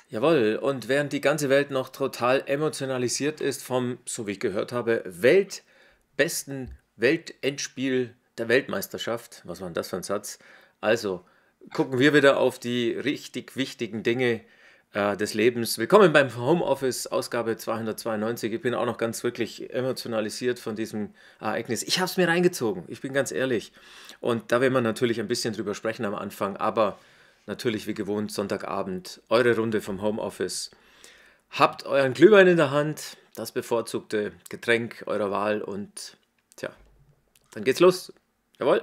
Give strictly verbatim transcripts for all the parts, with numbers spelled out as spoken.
Jawohl, und während die ganze Welt noch total emotionalisiert ist vom, so wie ich gehört habe, weltbesten Weltendspiel der Weltmeisterschaft, was war denn das für ein Satz? Also, gucken wir wieder auf die richtig wichtigen Dinge äh, des Lebens. Willkommen beim Homeoffice, Ausgabe zweihundertzweiundneunzig. Ich bin auch noch ganz wirklich emotionalisiert von diesem Ereignis. Ich habe es mir reingezogen, ich bin ganz ehrlich. Und da will man natürlich ein bisschen drüber sprechen am Anfang, aber natürlich wie gewohnt Sonntagabend, eure Runde vom Homeoffice. Habt euren Glühwein in der Hand, das bevorzugte Getränk eurer Wahl und tja, dann geht's los. Jawohl.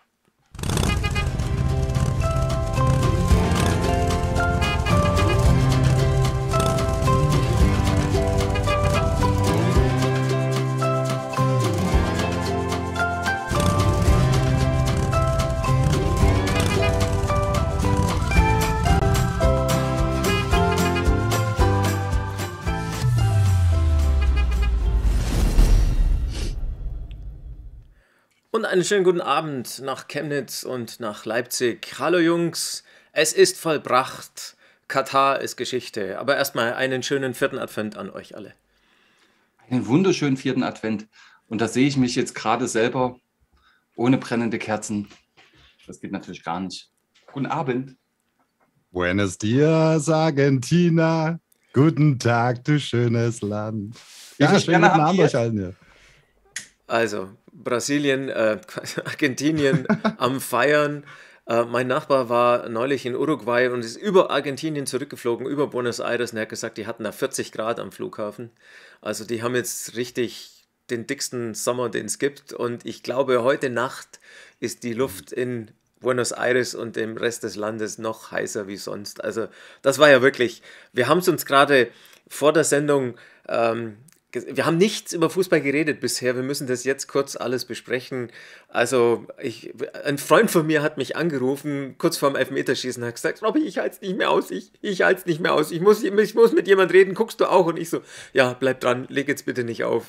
Und einen schönen guten Abend nach Chemnitz und nach Leipzig. Hallo Jungs, es ist vollbracht. Katar ist Geschichte. Aber erstmal einen schönen vierten Advent an euch alle. Einen wunderschönen vierten Advent. Und da sehe ich mich jetzt gerade selber ohne brennende Kerzen. Das geht natürlich gar nicht. Guten Abend. Buenos dias, Argentina. Guten Tag, du schönes Land. Ja, schönen guten Abend euch allen hier. Also, Brasilien, äh, Argentinien am Feiern. Äh, mein Nachbar war neulich in Uruguay und ist über Argentinien zurückgeflogen, über Buenos Aires, und er hat gesagt, die hatten da vierzig Grad am Flughafen. Also die haben jetzt richtig den dicksten Sommer, den es gibt. Und ich glaube, heute Nacht ist die Luft in Buenos Aires und dem Rest des Landes noch heißer wie sonst. Also das war ja wirklich, wir haben es uns gerade vor der Sendung ähm, wir haben nichts über Fußball geredet bisher. Wir müssen das jetzt kurz alles besprechen. Also, ich, ein Freund von mir hat mich angerufen, kurz vorm Elfmeterschießen, hat gesagt, Robby, ich halte es nicht mehr aus. Ich, ich halte es nicht mehr aus. Ich muss, ich muss mit jemand reden. Guckst du auch? Und ich so, ja, bleib dran, leg jetzt bitte nicht auf.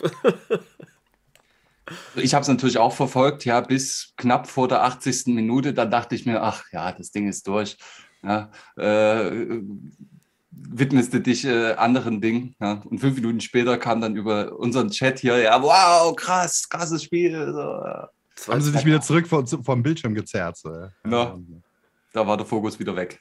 Ich habe es natürlich auch verfolgt, ja, bis knapp vor der achtzigsten Minute. Dann dachte ich mir, ach ja, das Ding ist durch. Ja, äh, widmest du dich äh, anderen Dingen. Ja? Und fünf Minuten später kam dann über unseren Chat hier, ja, wow, krass, krasses Spiel. So, ja. Haben sie dich wieder zurück vom, vom Bildschirm gezerrt. So, ja. Ja, da war der Fokus wieder weg.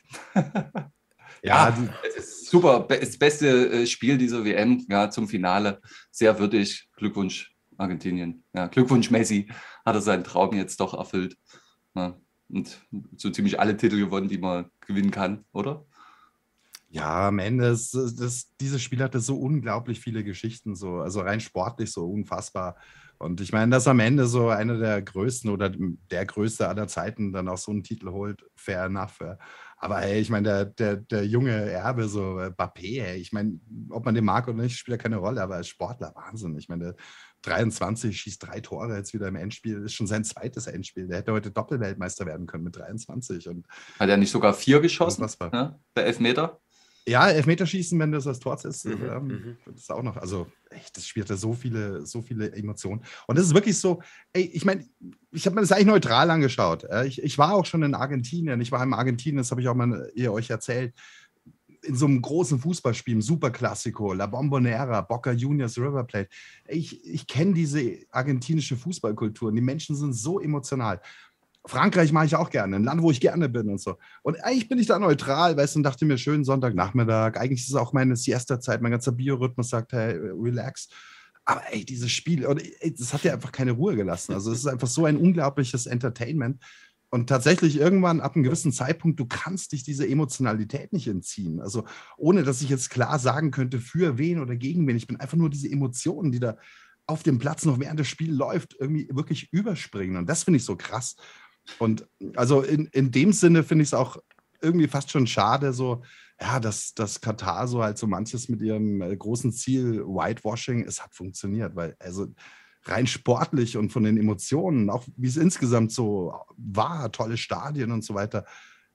Ja, ja, es ist super. Das beste Spiel dieser W M, ja, zum Finale. Sehr würdig. Glückwunsch, Argentinien. Ja, Glückwunsch, Messi. Hat er seinen Traum jetzt doch erfüllt. Ja, und so ziemlich alle Titel gewonnen, die man gewinnen kann, oder? Ja, am Ende, ist, das, dieses Spiel hatte so unglaublich viele Geschichten, so, also rein sportlich so unfassbar. Und ich meine, dass am Ende so einer der größten oder der größte aller Zeiten dann auch so einen Titel holt, fair enough. Aber hey, ich meine, der, der, der junge Erbe, so Mbappé, hey, ich meine, ob man den mag oder nicht, spielt ja keine Rolle, aber als Sportler Wahnsinn. Ich meine, der dreiundzwanzig schießt drei Tore jetzt wieder im Endspiel, ist schon sein zweites Endspiel. Der hätte heute Doppelweltmeister werden können mit dreiundzwanzig. Und hat er nicht sogar vier geschossen? Ja, der Elfmeter? Ja, Elfmeterschießen, wenn das als Tor ist, Mhm, ähm, mhm. das ist auch noch, also echt, das spielte so viele, so viele Emotionen. Und das ist wirklich so, ey, ich meine, ich habe mir das eigentlich neutral angeschaut. Äh, Ich, ich war auch schon in Argentinien, ich war in Argentinien, das habe ich auch mal ihr euch erzählt, in so einem großen Fußballspiel, im Superclásico, La Bombonera, Boca Juniors, River Plate. Ich, ich kenne diese argentinische Fußballkultur und die Menschen sind so emotional. Frankreich mache ich auch gerne, ein Land, wo ich gerne bin und so. Und eigentlich bin ich da neutral, weißt du, und dachte mir, schön Sonntagnachmittag, eigentlich ist es auch meine Siesta-Zeit, mein ganzer Biorhythmus sagt, hey, relax. Aber ey, dieses Spiel, und, ey, das hat ja einfach keine Ruhe gelassen. Also es ist einfach so ein unglaubliches Entertainment. Und tatsächlich irgendwann ab einem gewissen Zeitpunkt, du kannst dich dieser Emotionalität nicht entziehen. Also ohne, dass ich jetzt klar sagen könnte, für wen oder gegen wen. Ich bin einfach nur diese Emotionen, die da auf dem Platz noch während das Spiel läuft, irgendwie wirklich überspringen. Und das finde ich so krass. Und also in, in dem Sinne finde ich es auch irgendwie fast schon schade, so, ja, dass, dass Katar so halt so manches mit ihrem äh, großen Ziel Whitewashing, es hat funktioniert, weil also rein sportlich und von den Emotionen, auch wie es insgesamt so war, tolle Stadien und so weiter,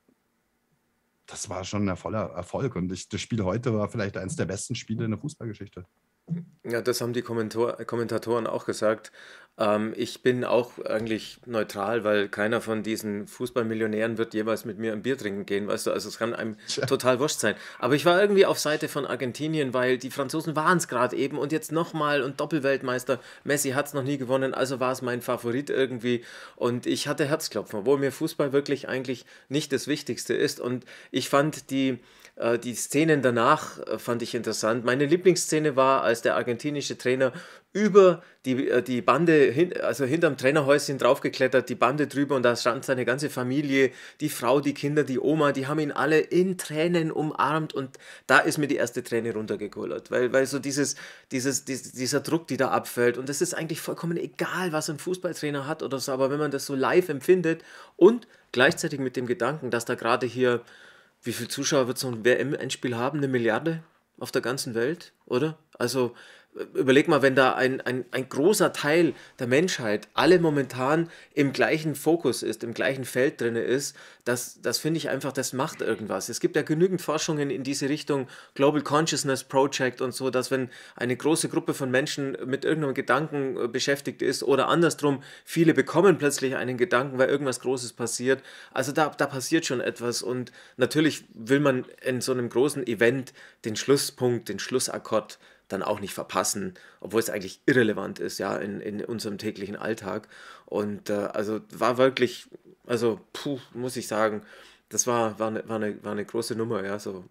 das war schon ein voller Erfolg. Und ich, das Spiel heute war vielleicht eines der besten Spiele in der Fußballgeschichte. Ja, das haben die Kommentator Kommentatoren auch gesagt. Ähm, ich bin auch eigentlich neutral, weil keiner von diesen Fußballmillionären wird jeweils mit mir ein Bier trinken gehen, weißt du, also es kann einem Tja. total wurscht sein. Aber ich war irgendwie auf Seite von Argentinien, weil die Franzosen waren es gerade eben und jetzt nochmal und Doppelweltmeister. Messi hat es noch nie gewonnen, also war es mein Favorit irgendwie und ich hatte Herzklopfen, obwohl mir Fußball wirklich eigentlich nicht das Wichtigste ist und ich fand die äh, die Szenen danach äh, fand ich interessant. Meine Lieblingsszene war, als der argentinische Trainer über die, äh, die Bande, hin, also hinterm Trainerhäuschen draufgeklettert, die Bande drüber und da stand seine ganze Familie, die Frau, die Kinder, die Oma, die haben ihn alle in Tränen umarmt und da ist mir die erste Träne runtergekullert, weil, weil so dieses, dieses, dies- dieser Druck, die da abfällt und das ist eigentlich vollkommen egal, was ein Fußballtrainer hat oder so, aber wenn man das so live empfindet und gleichzeitig mit dem Gedanken, dass da gerade hier, wie viele Zuschauer wird so ein W M-Endspiel haben? Eine Milliarde auf der ganzen Welt, oder? Also äh, überleg mal, wenn da ein, ein, ein großer Teil der Menschheit alle momentan im gleichen Fokus ist, im gleichen Feld drin ist, das, das finde ich einfach, das macht irgendwas. Es gibt ja genügend Forschungen in diese Richtung, Global Consciousness Project und so, dass wenn eine große Gruppe von Menschen mit irgendeinem Gedanken äh, beschäftigt ist oder andersrum, viele bekommen plötzlich einen Gedanken, weil irgendwas Großes passiert. Also da, da passiert schon etwas und natürlich will man in so einem großen Event den Schlusspunkt, den Schlussakkord dann auch nicht verpassen, obwohl es eigentlich irrelevant ist, ja, in, in unserem täglichen Alltag. Und äh, also war wirklich, also puh, muss ich sagen, das war, war, eine, war, eine, war eine große Nummer, ja, so.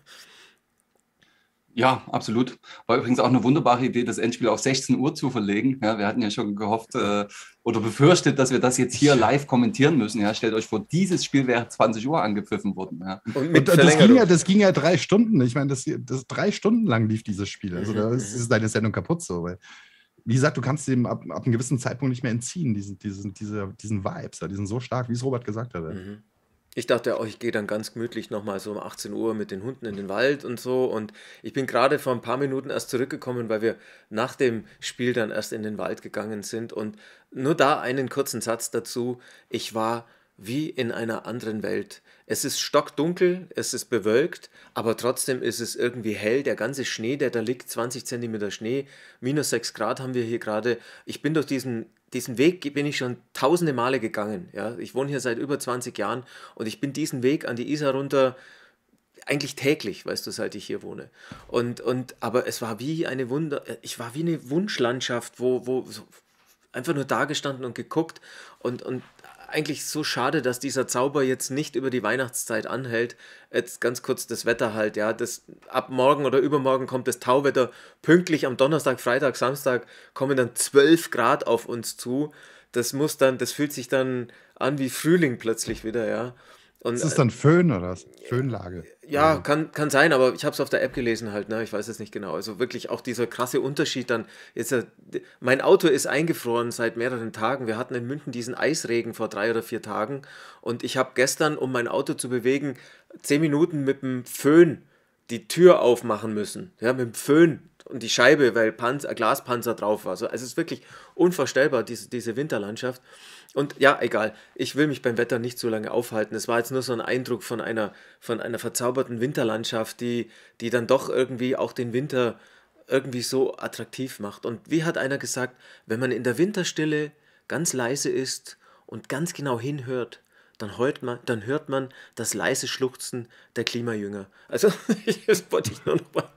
Ja, absolut. War übrigens auch eine wunderbare Idee, das Endspiel auf sechzehn Uhr zu verlegen. Ja, wir hatten ja schon gehofft äh, oder befürchtet, dass wir das jetzt hier live kommentieren müssen. Ja, stellt euch vor, dieses Spiel wäre zwanzig Uhr angepfiffen worden. Ja. Und Und mit äh, das ging ja, Verlängerung. das ging ja drei Stunden. Ich meine, das, das drei Stunden lang lief dieses Spiel. Also Mhm, da ist, mhm. ist deine Sendung kaputt so. Weil, wie gesagt, du kannst dem ab, ab einem gewissen Zeitpunkt nicht mehr entziehen, diesen, diesen, diese, diesen Vibes. Ja, die sind so stark, wie es Robert gesagt hatte. Mhm. Ich dachte auch, ich gehe dann ganz gemütlich nochmal so um achtzehn Uhr mit den Hunden in den Wald und so. Und ich bin gerade vor ein paar Minuten erst zurückgekommen, weil wir nach dem Spiel dann erst in den Wald gegangen sind. Und nur da einen kurzen Satz dazu. Ich war wie in einer anderen Welt. Es ist stockdunkel, es ist bewölkt, aber trotzdem ist es irgendwie hell. Der ganze Schnee, der da liegt, zwanzig Zentimeter Schnee, minus sechs Grad haben wir hier gerade. Ich bin durch diesen, diesen Weg, bin ich schon tausende Male gegangen. Ja? Ich wohne hier seit über zwanzig Jahren und ich bin diesen Weg an die Isar runter eigentlich täglich, weißt du, seit ich hier wohne. Und, und, aber es war wie eine Wunder, ich war wie eine Wunschlandschaft, wo, wo so einfach nur dagestanden und geguckt und, und eigentlich so schade, dass dieser Zauber jetzt nicht über die Weihnachtszeit anhält. Jetzt ganz kurz das Wetter halt, ja, das ab morgen oder übermorgen kommt das Tauwetter pünktlich am Donnerstag, Freitag, Samstag kommen dann zwölf Grad auf uns zu. Das muss dann, das fühlt sich dann an wie Frühling plötzlich wieder, ja. Und Ist es äh, dann Föhn oder was? Föhnlage oder ja, so. kann, kann sein, aber ich habe es auf der App gelesen halt, ne? Ich weiß es nicht genau. Also wirklich auch dieser krasse Unterschied dann. Jetzt, äh, d- mein Auto ist eingefroren seit mehreren Tagen. Wir hatten in München diesen Eisregen vor drei oder vier Tagen und ich habe gestern, um mein Auto zu bewegen, zehn Minuten mit dem Föhn die Tür aufmachen müssen. Ja, mit dem Föhn und die Scheibe, weil Panz, ein Glaspanzer drauf war. So, also es ist wirklich unvorstellbar, diese, diese Winterlandschaft. Und ja, egal, ich will mich beim Wetter nicht so lange aufhalten. Es war jetzt nur so ein Eindruck von einer, von einer verzauberten Winterlandschaft, die, die dann doch irgendwie auch den Winter irgendwie so attraktiv macht. Und wie hat einer gesagt, wenn man in der Winterstille ganz leise ist und ganz genau hinhört, dann hört man, dann hört man das leise Schluchzen der Klimajünger. Also, das wollte ich nur noch mal.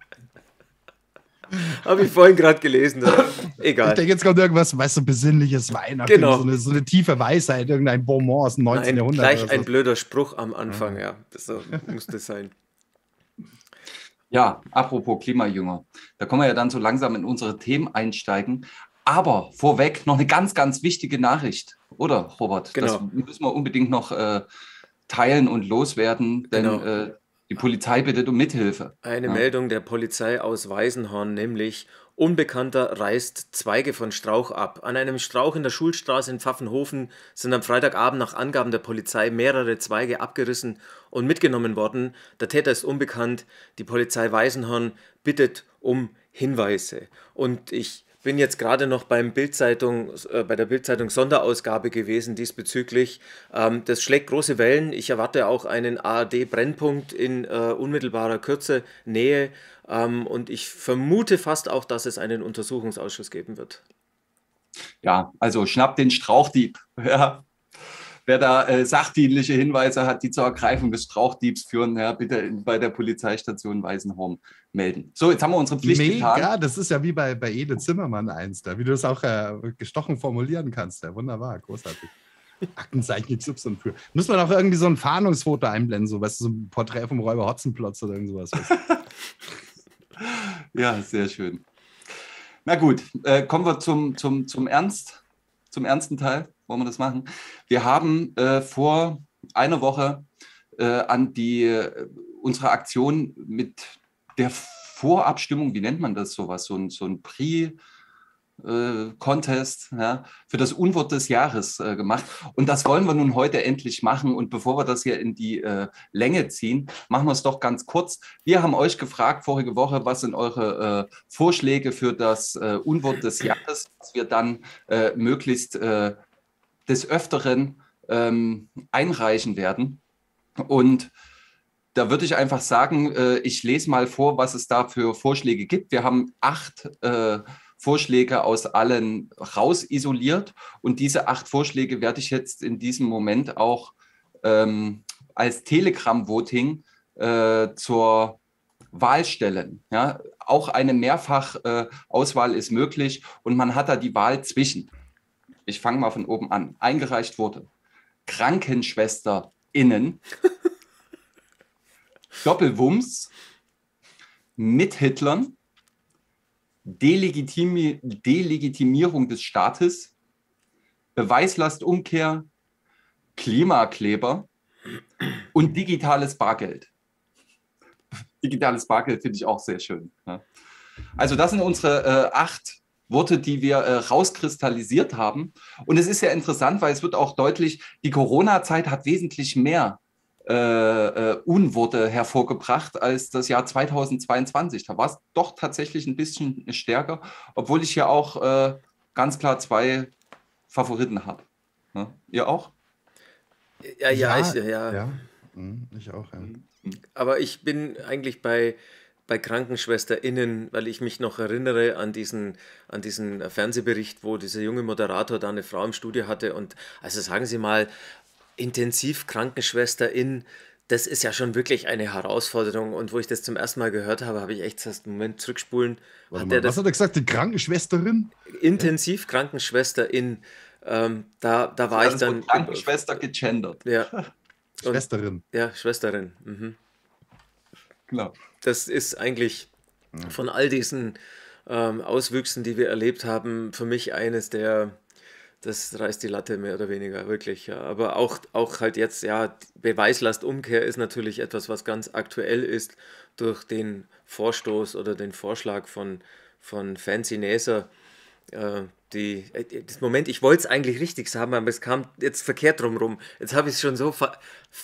Habe ich vorhin gerade gelesen. Das, Ich egal. denke, jetzt kommt irgendwas, weißt du, besinnliches Weihnachten, so Genau. eine, so eine tiefe Weisheit, irgendein Bonbon aus dem neunzehnten. Nein, Jahrhundert oder gleich ein so. blöder Spruch am Anfang, Ah. ja. Das so, musste sein. Ja, apropos Klimajünger, da können wir ja dann so langsam in unsere Themen einsteigen. Aber vorweg noch eine ganz, ganz wichtige Nachricht, oder Robert? Das Genau, müssen wir unbedingt noch äh, teilen und loswerden, denn genau. äh, die Polizei bittet um Mithilfe. Eine Ja. Meldung der Polizei aus Weißenhorn, nämlich Unbekannter reißt Zweige von Strauch ab. An einem Strauch in der Schulstraße in Pfaffenhofen sind am Freitagabend nach Angaben der Polizei mehrere Zweige abgerissen und mitgenommen worden. Der Täter ist unbekannt. Die Polizei Weißenhorn bittet um Hinweise. Und ich bin jetzt gerade noch beim Bildzeitung, äh, bei der Bildzeitung Sonderausgabe gewesen diesbezüglich. Ähm, das schlägt große Wellen. Ich erwarte auch einen A R D-Brennpunkt in äh, unmittelbarer Kürze, Nähe. Ähm, und ich vermute fast auch, dass es einen Untersuchungsausschuss geben wird. Ja, also schnapp den Strauchdieb. Ja. Wer da äh, sachdienliche Hinweise hat, die zur Ergreifung des Strauchdiebs führen, ja, bitte in, bei der Polizeistation Weißenhorn melden. So, jetzt haben wir unsere Pflicht Mega, getan. das ist ja wie bei, bei Ede Zimmermann eins, da, wie du es auch äh, gestochen formulieren kannst. Ja, wunderbar, großartig. Aktenzeichen X Y für. Müssen wir doch irgendwie so ein Fahndungsfoto einblenden, so, weißt du, so ein Porträt vom Räuber Hotzenplotz oder irgend sowas. Ja, sehr schön. Na gut, äh, kommen wir zum, zum, zum Ernst, zum ernsten Teil. Wollen wir das machen? Wir haben äh, vor einer Woche äh, an die äh, unsere Aktion mit der Vorabstimmung, wie nennt man das sowas, so ein, so ein Pre- Contest, ja, für das Unwort des Jahres äh, gemacht. Und das wollen wir nun heute endlich machen. Und bevor wir das hier in die äh, Länge ziehen, machen wir es doch ganz kurz. Wir haben euch gefragt vorige Woche, was sind eure äh, Vorschläge für das äh, Unwort des Jahres, was wir dann äh, möglichst äh, des Öfteren ähm, einreichen werden. Und da würde ich einfach sagen, äh, ich lese mal vor, was es da für Vorschläge gibt. Wir haben acht äh, Vorschläge aus allen raus isoliert und diese acht Vorschläge werde ich jetzt in diesem Moment auch ähm, als Telegram-Voting äh, zur Wahl stellen. Ja? Auch eine Mehrfach-Auswahl äh, ist möglich und man hat da die Wahl zwischen, ich fange mal von oben an, eingereicht wurde, KrankenschwesterInnen, Doppelwumms, mit Hitlern, Delegitimi- Delegitimierung des Staates, Beweislastumkehr, Klimakleber und digitales Bargeld. Digitales Bargeld finde ich auch sehr schön. Ja. Also das sind unsere äh, acht Worte, die wir äh, rauskristallisiert haben. Und es ist ja interessant, weil es wird auch deutlich, die Corona-Zeit hat wesentlich mehr Äh, äh, Unworte hervorgebracht als das Jahr zweitausendzweiundzwanzig. Da war es doch tatsächlich ein bisschen stärker, obwohl ich ja auch äh, ganz klar zwei Favoriten habe. Ne? Ihr auch? Ja, ja, Ja, ich, ja. ja. Hm, ich auch, ja. Aber ich bin eigentlich bei, bei KrankenschwesterInnen, weil ich mich noch erinnere an diesen, an diesen Fernsehbericht, wo dieser junge Moderator da eine Frau im Studio hatte. Und also sagen Sie mal, Intensivkrankenschwesterin, das ist ja schon wirklich eine Herausforderung. Und wo ich das zum ersten Mal gehört habe, habe ich echt gesagt, Moment, zurückspulen. Warte Hat mal, der was das hat er gesagt? Die Krankenschwesterin? Intensivkrankenschwesterin, ähm, da, da war Ja, ich dann. Krankenschwester gegendert. Ja, und, Schwesterin. ja, Schwesterin. Mhm. Genau. Das ist eigentlich von all diesen ähm, Auswüchsen, die wir erlebt haben, für mich eines der, das reißt die Latte mehr oder weniger, wirklich. Ja. Aber auch, auch halt jetzt, ja, Beweislastumkehr ist natürlich etwas, was ganz aktuell ist durch den Vorstoß oder den Vorschlag von, von Fancy Näser. Äh, die, äh, das Moment, ich wollte es eigentlich richtig sagen, aber es kam jetzt verkehrt drumherum. Jetzt habe ich es schon so ver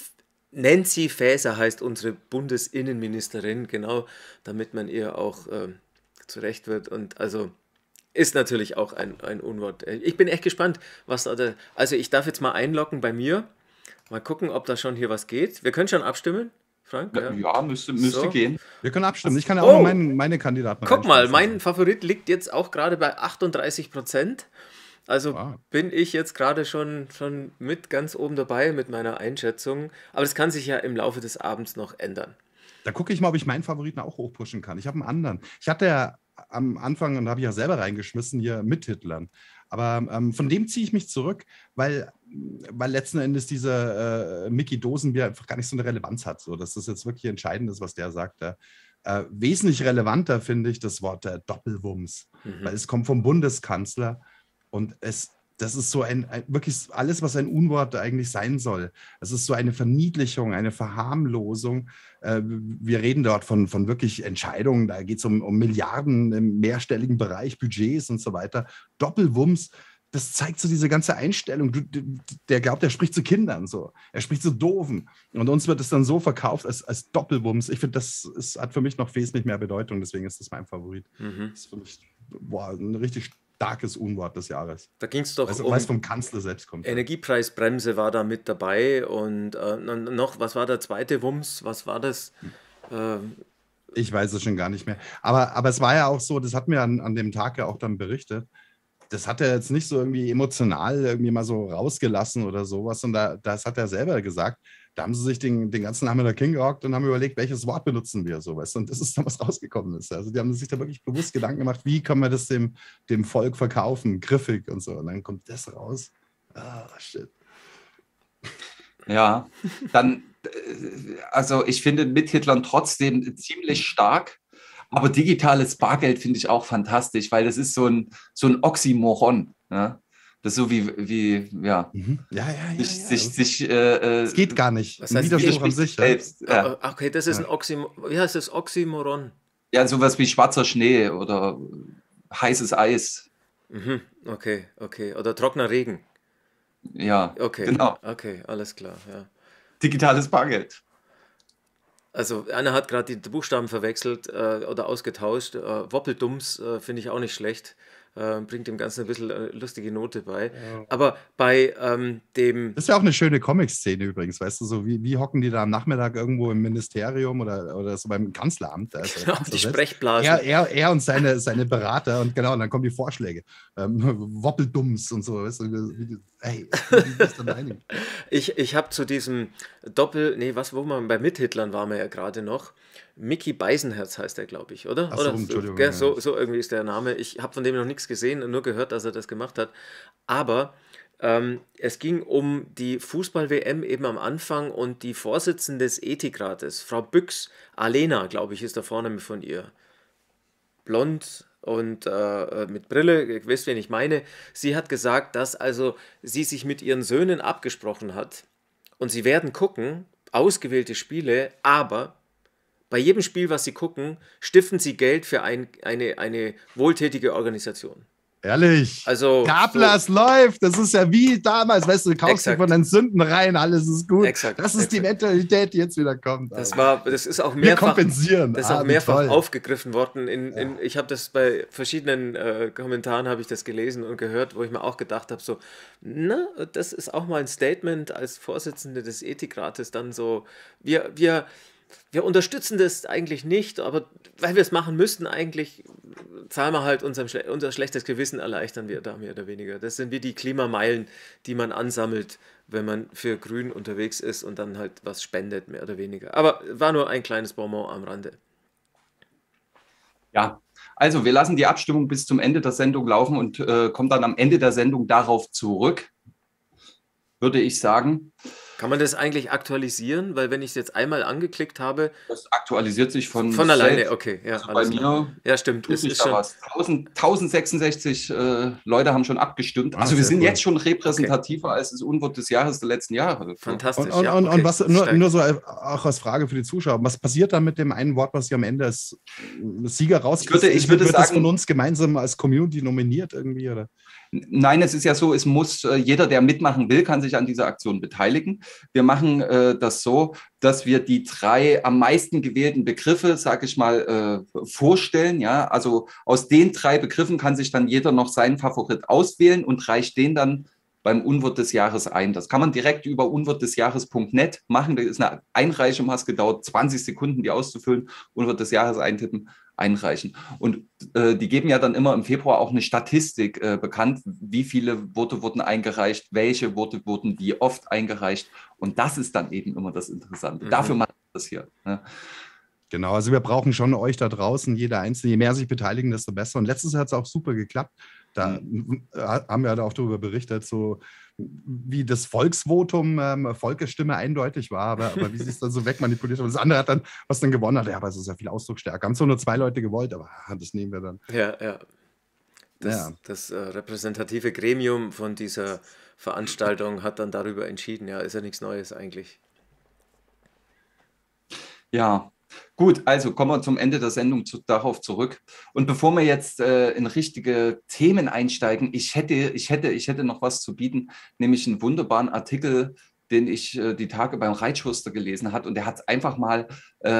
Nancy Faeser heißt unsere Bundesinnenministerin, genau, damit man ihr auch äh, zurecht wird. Und also ist natürlich auch ein, ein Unwort. Ich bin echt gespannt, was da. Der, also ich darf jetzt mal einloggen bei mir. Mal gucken, ob da schon hier was geht. Wir können schon abstimmen, Frank? Ja, ja müsste, müsste So. gehen. Wir können abstimmen. Ich kann ja auch Oh! noch mein, meine Kandidaten Guck mal, reinschmeißen. mein Favorit liegt jetzt auch gerade bei achtunddreißig Prozent. Also Wow. bin ich jetzt gerade schon, schon mit ganz oben dabei mit meiner Einschätzung. Aber das kann sich ja im Laufe des Abends noch ändern. Da gucke ich mal, ob ich meinen Favoriten auch hochpushen kann. Ich habe einen anderen. Ich hatte ja am Anfang, und da habe ich ja selber reingeschmissen, hier mit Hitlern. Aber ähm, von dem ziehe ich mich zurück, weil, weil letzten Endes dieser äh, Mickey Dosenbier einfach gar nicht so eine Relevanz hat. So, dass das jetzt wirklich entscheidend ist, was der sagt. Ja. Äh, wesentlich relevanter finde ich das Wort äh, Doppelwumms, Mhm. weil es kommt vom Bundeskanzler und es das ist so ein, ein, wirklich alles, was ein Unwort eigentlich sein soll. Es ist so eine Verniedlichung, eine Verharmlosung. Äh, wir reden dort von, von wirklich Entscheidungen, da geht es um, um Milliarden im mehrstelligen Bereich, Budgets und so weiter. Doppelwumms, das zeigt so diese ganze Einstellung. Du, der glaubt, er spricht zu Kindern so. Er spricht zu Doofen. Und uns wird es dann so verkauft als, als Doppelwumms. Ich finde, das ist, hat für mich noch wesentlich mehr Bedeutung, deswegen ist das mein Favorit. Mhm. Das ist für mich boah, ein richtig starkes Unwort des Jahres. Da ging es doch Weißt, um weiß vom Kanzler selbst kommt. Energiepreisbremse war da mit dabei und äh, noch, was war der zweite Wumms? Was war das? Ähm, Ich weiß es schon gar nicht mehr. Aber, aber es war ja auch so, das hatten wir an, an dem Tag ja auch dann berichtet. Das hat er jetzt nicht so irgendwie emotional irgendwie mal so rausgelassen oder sowas. Und da, das hat er selber gesagt. Da haben sie sich den, den ganzen Nachmittag hingehockt und haben überlegt, welches Wort benutzen wir, sowas. Und das ist dann, was rausgekommen ist. Also die haben sich da wirklich bewusst Gedanken gemacht, wie können wir das dem, dem Volk verkaufen, griffig und so. Und dann kommt das raus. Ah, shit. Ja, dann, also ich finde Mit-Hitlern trotzdem ziemlich stark, aber digitales Bargeld finde ich auch fantastisch, weil das ist so ein, so ein Oxymoron. Ja? Das ist so wie, wie ja, Mhm. Ja, ja, ja. sich, ja. sich, sich äh, Es geht gar nicht. Was Ein heißt Widerspruch an widerspricht sich. Ja. selbst. Ja. ah, okay, das ist Ja. ein Oxymoron. Wie heißt das? Oxymoron. Ja, sowas wie schwarzer Schnee oder heißes Eis. Mhm. Okay, okay. Oder trockener Regen. Ja, Okay, genau. okay, alles klar, ja. Digitales Bargeld. Also einer hat gerade die Buchstaben verwechselt äh, oder ausgetauscht. Äh, Woppeldums äh, finde ich auch nicht schlecht. Äh, bringt dem Ganzen ein bisschen äh, lustige Note bei. Ja. Aber bei ähm, dem... Das ist ja auch eine schöne Comic-Szene übrigens, weißt du, so wie, wie hocken die da am Nachmittag irgendwo im Ministerium oder, oder so beim Kanzleramt. Da ist der Genau, Kanzler die selbst. Sprechblasen. Er, er, er und seine, seine Berater und genau, und dann kommen die Vorschläge. Ähm, Woppeldums und so, weißt du, wie, hey, wie bist du da einig? Ich, ich habe zu diesem Doppel... Nee, was, wo man bei Mithitlern waren wir ja gerade noch. Mickey Beisenherz heißt er, glaube ich, oder? Ach so, oder Entschuldigung, gell, ja. so, so irgendwie ist der Name. Ich habe von dem noch nichts gesehen und nur gehört, dass er das gemacht hat. Aber ähm, es ging um die Fußball-W M eben am Anfang und die Vorsitzende des Ethikrates, Frau Büchs, Alena, glaube ich, ist der Vorname von ihr. Blond und äh, mit Brille, ihr wisst, wen ich meine. Sie hat gesagt, dass also sie sich mit ihren Söhnen abgesprochen hat und sie werden gucken, ausgewählte Spiele, aber bei jedem Spiel, was sie gucken, stiften sie Geld für ein, eine, eine wohltätige Organisation. Ehrlich. Also Der Ablass so, läuft. Das ist ja wie damals, weißt du, du kaufst dich Exakt. von deinen Sünden rein, alles ist gut. Exakt, Das ist die exakt. Mentalität, die jetzt wieder kommt. das Alter. war, das ist auch Wir mehrfach, kompensieren. das ist Ah, auch wie mehrfach toll. aufgegriffen worden. In, in, ich habe das bei verschiedenen äh, Kommentaren habe ich das gelesen und gehört, wo ich mir auch gedacht habe, so, na, das ist auch mal ein Statement als Vorsitzende des Ethikrates dann so, wir, wir Wir unterstützen das eigentlich nicht, aber weil wir es machen müssten, eigentlich zahlen wir halt unserem Schle unser schlechtes Gewissen, erleichtern wir da mehr oder weniger. Das sind wie die Klimameilen, die man ansammelt, wenn man für Grün unterwegs ist und dann halt was spendet, mehr oder weniger. Aber war nur ein kleines Bonbon am Rande. Ja, also wir lassen die Abstimmung bis zum Ende der Sendung laufen und äh, kommen dann am Ende der Sendung darauf zurück, würde ich sagen. Kann man das eigentlich aktualisieren? Weil wenn ich es jetzt einmal angeklickt habe, Das aktualisiert sich von, von alleine, selbst. okay, ja, Also bei alles klar. mir Ja, stimmt, tut es sich ist da schon, was. tausend, tausendsechsundsechzig äh, Leute haben schon abgestimmt. Ah, Also wir sehr sind cool. jetzt schon repräsentativer als das Unwort des Jahres der letzten Jahre. fantastisch. Und, und, ja, und, okay, und was, nur, stark. nur so auch als Frage für die Zuschauer, was passiert dann mit dem einen Wort, was ihr am Ende als Sieger raus Ich würde- ich würde wird das sagen- von uns gemeinsam als Community nominiert irgendwie? Oder? Nein, es ist ja so, es muss äh, jeder, der mitmachen will, kann sich an dieser Aktion beteiligen. Wir machen äh, das so, dass wir die drei am meisten gewählten Begriffe, sage ich mal, äh, vorstellen. Ja, also aus den drei Begriffen kann sich dann jeder noch seinen Favorit auswählen und reicht den dann beim Unwort des Jahres ein. Das kann man direkt über unwort des jahres punkt net machen. Da ist eine Einreichung, hat gedauert zwanzig Sekunden, die auszufüllen. Unwort des Jahres eintippen, einreichen. Und äh, die geben ja dann immer im Februar auch eine Statistik äh, bekannt, wie viele Worte wurden eingereicht, welche Worte wurden wie oft eingereicht. Und das ist dann eben immer das Interessante. Mhm. Dafür machen wir das hier. Ne? Genau, also wir brauchen schon euch da draußen, jeder Einzelne. Je mehr sich beteiligen, desto besser. Und letztes Jahr hat es auch super geklappt. Da Mhm. äh, haben wir da auch darüber berichtet, so wie das Volksvotum, ähm, Volkesstimme eindeutig war, aber, aber wie sie es dann so wegmanipuliert haben. Das andere hat dann, was dann gewonnen hat, ja, aber es ist ja viel ausdrucksstärker. Haben zwar nur zwei Leute gewollt, aber ah, das nehmen wir dann. Ja, ja. Das, Ja. das äh, repräsentative Gremium von dieser Veranstaltung hat dann darüber entschieden. Ja, ist ja nichts Neues eigentlich. Ja, gut, also kommen wir zum Ende der Sendung zu, darauf zurück. Und bevor wir jetzt äh, in richtige Themen einsteigen, ich hätte, ich, hätte, ich hätte noch was zu bieten, nämlich einen wunderbaren Artikel, den ich äh, die Tage beim Reitschuster gelesen habe. Und der hat einfach mal äh,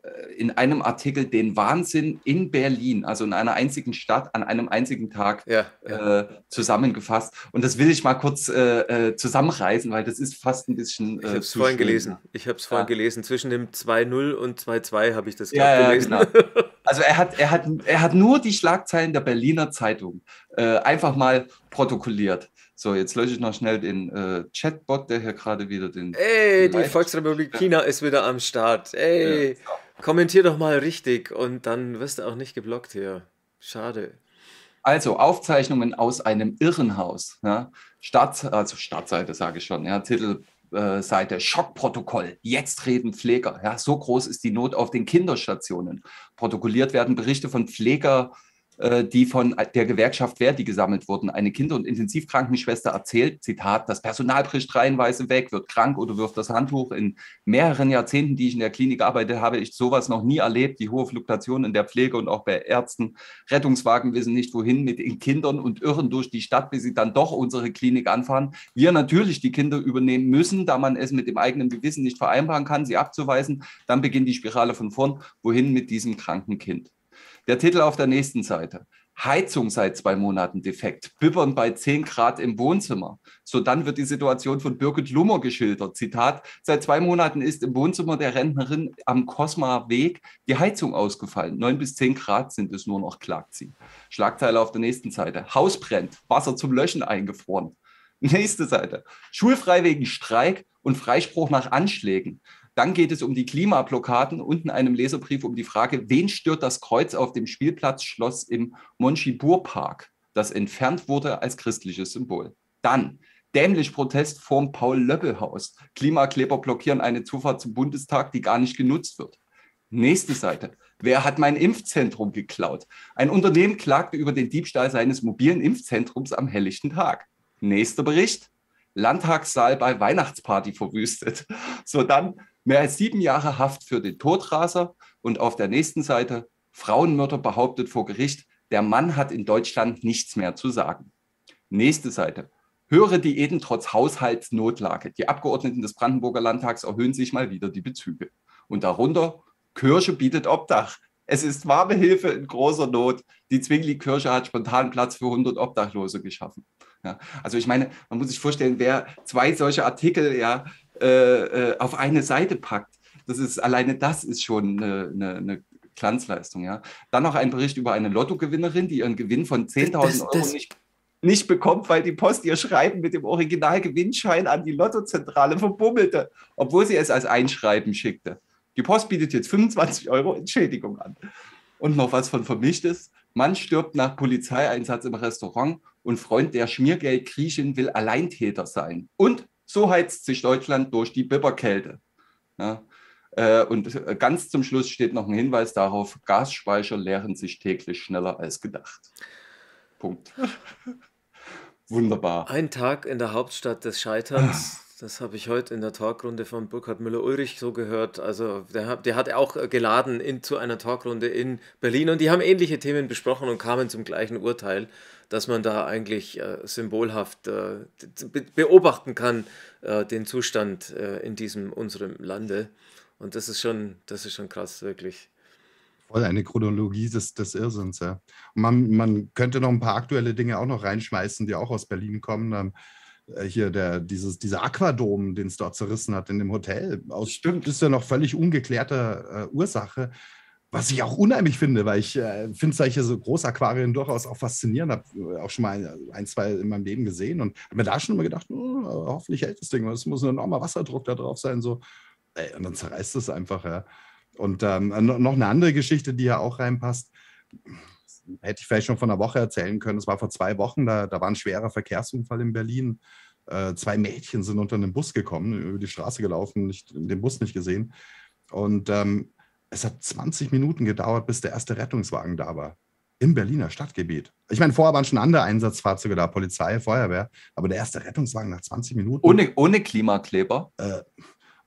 in einem Artikel den Wahnsinn in Berlin, also in einer einzigen Stadt, an einem einzigen Tag Ja, ja. äh, zusammengefasst. Und das will ich mal kurz äh, zusammenreißen, weil das ist fast ein bisschen Ich habe äh, es zu vorhin schön. gelesen. Ich habe es vorhin Ja. gelesen. Zwischen dem zwei null und zwei zwei habe ich das Ja, gerade ja, gelesen. genau. Also er hat, er, hat, er hat nur die Schlagzeilen der Berliner Zeitung äh, einfach mal protokolliert. So, jetzt lösche ich noch schnell den äh, Chatbot, der hier gerade wieder den... Ey, die Live- Volksrepublik China ist wieder am Start. Ey, Ja, so. kommentier doch mal richtig und dann wirst du auch nicht geblockt hier. Schade. Also Aufzeichnungen aus einem Irrenhaus. Ja. Start, also Startseite sage ich schon, ja, Titelseite Schockprotokoll. Jetzt reden Pfleger. Ja, so groß ist die Not auf den Kinderstationen. Protokolliert werden Berichte von Pfleger, äh, die von der Gewerkschaft Verdi gesammelt wurden. Eine Kinder- und Intensivkrankenschwester erzählt, Zitat, das Personal bricht reihenweise weg, wird krank oder wirft das Handtuch. In mehreren Jahrzehnten, die ich in der Klinik arbeite, habe ich sowas noch nie erlebt. Die hohe Fluktuation in der Pflege und auch bei Ärzten. Rettungswagen wissen nicht, wohin mit den Kindern und irren durch die Stadt, bis sie dann doch unsere Klinik anfahren. Wir natürlich die Kinder übernehmen müssen, da man es mit dem eigenen Gewissen nicht vereinbaren kann, sie abzuweisen. Dann beginnt die Spirale von vorn. Wohin mit diesem kranken Kind? Der Titel auf der nächsten Seite. Heizung seit zwei Monaten defekt. Bibbern bei zehn Grad im Wohnzimmer. So, dann wird die Situation von Birgit Lummer geschildert. Zitat, seit zwei Monaten ist im Wohnzimmer der Rentnerin am Kosma-Weg die Heizung ausgefallen. Neun bis zehn Grad sind es nur noch, klagt sie. Schlagzeile auf der nächsten Seite. Haus brennt, Wasser zum Löschen eingefroren. Nächste Seite. Schulfrei wegen Streik und Freispruch nach Anschlägen. Dann geht es um die Klimablockaden und in einem Leserbrief um die Frage, wen stört das Kreuz auf dem Spielplatzschloss im Monschibur-Park, das entfernt wurde als christliches Symbol. Dann dämlich Protest vorm Paul-Löbbel-Haus. Klimakleber blockieren eine Zufahrt zum Bundestag, die gar nicht genutzt wird. Nächste Seite. Wer hat mein Impfzentrum geklaut? Ein Unternehmen klagte über den Diebstahl seines mobilen Impfzentrums am helllichten Tag. Nächster Bericht. Landtagssaal bei Weihnachtsparty verwüstet. So, dann mehr als sieben Jahre Haft für den Todraser und auf der nächsten Seite Frauenmörder behauptet vor Gericht, der Mann hat in Deutschland nichts mehr zu sagen. Nächste Seite. Höhere Diäten trotz Haushaltsnotlage. Die Abgeordneten des Brandenburger Landtags erhöhen sich mal wieder die Bezüge. Und darunter, Kirche bietet Obdach. Es ist warme Hilfe in großer Not. Die Zwingli-Kirche hat spontan Platz für hundert Obdachlose geschaffen. Ja, also ich meine, man muss sich vorstellen, wer zwei solche Artikel ja, äh, auf eine Seite packt, das ist, alleine das ist schon eine, eine, eine Glanzleistung. Ja. Dann noch ein Bericht über eine Lottogewinnerin, die ihren Gewinn von zehntausend Euro nicht, nicht bekommt, weil die Post ihr Schreiben mit dem Originalgewinnschein an die Lottozentrale verbummelte, obwohl sie es als Einschreiben schickte. Die Post bietet jetzt fünfundzwanzig Euro Entschädigung an. Und noch was von Vermischtes. Mann stirbt nach Polizeieinsatz im Restaurant und Freund der Schmiergeld-Griechin will Alleintäter sein. Und so heizt sich Deutschland durch die Biberkälte. Ja, äh, und ganz zum Schluss steht noch ein Hinweis darauf, Gasspeicher leeren sich täglich schneller als gedacht. Punkt. Wunderbar. Ein Tag in der Hauptstadt des Scheiterns. Das habe ich heute in der Talkrunde von Burkhard Müller-Ulrich so gehört. Also der, der hat auch geladen in, zu einer Talkrunde in Berlin und die haben ähnliche Themen besprochen und kamen zum gleichen Urteil, dass man da eigentlich äh, symbolhaft äh, be beobachten kann, äh, den Zustand äh, in diesem unserem Lande. Und das ist schon, das ist schon krass, wirklich. Voll eine Chronologie des, des Irrsinns, ja. Und man, man könnte noch ein paar aktuelle Dinge auch noch reinschmeißen, die auch aus Berlin kommen. Ähm, hier der, dieses, dieser Aquadom, den es dort zerrissen hat in dem Hotel, aus Stimmt. ist ja noch völlig ungeklärter äh, Ursache, was ich auch unheimlich finde, weil ich äh, finde solche so Großaquarien durchaus auch faszinierend, habe auch schon mal ein, zwei in meinem Leben gesehen und habe mir da schon immer gedacht, oh, hoffentlich hält das Ding, es muss ein enormer Wasserdruck da drauf sein, so. Ey, und dann zerreißt es einfach, ja. Und ähm, noch eine andere Geschichte, die ja auch reinpasst, hätte ich vielleicht schon vor einer Woche erzählen können. Es war vor zwei Wochen, da, da war ein schwerer Verkehrsunfall in Berlin. Äh, zwei Mädchen sind unter einen Bus gekommen, über die Straße gelaufen, nicht, den Bus nicht gesehen. Und ähm, es hat zwanzig Minuten gedauert, bis der erste Rettungswagen da war. Im Berliner Stadtgebiet. Ich meine, vorher waren schon andere Einsatzfahrzeuge da, Polizei, Feuerwehr. Aber der erste Rettungswagen nach zwanzig Minuten. Ohne, ohne Klimakleber? Äh,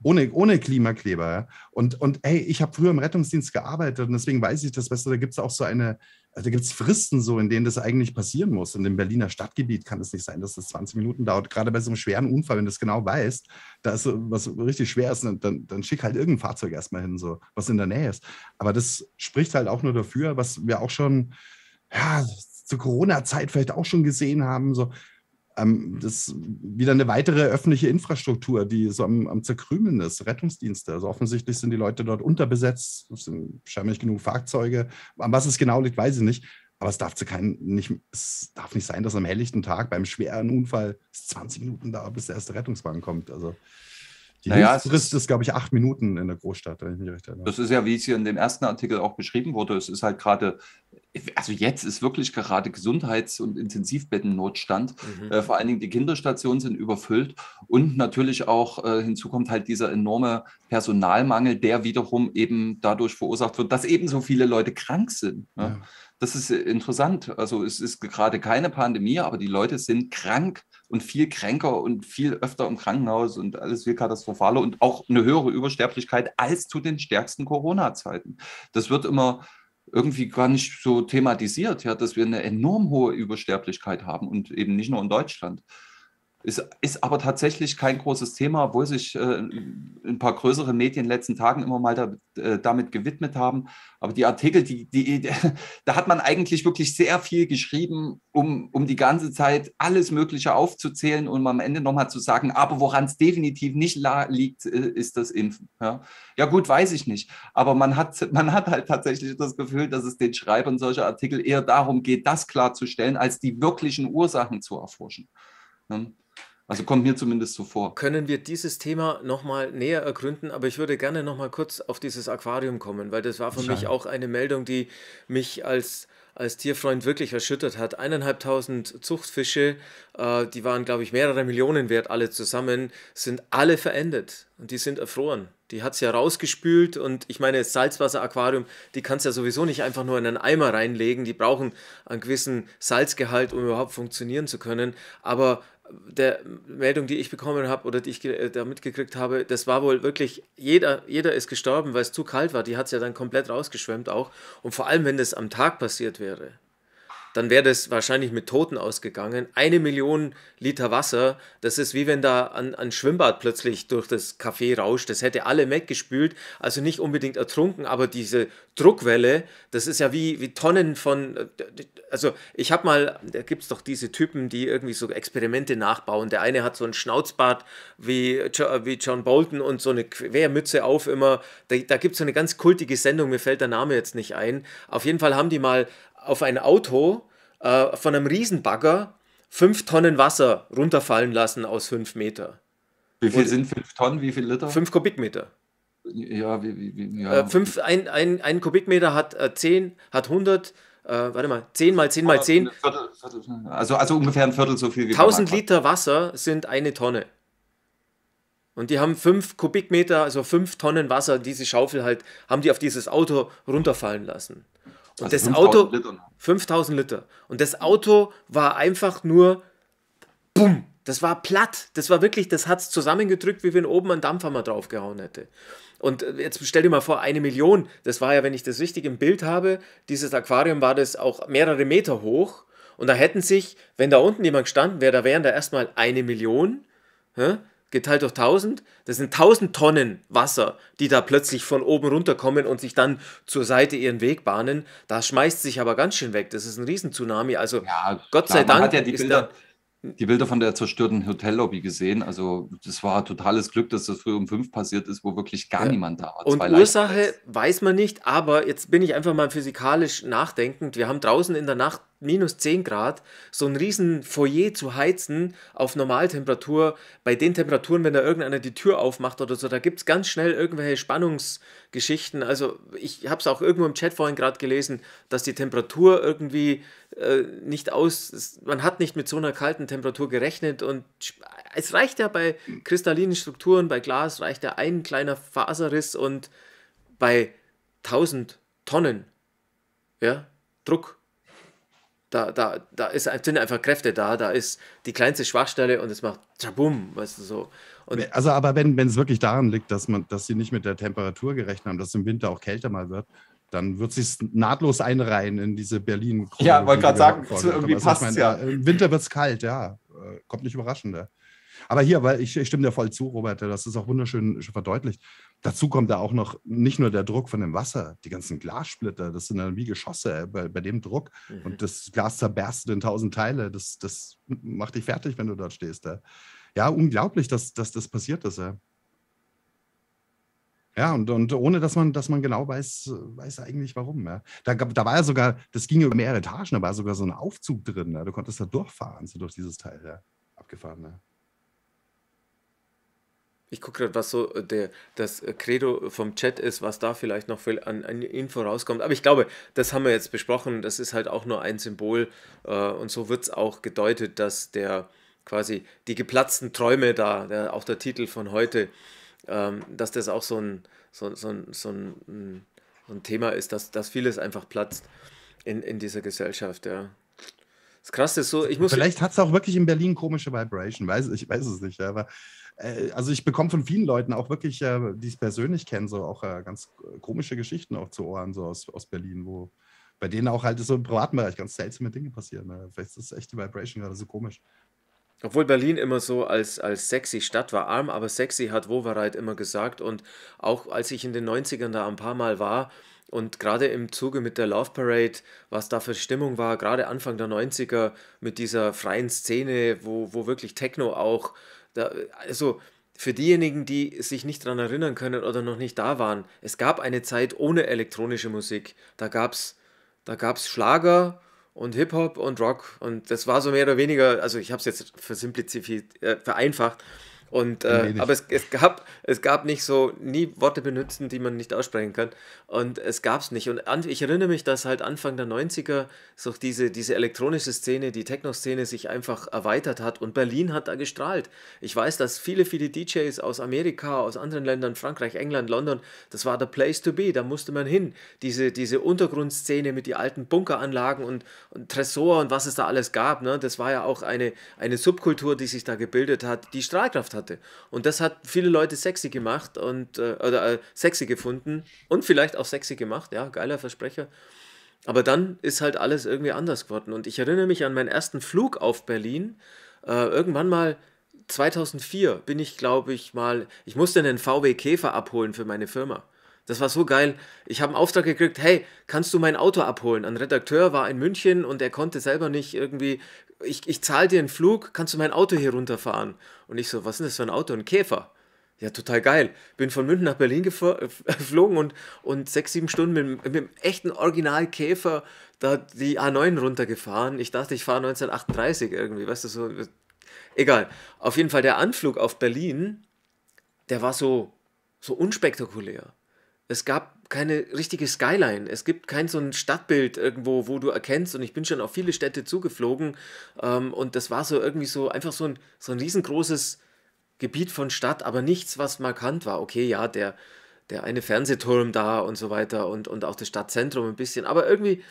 Ohne, ohne Klimakleber. Ja. Und, und hey, ich habe früher im Rettungsdienst gearbeitet und deswegen weiß ich das besser. Da gibt es auch so eine, also da gibt es Fristen so, in denen das eigentlich passieren muss. Und im Berliner Stadtgebiet kann es nicht sein, dass das zwanzig Minuten dauert. Gerade bei so einem schweren Unfall, wenn du es genau weißt, da ist so was richtig schwer ist, dann, dann schick halt irgendein Fahrzeug erstmal hin, so, was in der Nähe ist. Aber das spricht halt auch nur dafür, was wir auch schon, ja, zur Corona-Zeit vielleicht auch schon gesehen haben, so, ähm, das ist wieder eine weitere öffentliche Infrastruktur, die so am, am Zerkrümeln ist, Rettungsdienste. Also offensichtlich sind die Leute dort unterbesetzt, es sind scheinbar nicht genug Fahrzeuge. An was es genau liegt, weiß ich nicht. Aber es darf, zu kein, nicht, es darf nicht sein, dass am helllichten Tag beim schweren Unfall es zwanzig Minuten dauert, bis der erste Rettungswagen kommt. Also die Naja, es Hilfsfrist ist, ist, glaube ich, acht Minuten in der Großstadt, wenn ich mich recht erinnere. das ist ja, wie es hier in dem ersten Artikel auch beschrieben wurde, es ist halt gerade, also jetzt ist wirklich gerade Gesundheits- und Intensivbettennotstand. Mhm. Äh, vor allen Dingen die Kinderstationen sind überfüllt und natürlich auch äh, hinzu kommt halt dieser enorme Personalmangel, der wiederum eben dadurch verursacht wird, dass eben so viele Leute krank sind. Ne? Ja. Das ist äh, interessant. Also es ist gerade keine Pandemie, aber die Leute sind krank und viel kränker und viel öfter im Krankenhaus und alles viel katastrophaler und auch eine höhere Übersterblichkeit als zu den stärksten Corona-Zeiten. Das wird immer irgendwie gar nicht so thematisiert, ja, dass wir eine enorm hohe Übersterblichkeit haben und eben nicht nur in Deutschland. Ist, ist aber tatsächlich kein großes Thema, obwohl sich äh, ein paar größere Medien in den letzten Tagen immer mal da, äh, damit gewidmet haben. Aber die Artikel, die, die, da hat man eigentlich wirklich sehr viel geschrieben, um, um die ganze Zeit alles Mögliche aufzuzählen und um am Ende nochmal zu sagen, aber woran es definitiv nicht la- liegt, äh, ist das Impfen. Ja. ja gut, weiß ich nicht. Aber man hat, man hat halt tatsächlich das Gefühl, dass es den Schreibern solcher Artikel eher darum geht, das klarzustellen, als die wirklichen Ursachen zu erforschen. Ja. Also kommt mir zumindest so vor. Können wir dieses Thema nochmal näher ergründen, aber ich würde gerne nochmal kurz auf dieses Aquarium kommen, weil das war für mich Schade. auch eine Meldung, die mich als, als Tierfreund wirklich erschüttert hat. Eineinhalbtausend Zuchtfische, äh, die waren, glaube ich, mehrere Millionen wert, alle zusammen, sind alle verendet und die sind erfroren. Die hat es ja rausgespült und ich meine, das Salzwasseraquarium, die kannst du ja sowieso nicht einfach nur in einen Eimer reinlegen. Die brauchen einen gewissen Salzgehalt, um überhaupt funktionieren zu können. Aber der Meldung, die ich bekommen habe oder die ich ge- da mitgekriegt habe, das war wohl wirklich, jeder, jeder ist gestorben, weil es zu kalt war. Die hat es ja dann komplett rausgeschwemmt auch. Und vor allem, wenn das am Tag passiert wäre, dann wäre das wahrscheinlich mit Toten ausgegangen. Eine Million Liter Wasser, das ist wie wenn da ein, ein Schwimmbad plötzlich durch das Café rauscht. Das hätte alle weggespült, also nicht unbedingt ertrunken, aber diese Druckwelle, das ist ja wie, wie Tonnen von, also ich habe mal, da gibt es doch diese Typen, die irgendwie so Experimente nachbauen. Der eine hat so ein Schnauzbart wie, Jo- wie John Bolton und so eine Quermütze auf immer. Da, da gibt es so eine ganz kultige Sendung, mir fällt der Name jetzt nicht ein. Auf jeden Fall haben die mal auf ein Auto äh, von einem Riesenbagger fünf Tonnen Wasser runterfallen lassen aus fünf Meter. Wie viel Und sind fünf Tonnen? Wie viel Liter? fünf Kubikmeter. Ja, wie, wie, wie, Äh, ja. fünf, ein, ein, ein Kubikmeter hat äh, zehn, hat hundert, äh, warte mal, zehn mal zehn mal zehn, Viertel, Viertel, also, also ungefähr ein Viertel so viel wie beim tausend Aquarium. Liter Wasser sind eine Tonne. Und die haben fünf Kubikmeter, also fünf Tonnen Wasser, diese Schaufel halt, haben die auf dieses Auto runterfallen lassen. Und Also das fünftausend Auto, Liter. fünftausend Liter. Und das Auto war einfach nur, bumm, das war platt. Das war wirklich, das hat es zusammengedrückt, wie wenn oben ein Dampfhammer draufgehauen hätte. Und äh, jetzt stell dir mal vor, eine Million, das war ja, wenn ich das richtig im Bild habe, dieses Aquarium war das auch mehrere Meter hoch. Und da hätten sich, wenn da unten jemand gestanden wäre, da wären da erstmal eine Million, hä, geteilt durch tausend, das sind tausend Tonnen Wasser, die da plötzlich von oben runterkommen und sich dann zur Seite ihren Weg bahnen. Das schmeißt sich aber ganz schön weg. Das ist ein Riesentsunami. Also Ja, Gott sei klar, man hat Dank ja die ist Bilder, da, die Bilder von der zerstörten Hotellobby gesehen. Also das war totales Glück, dass das früh um fünf passiert ist, wo wirklich gar ja. niemand da war. Und Zwei leicht Ursache verletzt. weiß man nicht, aber jetzt bin ich einfach mal physikalisch nachdenkend. Wir haben draußen in der Nacht minus zehn Grad, so ein riesen Foyer zu heizen auf Normaltemperatur. Bei den Temperaturen, wenn da irgendeiner die Tür aufmacht oder so, da gibt es ganz schnell irgendwelche Spannungsgeschichten. Also ich habe es auch irgendwo im Chat vorhin gerade gelesen, dass die Temperatur irgendwie äh, nicht aus, es- man hat nicht mit so einer kalten Temperatur gerechnet und sch- es reicht ja bei kristallinen Strukturen, bei Glas reicht ja ein kleiner Faserriss und bei tausend Tonnen, ja, Druck, Da, da, da ist, sind einfach Kräfte da, da ist die kleinste Schwachstelle und es macht Tschabum, weißt du so. Und Also, aber wenn, wenn es wirklich daran liegt, dass man, dass sie nicht mit der Temperatur gerechnet haben, dass es im Winter auch kälter mal wird, dann wird es sich nahtlos einreihen in diese berlin Ja, wollte gerade sagen, irgendwie also passt ich es mein, ja. Im Winter wird es kalt, ja. Kommt nicht überraschend. Ja. Aber hier, weil ich, ich stimme dir voll zu, Robert, das ist auch wunderschön verdeutlicht. Dazu kommt da auch noch nicht nur der Druck von dem Wasser, die ganzen Glassplitter, das sind dann wie Geschosse bei, bei dem Druck. Mhm. Und das Glas zerberstet in tausend Teile. Das, das macht dich fertig, wenn du dort stehst. Ja, ja unglaublich, dass, dass das passiert ist. Ja, ja und, und ohne, dass man, dass man genau weiß, weiß eigentlich warum. Ja. Da, da war ja sogar, das ging über mehrere Etagen, da war sogar so ein Aufzug drin. Ja. Du konntest da durchfahren, so durch dieses Teil. Ja. Abgefahren, ja. Ich gucke gerade, was so der, das Credo vom Chat ist, was da vielleicht noch viel an, an Info rauskommt. Aber ich glaube, das haben wir jetzt besprochen. Das ist halt auch nur ein Symbol. Äh, und so wird es auch gedeutet, dass der quasi die geplatzten Träume da, der, auch der Titel von heute, ähm, dass das auch so ein, so, so, so ein, so ein Thema ist, dass, dass vieles einfach platzt in, in dieser Gesellschaft. Ja. Das Krasse ist so, ich muss. Vielleicht hat es auch wirklich in Berlin komische Vibration, weiß, ich weiß es nicht, aber. Also ich bekomme von vielen Leuten auch wirklich, die es persönlich kennen, so auch ganz komische Geschichten auch zu Ohren, so aus, aus Berlin, wo bei denen auch halt so im privaten Bereich ganz seltsame Dinge passieren. Vielleicht ist das echt die Vibration gerade so komisch. Obwohl Berlin immer so als, als sexy Stadt war, arm, aber sexy hat Wowereit immer gesagt. Und auch als ich in den neunzigern da ein paar Mal war und gerade im Zuge mit der Love Parade, was da für Stimmung war, gerade Anfang der neunziger mit dieser freien Szene, wo, wo wirklich Techno auch Da, also für diejenigen, die sich nicht daran erinnern können oder noch nicht da waren, es gab eine Zeit ohne elektronische Musik. Da gab es da gab's Schlager und Hip-Hop und Rock und das war so mehr oder weniger, also ich habe es jetzt versimpliziert, äh, vereinfacht. Und, äh, aber es, es, gab, es gab nicht so, nie Worte benutzen, die man nicht aussprechen kann. Und es gab es nicht. Und an, ich erinnere mich, dass halt Anfang der neunziger so diese, diese elektronische Szene, die Techno-Szene sich einfach erweitert hat. Und Berlin hat da gestrahlt. Ich weiß, dass viele, viele D Js aus Amerika, aus anderen Ländern, Frankreich, England, London, das war der Place to be. Da musste man hin. Diese, diese Untergrundszene mit den alten Bunkeranlagen und, und Tresor und was es da alles gab. Ne? Das war ja auch eine, eine Subkultur, die sich da gebildet hat, die Strahlkraft hat. Hatte. Und das hat viele Leute sexy gemacht und äh, oder äh, sexy gefunden und vielleicht auch sexy gemacht, ja, geiler Versprecher. Aber dann ist halt alles irgendwie anders geworden. Und ich erinnere mich an meinen ersten Flug auf Berlin. Äh, irgendwann mal zweitausendvier bin ich, glaube ich, mal, ich musste einen V W Käfer abholen für meine Firma. Das war so geil. Ich habe einen Auftrag gekriegt, hey, kannst du mein Auto abholen? Ein Redakteur war in München und er konnte selber nicht irgendwie, ich, ich zahle dir einen Flug, kannst du mein Auto hier runterfahren? Und ich so, was ist denn das für ein Auto? Ein Käfer. Ja, total geil. Bin von München nach Berlin geflogen und, und sechs, sieben Stunden mit, mit dem echten Original-Käfer da die A neun runtergefahren. Ich dachte, ich fahre neunzehnhundertachtunddreißig irgendwie, weißt du, so. Egal. Auf jeden Fall der Anflug auf Berlin, der war so, so unspektakulär. Es gab keine richtige Skyline. Es gibt kein so ein Stadtbild irgendwo, wo du erkennst. Und ich bin schon auf viele Städte zugeflogen. Ähm, und das war so irgendwie so einfach so ein, so ein riesengroßes Gebiet von Stadt, aber nichts, was markant war. Okay, ja, der, der eine Fernsehturm da und so weiter und, und auch das Stadtzentrum ein bisschen. Aber irgendwie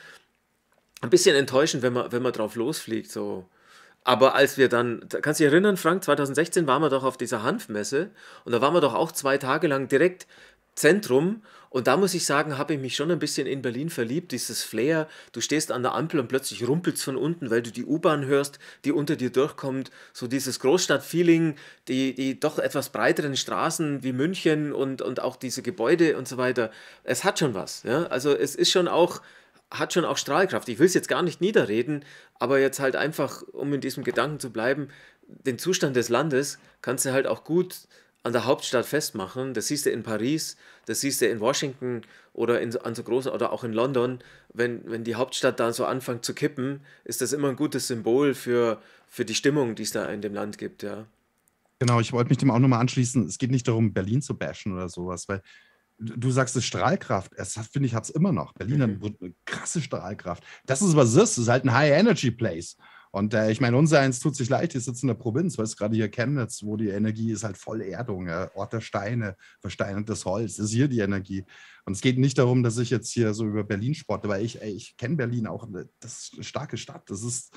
ein bisschen enttäuschend, wenn man, wenn man drauf losfliegt. So. Aber als wir dann, kannst du dich erinnern, Frank, zweitausendsechzehn waren wir doch auf dieser Hanfmesse. Und da waren wir doch auch zwei Tage lang direkt Zentrum und da muss ich sagen, habe ich mich schon ein bisschen in Berlin verliebt, dieses Flair, du stehst an der Ampel und plötzlich rumpelt es von unten, weil du die U-Bahn hörst, die unter dir durchkommt, so dieses Großstadt-Feeling, die, die doch etwas breiteren Straßen wie München und, und auch diese Gebäude und so weiter, es hat schon was, ja? Also es ist schon auch, hat schon auch Strahlkraft, ich will es jetzt gar nicht niederreden, aber jetzt halt einfach, um in diesem Gedanken zu bleiben, den Zustand des Landes kannst du halt auch gut an der Hauptstadt festmachen. Das siehst du in Paris, das siehst du in Washington oder in, an so großen oder auch in London. Wenn, wenn die Hauptstadt da so anfängt zu kippen, ist das immer ein gutes Symbol für, für die Stimmung, die es da in dem Land gibt, ja. Genau, ich wollte mich dem auch nochmal anschließen. Es geht nicht darum, Berlin zu bashen oder sowas, weil du sagst, es ist Strahlkraft. Es hat, finde ich, hat es immer noch. Berlin mhm. hat eine krasse Strahlkraft. Das ist, was es ist. Es ist halt ein High-Energy-Place. Und äh, ich meine, unser eins tut sich leicht, die sitzen in der Provinz, weißt du, gerade hier Chemnitz, wo die Energie ist halt voll Erdung, ja? Ort der Steine, versteinertes Holz, das ist hier die Energie. Und es geht nicht darum, dass ich jetzt hier so über Berlin spotte, weil ich, ey, ich kenne Berlin auch, das ist eine starke Stadt, das ist,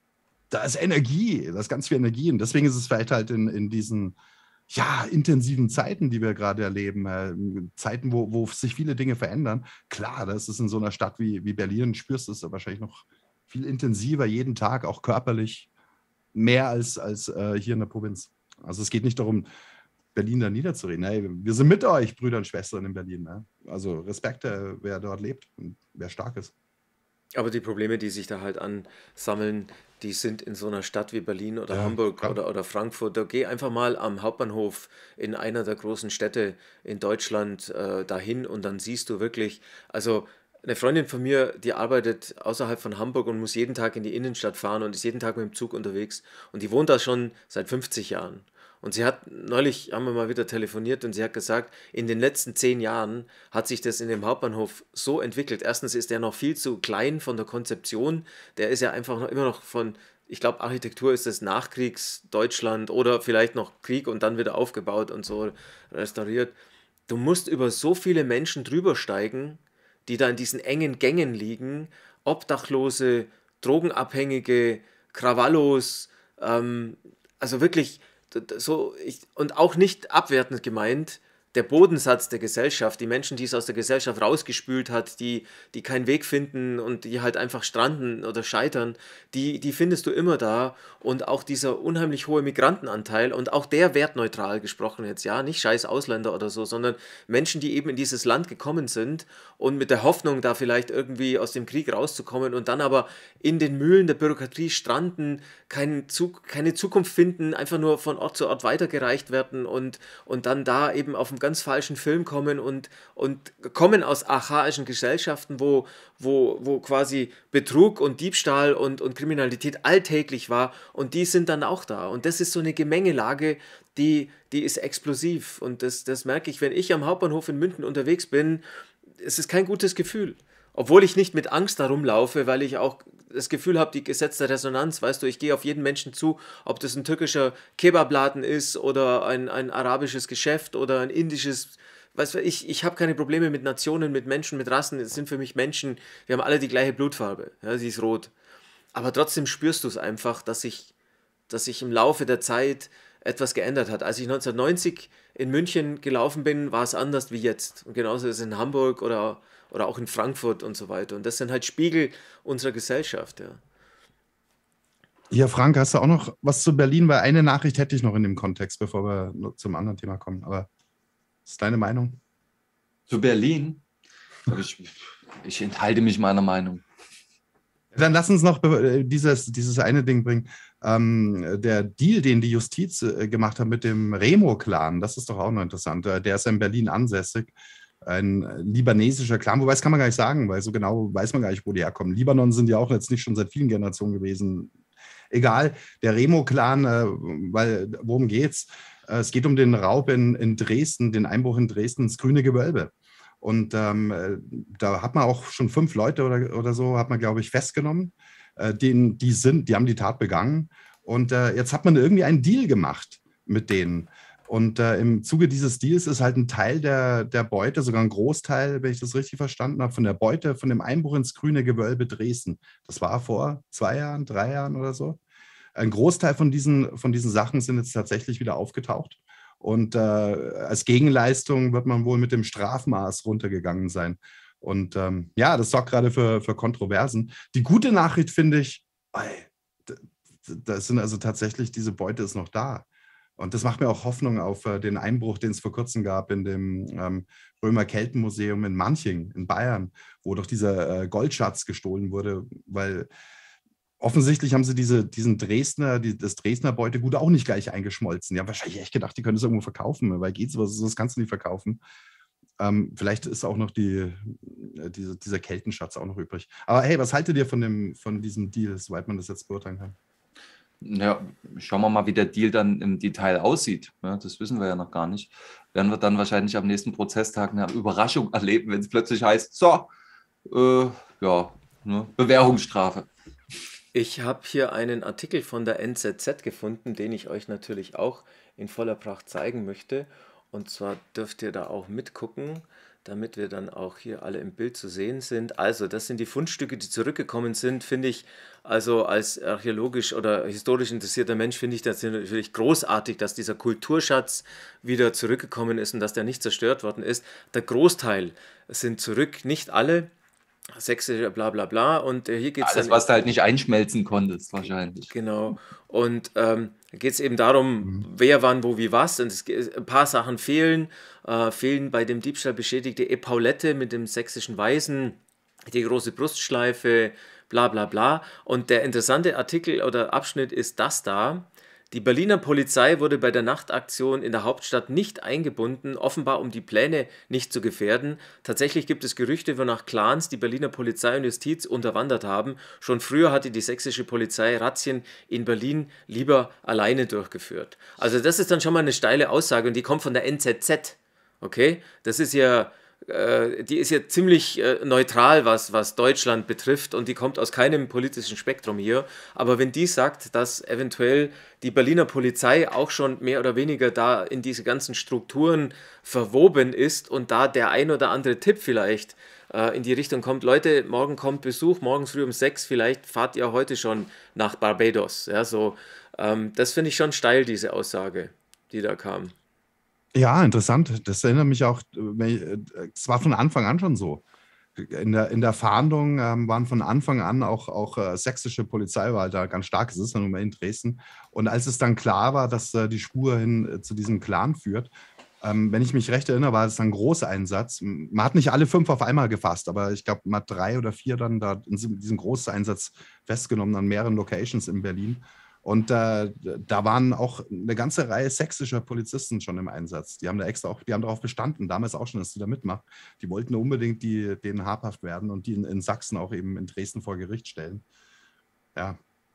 da ist Energie, da ist ganz viel Energie. Und deswegen ist es vielleicht halt in, in diesen ja, intensiven Zeiten, die wir gerade erleben, äh, Zeiten, wo, wo sich viele Dinge verändern. Klar, das ist in so einer Stadt wie, wie Berlin, spürst du es wahrscheinlich noch viel intensiver, jeden Tag, auch körperlich, mehr als, als äh, hier in der Provinz. Also es geht nicht darum, Berlin da niederzureden. Hey, wir sind mit euch, Brüder und Schwestern in Berlin. Ne? Also Respekt, äh, wer dort lebt und wer stark ist. Aber die Probleme, die sich da halt ansammeln, die sind in so einer Stadt wie Berlin oder Ja, Hamburg klar. oder, oder Frankfurt. Da geh einfach mal am Hauptbahnhof in einer der großen Städte in Deutschland äh, dahin und dann siehst du wirklich, also eine Freundin von mir, die arbeitet außerhalb von Hamburg und muss jeden Tag in die Innenstadt fahren und ist jeden Tag mit dem Zug unterwegs und die wohnt da schon seit fünfzig Jahren. Und sie hat, neulich haben wir mal wieder telefoniert und sie hat gesagt, in den letzten zehn Jahren hat sich das in dem Hauptbahnhof so entwickelt. Erstens ist der noch viel zu klein von der Konzeption. Der ist ja einfach noch, immer noch von, ich glaube, Architektur ist das Nachkriegsdeutschland oder vielleicht noch Krieg und dann wieder aufgebaut und so restauriert. Du musst über so viele Menschen drüber steigen, die da in diesen engen Gängen liegen, Obdachlose, Drogenabhängige, Krawallos, ähm, also wirklich d- d- so, ich, und auch nicht abwertend gemeint, der Bodensatz der Gesellschaft, die Menschen, die es aus der Gesellschaft rausgespült hat, die, die keinen Weg finden und die halt einfach stranden oder scheitern, die, die findest du immer da. Und auch dieser unheimlich hohe Migrantenanteil und auch der wertneutral gesprochen jetzt, ja, nicht scheiß Ausländer oder so, sondern Menschen, die eben in dieses Land gekommen sind und mit der Hoffnung, da vielleicht irgendwie aus dem Krieg rauszukommen und dann aber in den Mühlen der Bürokratie stranden, keinen Zug, keine Zukunft finden, einfach nur von Ort zu Ort weitergereicht werden und, und dann da eben auf einen ganz falschen Film kommen und, und kommen aus archaischen Gesellschaften, wo, wo, wo quasi Betrug und Diebstahl und, und Kriminalität alltäglich war und die sind dann auch da. Und das ist so eine Gemengelage, die, die ist explosiv und das, das merke ich, wenn ich am Hauptbahnhof in München unterwegs bin, es ist kein gutes Gefühl. Obwohl ich nicht mit Angst da rumlaufe, weil ich auch das Gefühl habe, die Gesetz der Resonanz, weißt du, ich gehe auf jeden Menschen zu, ob das ein türkischer Kebabladen ist oder ein, ein arabisches Geschäft oder ein indisches, weißt du, ich, ich habe keine Probleme mit Nationen, mit Menschen, mit Rassen, es sind für mich Menschen, wir haben alle die gleiche Blutfarbe, ja, sie ist rot. Aber trotzdem spürst du es einfach, dass sich, dass sich im Laufe der Zeit etwas geändert hat. Als ich neunzehnhundertneunzig in München gelaufen bin, war es anders wie jetzt. Und genauso ist es in Hamburg oder, oder auch in Frankfurt und so weiter. Und das sind halt Spiegel unserer Gesellschaft, ja. Ja, Frank, hast du auch noch was zu Berlin? Weil eine Nachricht hätte ich noch in dem Kontext, bevor wir noch zum anderen Thema kommen. Aber was ist deine Meinung? Zu Berlin? Ich, ich enthalte mich meiner Meinung. Dann lass uns noch be- dieses, dieses eine Ding bringen. Ähm, der Deal, den die Justiz äh, gemacht hat mit dem Remo-Clan, das ist doch auch noch interessant. Äh, Der ist ja in Berlin ansässig. Ein äh, libanesischer Clan, wobei das kann man gar nicht sagen, weil so genau weiß man gar nicht, wo die herkommen. Libanon sind ja auch jetzt nicht schon seit vielen Generationen gewesen. Egal, der Remo-Clan, äh, weil worum geht's? Äh, es geht um den Raub in, in Dresden, den Einbruch in Dresden ins Grüne Gewölbe. Und ähm, äh, da hat man auch schon fünf Leute oder, oder so, hat man, glaube ich, festgenommen. Äh, den, die, sind, die haben die Tat begangen. Und äh, jetzt hat man irgendwie einen Deal gemacht mit denen. Und äh, im Zuge dieses Deals ist halt ein Teil der, der Beute, sogar ein Großteil, wenn ich das richtig verstanden habe, von der Beute, von dem Einbruch ins Grüne Gewölbe Dresden. Das war vor zwei Jahren, drei Jahren oder so. Ein Großteil von diesen, von diesen Sachen sind jetzt tatsächlich wieder aufgetaucht. Und äh, als Gegenleistung wird man wohl mit dem Strafmaß runtergegangen sein. Und ähm, ja, das sorgt gerade für, für Kontroversen. Die gute Nachricht finde ich, ey, d- d- das sind also tatsächlich, diese Beute ist noch da. Und das macht mir auch Hoffnung auf äh, den Einbruch, den es vor kurzem gab in dem ähm, Römer-Kelten-Museum in Manching in Bayern, wo doch dieser äh, Goldschatz gestohlen wurde, weil offensichtlich haben sie diese, diesen Dresdner, die, das Dresdner Beutegut auch nicht gleich eingeschmolzen. Die haben wahrscheinlich echt gedacht, die können es irgendwo verkaufen, weil geht's, was, das kannst du nicht verkaufen. Ähm, vielleicht ist auch noch die, äh, diese, dieser Keltenschatz auch noch übrig. Aber hey, was haltet ihr von, dem, von diesem Deal, soweit man das jetzt beurteilen kann? Ja, schauen wir mal, wie der Deal dann im Detail aussieht. Ja, das wissen wir ja noch gar nicht. Werden wir dann wahrscheinlich am nächsten Prozesstag eine Überraschung erleben, wenn es plötzlich heißt, so, äh, ja, ne, Bewährungsstrafe. Ich habe hier einen Artikel von der N Z Z gefunden, den ich euch natürlich auch in voller Pracht zeigen möchte. Und zwar dürft ihr da auch mitgucken, damit wir dann auch hier alle im Bild zu sehen sind. Also, das sind die Fundstücke, die zurückgekommen sind, finde ich, also als archäologisch oder historisch interessierter Mensch finde ich das natürlich großartig, dass dieser Kulturschatz wieder zurückgekommen ist und dass der nicht zerstört worden ist. Der Großteil sind zurück, nicht alle. Sächsische bla bla bla. Und äh, hier geht es Alles, dann. was du halt nicht einschmelzen konntest, wahrscheinlich. Genau. Und ähm, da geht es eben darum, Mhm. wer, wann, wo, wie, was. Und es, ge- ein paar Sachen fehlen. Äh, fehlen bei dem Diebstahl beschädigte Epaulette mit dem sächsischen Weißen, die große Brustschleife, bla bla bla. Und der interessante Artikel oder Abschnitt ist das da. Die Berliner Polizei wurde bei der Nachtaktion in der Hauptstadt nicht eingebunden, offenbar um die Pläne nicht zu gefährden. Tatsächlich gibt es Gerüchte, wonach Clans die Berliner Polizei und Justiz unterwandert haben. Schon früher hatte die sächsische Polizei Razzien in Berlin lieber alleine durchgeführt. Also das ist dann schon mal eine steile Aussage und die kommt von der N Z Z. Okay? Das ist ja, äh, die ist ja ziemlich äh, neutral, was, was Deutschland betrifft und die kommt aus keinem politischen Spektrum hier. Aber wenn die sagt, dass eventuell die Berliner Polizei auch schon mehr oder weniger da in diese ganzen Strukturen verwoben ist und da der ein oder andere Tipp vielleicht äh, in die Richtung kommt, Leute, morgen kommt Besuch, morgens früh um sechs, vielleicht fahrt ihr heute schon nach Barbados. Ja, so, ähm, das finde ich schon steil, diese Aussage, die da kam. Ja, interessant. Das erinnert mich auch, äh, es war von Anfang an schon so. In der, in der Fahndung ähm, waren von Anfang an auch, auch äh, sächsische Polizei war da ganz stark. Es ist ja nun mal in Dresden. Und als es dann klar war, dass äh, die Spur hin äh, zu diesem Clan führt, ähm, wenn ich mich recht erinnere, war es dann ein Großeinsatz. Man hat nicht alle fünf auf einmal gefasst, aber ich glaube, man hat drei oder vier dann da in diesem diesem Großeinsatz festgenommen an mehreren Locations in Berlin. Und äh, da waren auch eine ganze Reihe sächsischer Polizisten schon im Einsatz. Die haben da extra auch, die haben darauf bestanden, damals auch schon, dass die da mitmachen. Die wollten unbedingt die, denen habhaft werden und die in, in Sachsen auch eben in Dresden vor Gericht stellen. Ja.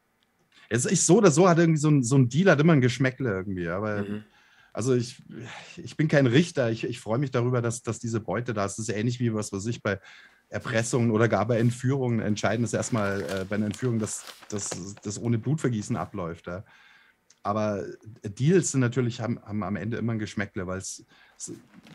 Jetzt ist so oder so, hat irgendwie so ein, so ein Deal hat immer ein Geschmäckle irgendwie. Aber Mhm. also ich, ich bin kein Richter. Ich, ich freue mich darüber, dass, dass diese Beute da ist. Das ist ähnlich wie was weiß ich bei Erpressungen oder gar bei Entführungen. Entscheidend ist erstmal äh, bei einer Entführung, dass das ohne Blutvergießen abläuft. Ja. Aber Deals sind natürlich, haben, haben am Ende immer ein Geschmäckle, weil es, es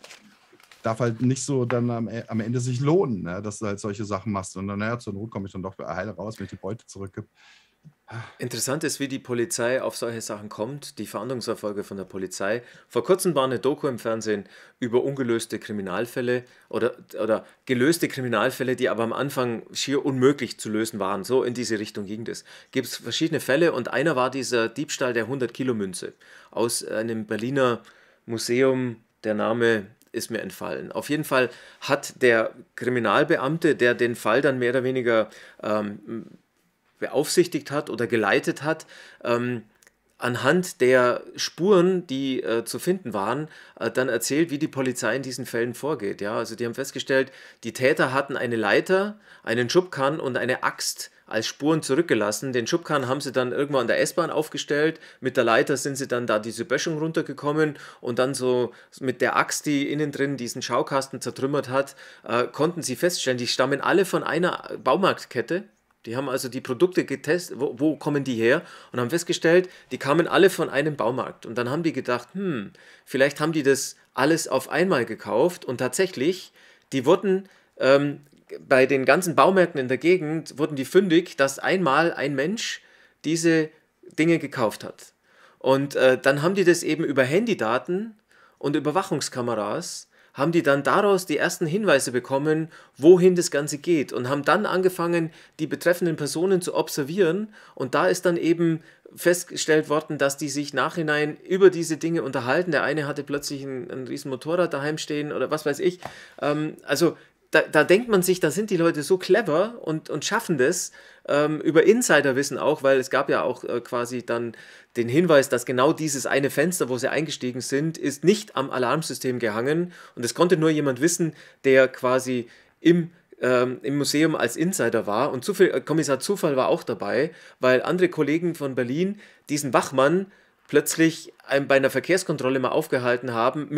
darf halt nicht so dann am, am Ende sich lohnen, ne, dass du halt solche Sachen machst. Und dann, naja, zur Not komme ich dann doch heile raus, wenn ich die Beute zurückgebe. Interessant ist, wie die Polizei auf solche Sachen kommt, die Fahndungserfolge von der Polizei. Vor kurzem war eine Doku im Fernsehen über ungelöste Kriminalfälle oder, oder gelöste Kriminalfälle, die aber am Anfang schier unmöglich zu lösen waren. So in diese Richtung ging das. Gibt es verschiedene Fälle und einer war dieser Diebstahl der hundert-Kilo-Münze aus einem Berliner Museum. Der Name ist mir entfallen. Auf jeden Fall hat der Kriminalbeamte, der den Fall dann mehr oder weniger ähm, beaufsichtigt hat oder geleitet hat, ähm, anhand der Spuren, die äh, zu finden waren, äh, dann erzählt, wie die Polizei in diesen Fällen vorgeht. Ja, also die haben festgestellt, die Täter hatten eine Leiter, einen Schubkarren und eine Axt als Spuren zurückgelassen. Den Schubkarren haben sie dann irgendwann an der S-Bahn aufgestellt. Mit der Leiter sind sie dann da diese Böschung runtergekommen und dann so mit der Axt, die innen drin diesen Schaukasten zertrümmert hat, äh, konnten sie feststellen, die stammen alle von einer Baumarktkette. Die haben also die Produkte getestet, wo, wo kommen die her? Und haben festgestellt, die kamen alle von einem Baumarkt. Und dann haben die gedacht, hm, vielleicht haben die das alles auf einmal gekauft. Und tatsächlich, die wurden ähm, bei den ganzen Baumärkten in der Gegend, wurden die fündig, dass einmal ein Mensch diese Dinge gekauft hat. Und äh, dann haben die das eben über Handydaten und Überwachungskameras haben die dann daraus die ersten Hinweise bekommen, wohin das Ganze geht und haben dann angefangen, die betreffenden Personen zu observieren und da ist dann eben festgestellt worden, dass die sich nachhinein über diese Dinge unterhalten. Der eine hatte plötzlich ein, ein riesen Motorrad daheim stehen oder was weiß ich. Ähm, also da, da denkt man sich, da sind die Leute so clever und, und schaffen das ähm, über Insiderwissen auch, weil es gab ja auch äh, quasi dann den Hinweis, dass genau dieses eine Fenster, wo sie eingestiegen sind, ist nicht am Alarmsystem gehangen und das konnte nur jemand wissen, der quasi im, ähm, im Museum als Insider war und Zufall, äh, Kommissar Zufall war auch dabei, weil andere Kollegen von Berlin diesen Wachmann plötzlich ein, bei einer Verkehrskontrolle mal aufgehalten haben mit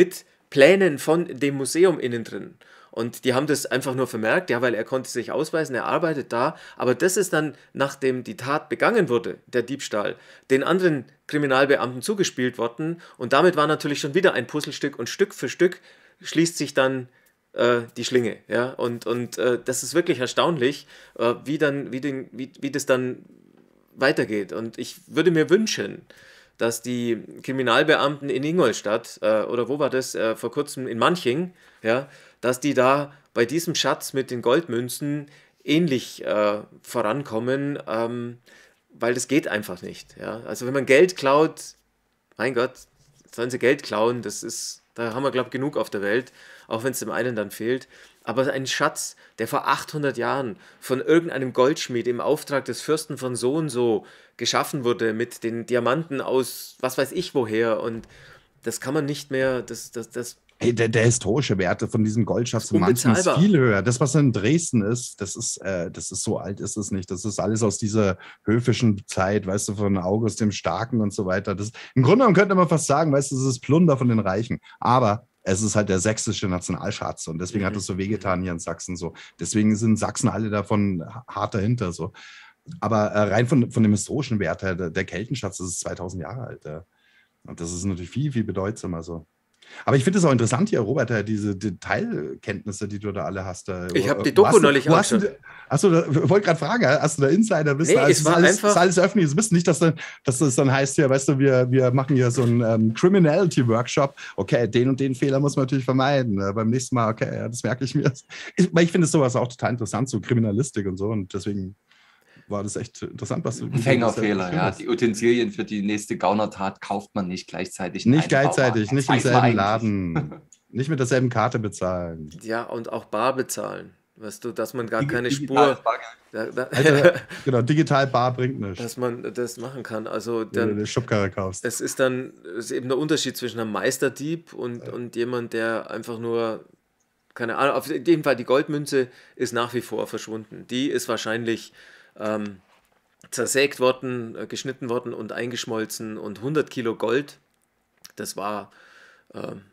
Plänen von dem Museum innen drin. Und die haben das einfach nur vermerkt, ja, weil er konnte sich ausweisen, er arbeitet da. Aber das ist dann, nachdem die Tat begangen wurde, der Diebstahl, den anderen Kriminalbeamten zugespielt worden. Und damit war natürlich schon wieder ein Puzzlestück und Stück für Stück schließt sich dann äh, die Schlinge. Ja? Und, und äh, das ist wirklich erstaunlich, äh, wie, dann, wie, den, wie, wie das dann weitergeht. Und ich würde mir wünschen, dass die Kriminalbeamten in Ingolstadt, äh, oder wo war das, äh, vor kurzem in Manching, ja, dass die da bei diesem Schatz mit den Goldmünzen ähnlich äh, vorankommen, ähm, weil das geht einfach nicht. Ja? Also wenn man Geld klaut, mein Gott, sollen sie Geld klauen, das ist, da haben wir, glaube ich, genug auf der Welt, auch wenn es dem einen dann fehlt. Aber ein Schatz, der vor achthundert Jahren von irgendeinem Goldschmied im Auftrag des Fürsten von so und so geschaffen wurde, mit den Diamanten aus was weiß ich woher, und das kann man nicht mehr, das, das, das Hey, der, der historische Wert von diesem Goldschatz ist in Manchen ist unbezahlbar. viel höher. Das, was in Dresden ist, das ist, äh, das ist so alt, ist es nicht. Das ist alles aus dieser höfischen Zeit, weißt du, von August dem Starken und so weiter. Das, im Grunde genommen könnte man fast sagen, weißt du, das ist Plunder von den Reichen. Aber es ist halt der sächsische Nationalschatz und deswegen Mhm. hat es so wehgetan hier in Sachsen so. Deswegen sind Sachsen alle davon hart dahinter so. Aber äh, rein von, von dem historischen Wert her, der, der Keltenschatz, das ist zweitausend Jahre alt. Ja. Und das ist natürlich viel, viel bedeutsamer so. Aber ich finde es auch interessant hier, Robert, ja, diese Detailkenntnisse, die du da alle hast. Da, Ich habe die wo Doku hast du- neulich wo hast du- angeschaut. Achso, ich wollte gerade fragen, hast du da Insider-Wissen? Nee, Also, es ist war alles, einfach- ist alles öffentliches Wissen. Nicht, dass, dann, dass das dann heißt, ja, weißt du, wir, wir machen hier so einen ähm, Criminality-Workshop. Okay, den und den Fehler muss man natürlich vermeiden. Äh, beim nächsten Mal, okay, ja, das merke ich mir. Ich, weil ich finde sowas auch total interessant, so Kriminalistik und so. Und deswegen war das echt interessant, was du Fängerfehler, ja. hast. Die Utensilien für die nächste Gaunertat kauft man nicht gleichzeitig. in Nicht einem gleichzeitig, Baumarkt. nicht im Das weiß man selben eigentlich. Laden. Nicht mit derselben Karte bezahlen. Ja, und auch bar bezahlen. Weißt du, dass man gar Digi- keine digitales Spur, Bargeld. da, da, Alter, genau, digital bar bringt nichts. dass man das machen kann. Also Wenn du dann, eine Schubkarre kaufst. es ist dann es ist eben der Unterschied zwischen einem Meisterdieb und, und jemand, der einfach nur, keine Ahnung, auf jeden Fall die Goldmünze ist nach wie vor verschwunden. Die ist wahrscheinlich ähm, zersägt worden, äh, geschnitten worden und eingeschmolzen, und hundert Kilo Gold, das war, ähm,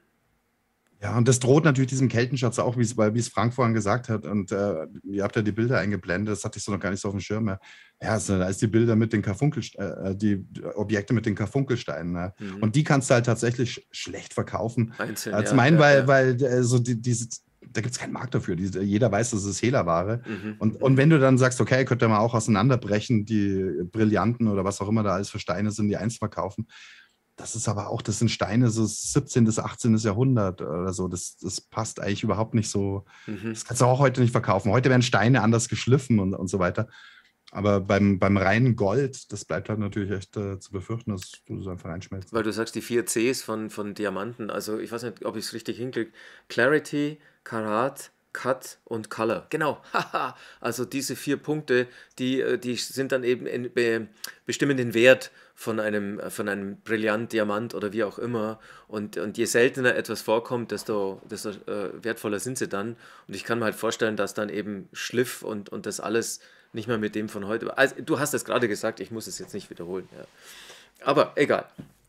Ja, und das droht natürlich diesem Keltenschatz auch, wie es, weil- wie es Frank vorhin gesagt hat. Und äh, ihr habt ja die Bilder eingeblendet, das hatte ich so noch gar nicht so auf dem Schirm mehr. Ja, so, da ist die Bilder mit den Karfunkelsteinen, äh, die Objekte mit den Karfunkelsteinen. Ne? Mhm. Und die kannst du halt tatsächlich sch schlecht verkaufen. einzeln. Äh, ja, zum einen, ja, weil, ja. weil äh, so die, diese, da gibt es keinen Markt dafür. Die, jeder weiß, das ist Hehlerware. Mhm. Und, und wenn du dann sagst, okay, könnt ihr mal auch auseinanderbrechen, die Brillanten oder was auch immer da alles für Steine sind, die eins verkaufen. Das ist aber auch, das sind Steine, so siebzehnten bis achtzehnten Jahrhundert oder so. Das, das passt eigentlich überhaupt nicht so. Mhm. Das kannst du auch heute nicht verkaufen. Heute werden Steine anders geschliffen und, und so weiter. Aber beim, beim reinen Gold, das bleibt halt natürlich echt äh, zu befürchten, dass du es einfach reinschmelzt. Weil du sagst, die vier Cs von, von Diamanten, also ich weiß nicht, ob ich es richtig hinkriege. Clarity, Karat, Cut und Color. Genau, haha. Also diese vier Punkte, die, äh, die sind dann eben in, be, bestimmen den Wert von einem, äh, von einem Brillant, Diamant oder wie auch immer. Und, und je seltener etwas vorkommt, desto, desto äh, wertvoller sind sie dann. Und ich kann mir halt vorstellen, dass dann eben Schliff und, und das alles nicht mehr mit dem von heute. Also, du hast es gerade gesagt, ich muss es jetzt nicht wiederholen. Ja. Aber egal.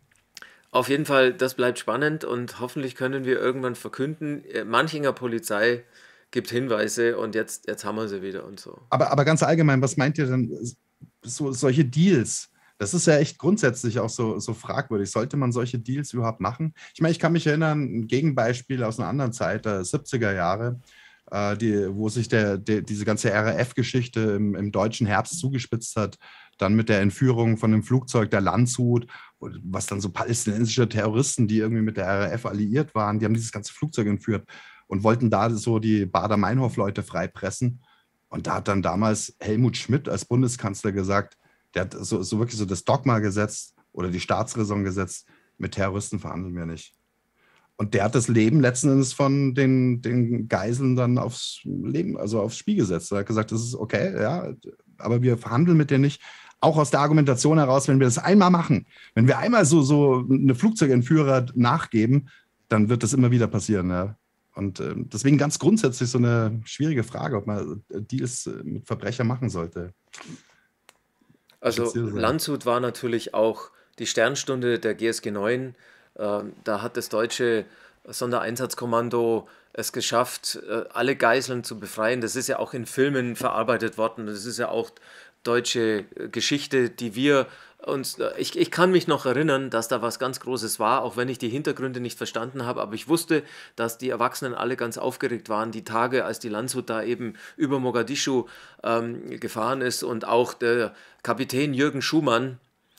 Auf jeden Fall, das bleibt spannend, und hoffentlich können wir irgendwann verkünden, äh, Manchinger Polizei gibt Hinweise und jetzt, jetzt haben wir sie wieder und so. Aber, aber ganz allgemein, was meint ihr denn, so, solche Deals? Das ist ja echt grundsätzlich auch so, so fragwürdig. Sollte man solche Deals überhaupt machen? Ich meine, ich kann mich erinnern, ein Gegenbeispiel aus einer anderen Zeit, der siebziger Jahre, äh, die, wo sich der, der, diese ganze R A F-Geschichte im, im deutschen Herbst zugespitzt hat, dann mit der Entführung von dem Flugzeug der Landshut, was dann so palästinensische Terroristen, die irgendwie mit der R A F alliiert waren, die haben dieses ganze Flugzeug entführt und wollten da so die Bader-Meinhof-Leute freipressen. Und da hat dann damals Helmut Schmidt als Bundeskanzler gesagt, der hat so, so wirklich so das Dogma gesetzt oder die Staatsräson gesetzt, mit Terroristen verhandeln wir nicht. Und der hat das Leben letzten Endes von den, den Geiseln dann aufs Leben, also aufs Spiel gesetzt. Er hat gesagt, das ist okay, ja, aber wir verhandeln mit denen nicht. Auch aus der Argumentation heraus, wenn wir das einmal machen, wenn wir einmal so, so eine Flugzeugentführer nachgeben, dann wird das immer wieder passieren. Ja. Und äh, deswegen ganz grundsätzlich so eine schwierige Frage, ob man Deals mit Verbrechern machen sollte. Also Was würdest du sagen? Landshut war natürlich auch die Sternstunde der G S G neun. Ähm, da hat das deutsche Sondereinsatzkommando es geschafft, äh, alle Geiseln zu befreien. Das ist ja auch in Filmen verarbeitet worden. Das ist ja auch deutsche äh, Geschichte, die wir uns. Äh, ich, ich kann mich noch erinnern, dass da was ganz Großes war, auch wenn ich die Hintergründe nicht verstanden habe. Aber ich wusste, dass die Erwachsenen alle ganz aufgeregt waren, die Tage, als die Landshut da eben über Mogadischu ähm, gefahren ist und auch der Kapitän Jürgen Schumann,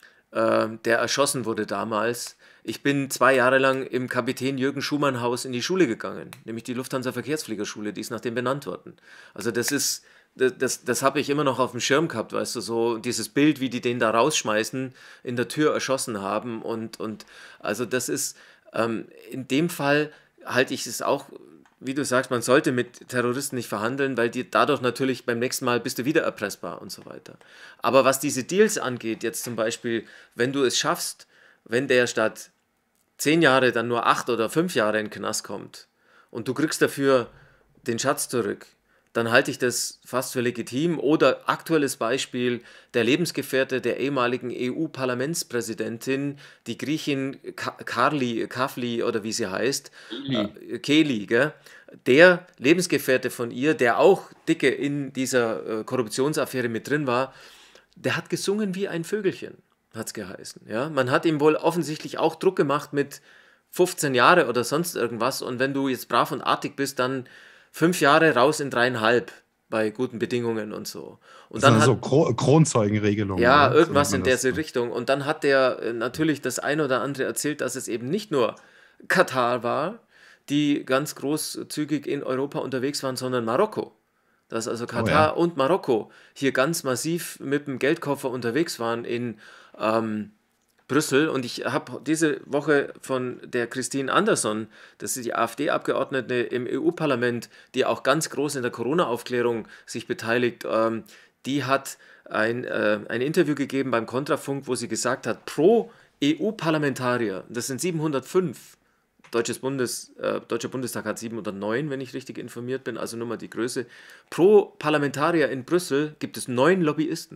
äh, der erschossen wurde damals. Ich bin zwei Jahre lang im Kapitän Jürgen Schumann Haus in die Schule gegangen, nämlich die Lufthansa Verkehrsfliegerschule, die ist nach dem benannt worden. Also das ist, das, das, das habe ich immer noch auf dem Schirm gehabt, weißt du, so dieses Bild, wie die den da rausschmeißen, in der Tür erschossen haben und, und also das ist, ähm, in dem Fall halte ich es auch, wie du sagst, man sollte mit Terroristen nicht verhandeln, weil die dadurch natürlich beim nächsten Mal bist du wieder erpressbar und so weiter. Aber was diese Deals angeht, jetzt zum Beispiel, wenn du es schaffst, wenn der statt zehn Jahre dann nur acht oder fünf Jahre in den Knast kommt und du kriegst dafür den Schatz zurück, dann halte ich das fast für legitim. Oder aktuelles Beispiel, der Lebensgefährte der ehemaligen E U-Parlamentspräsidentin, die Griechin Karli, Kafli oder wie sie heißt, äh, Keli, gell? Der Lebensgefährte von ihr, der auch dicke in dieser äh, Korruptionsaffäre mit drin war, der hat gesungen wie ein Vögelchen, hat es geheißen. Ja? Man hat ihm wohl offensichtlich auch Druck gemacht mit fünfzehn Jahre oder sonst irgendwas. Und wenn du jetzt brav und artig bist, dann fünf Jahre raus in dreieinhalb bei guten Bedingungen und so. Und das dann sind hat, so Kro Kronzeugenregelungen. ja, oder? irgendwas So in nennt man der das. Richtung. Und dann hat der äh, natürlich das ein oder andere erzählt, dass es eben nicht nur Katar war, die ganz großzügig in Europa unterwegs waren, sondern Marokko. Dass also Oh Katar ja. und Marokko hier ganz massiv mit dem Geldkoffer unterwegs waren in ähm, Brüssel. Und ich habe diese Woche von der Christine Anderson, das ist die AfD-Abgeordnete im E U-Parlament, die auch ganz groß in der Corona-Aufklärung sich beteiligt, ähm, die hat ein, äh, ein Interview gegeben beim Kontrafunk, wo sie gesagt hat, pro E U-Parlamentarier, das sind siebenhundertfünf, Deutsches Bundes, äh, Deutscher Bundestag hat siebenhundertneun, wenn ich richtig informiert bin, also nur mal die Größe. Pro Parlamentarier in Brüssel gibt es neun Lobbyisten.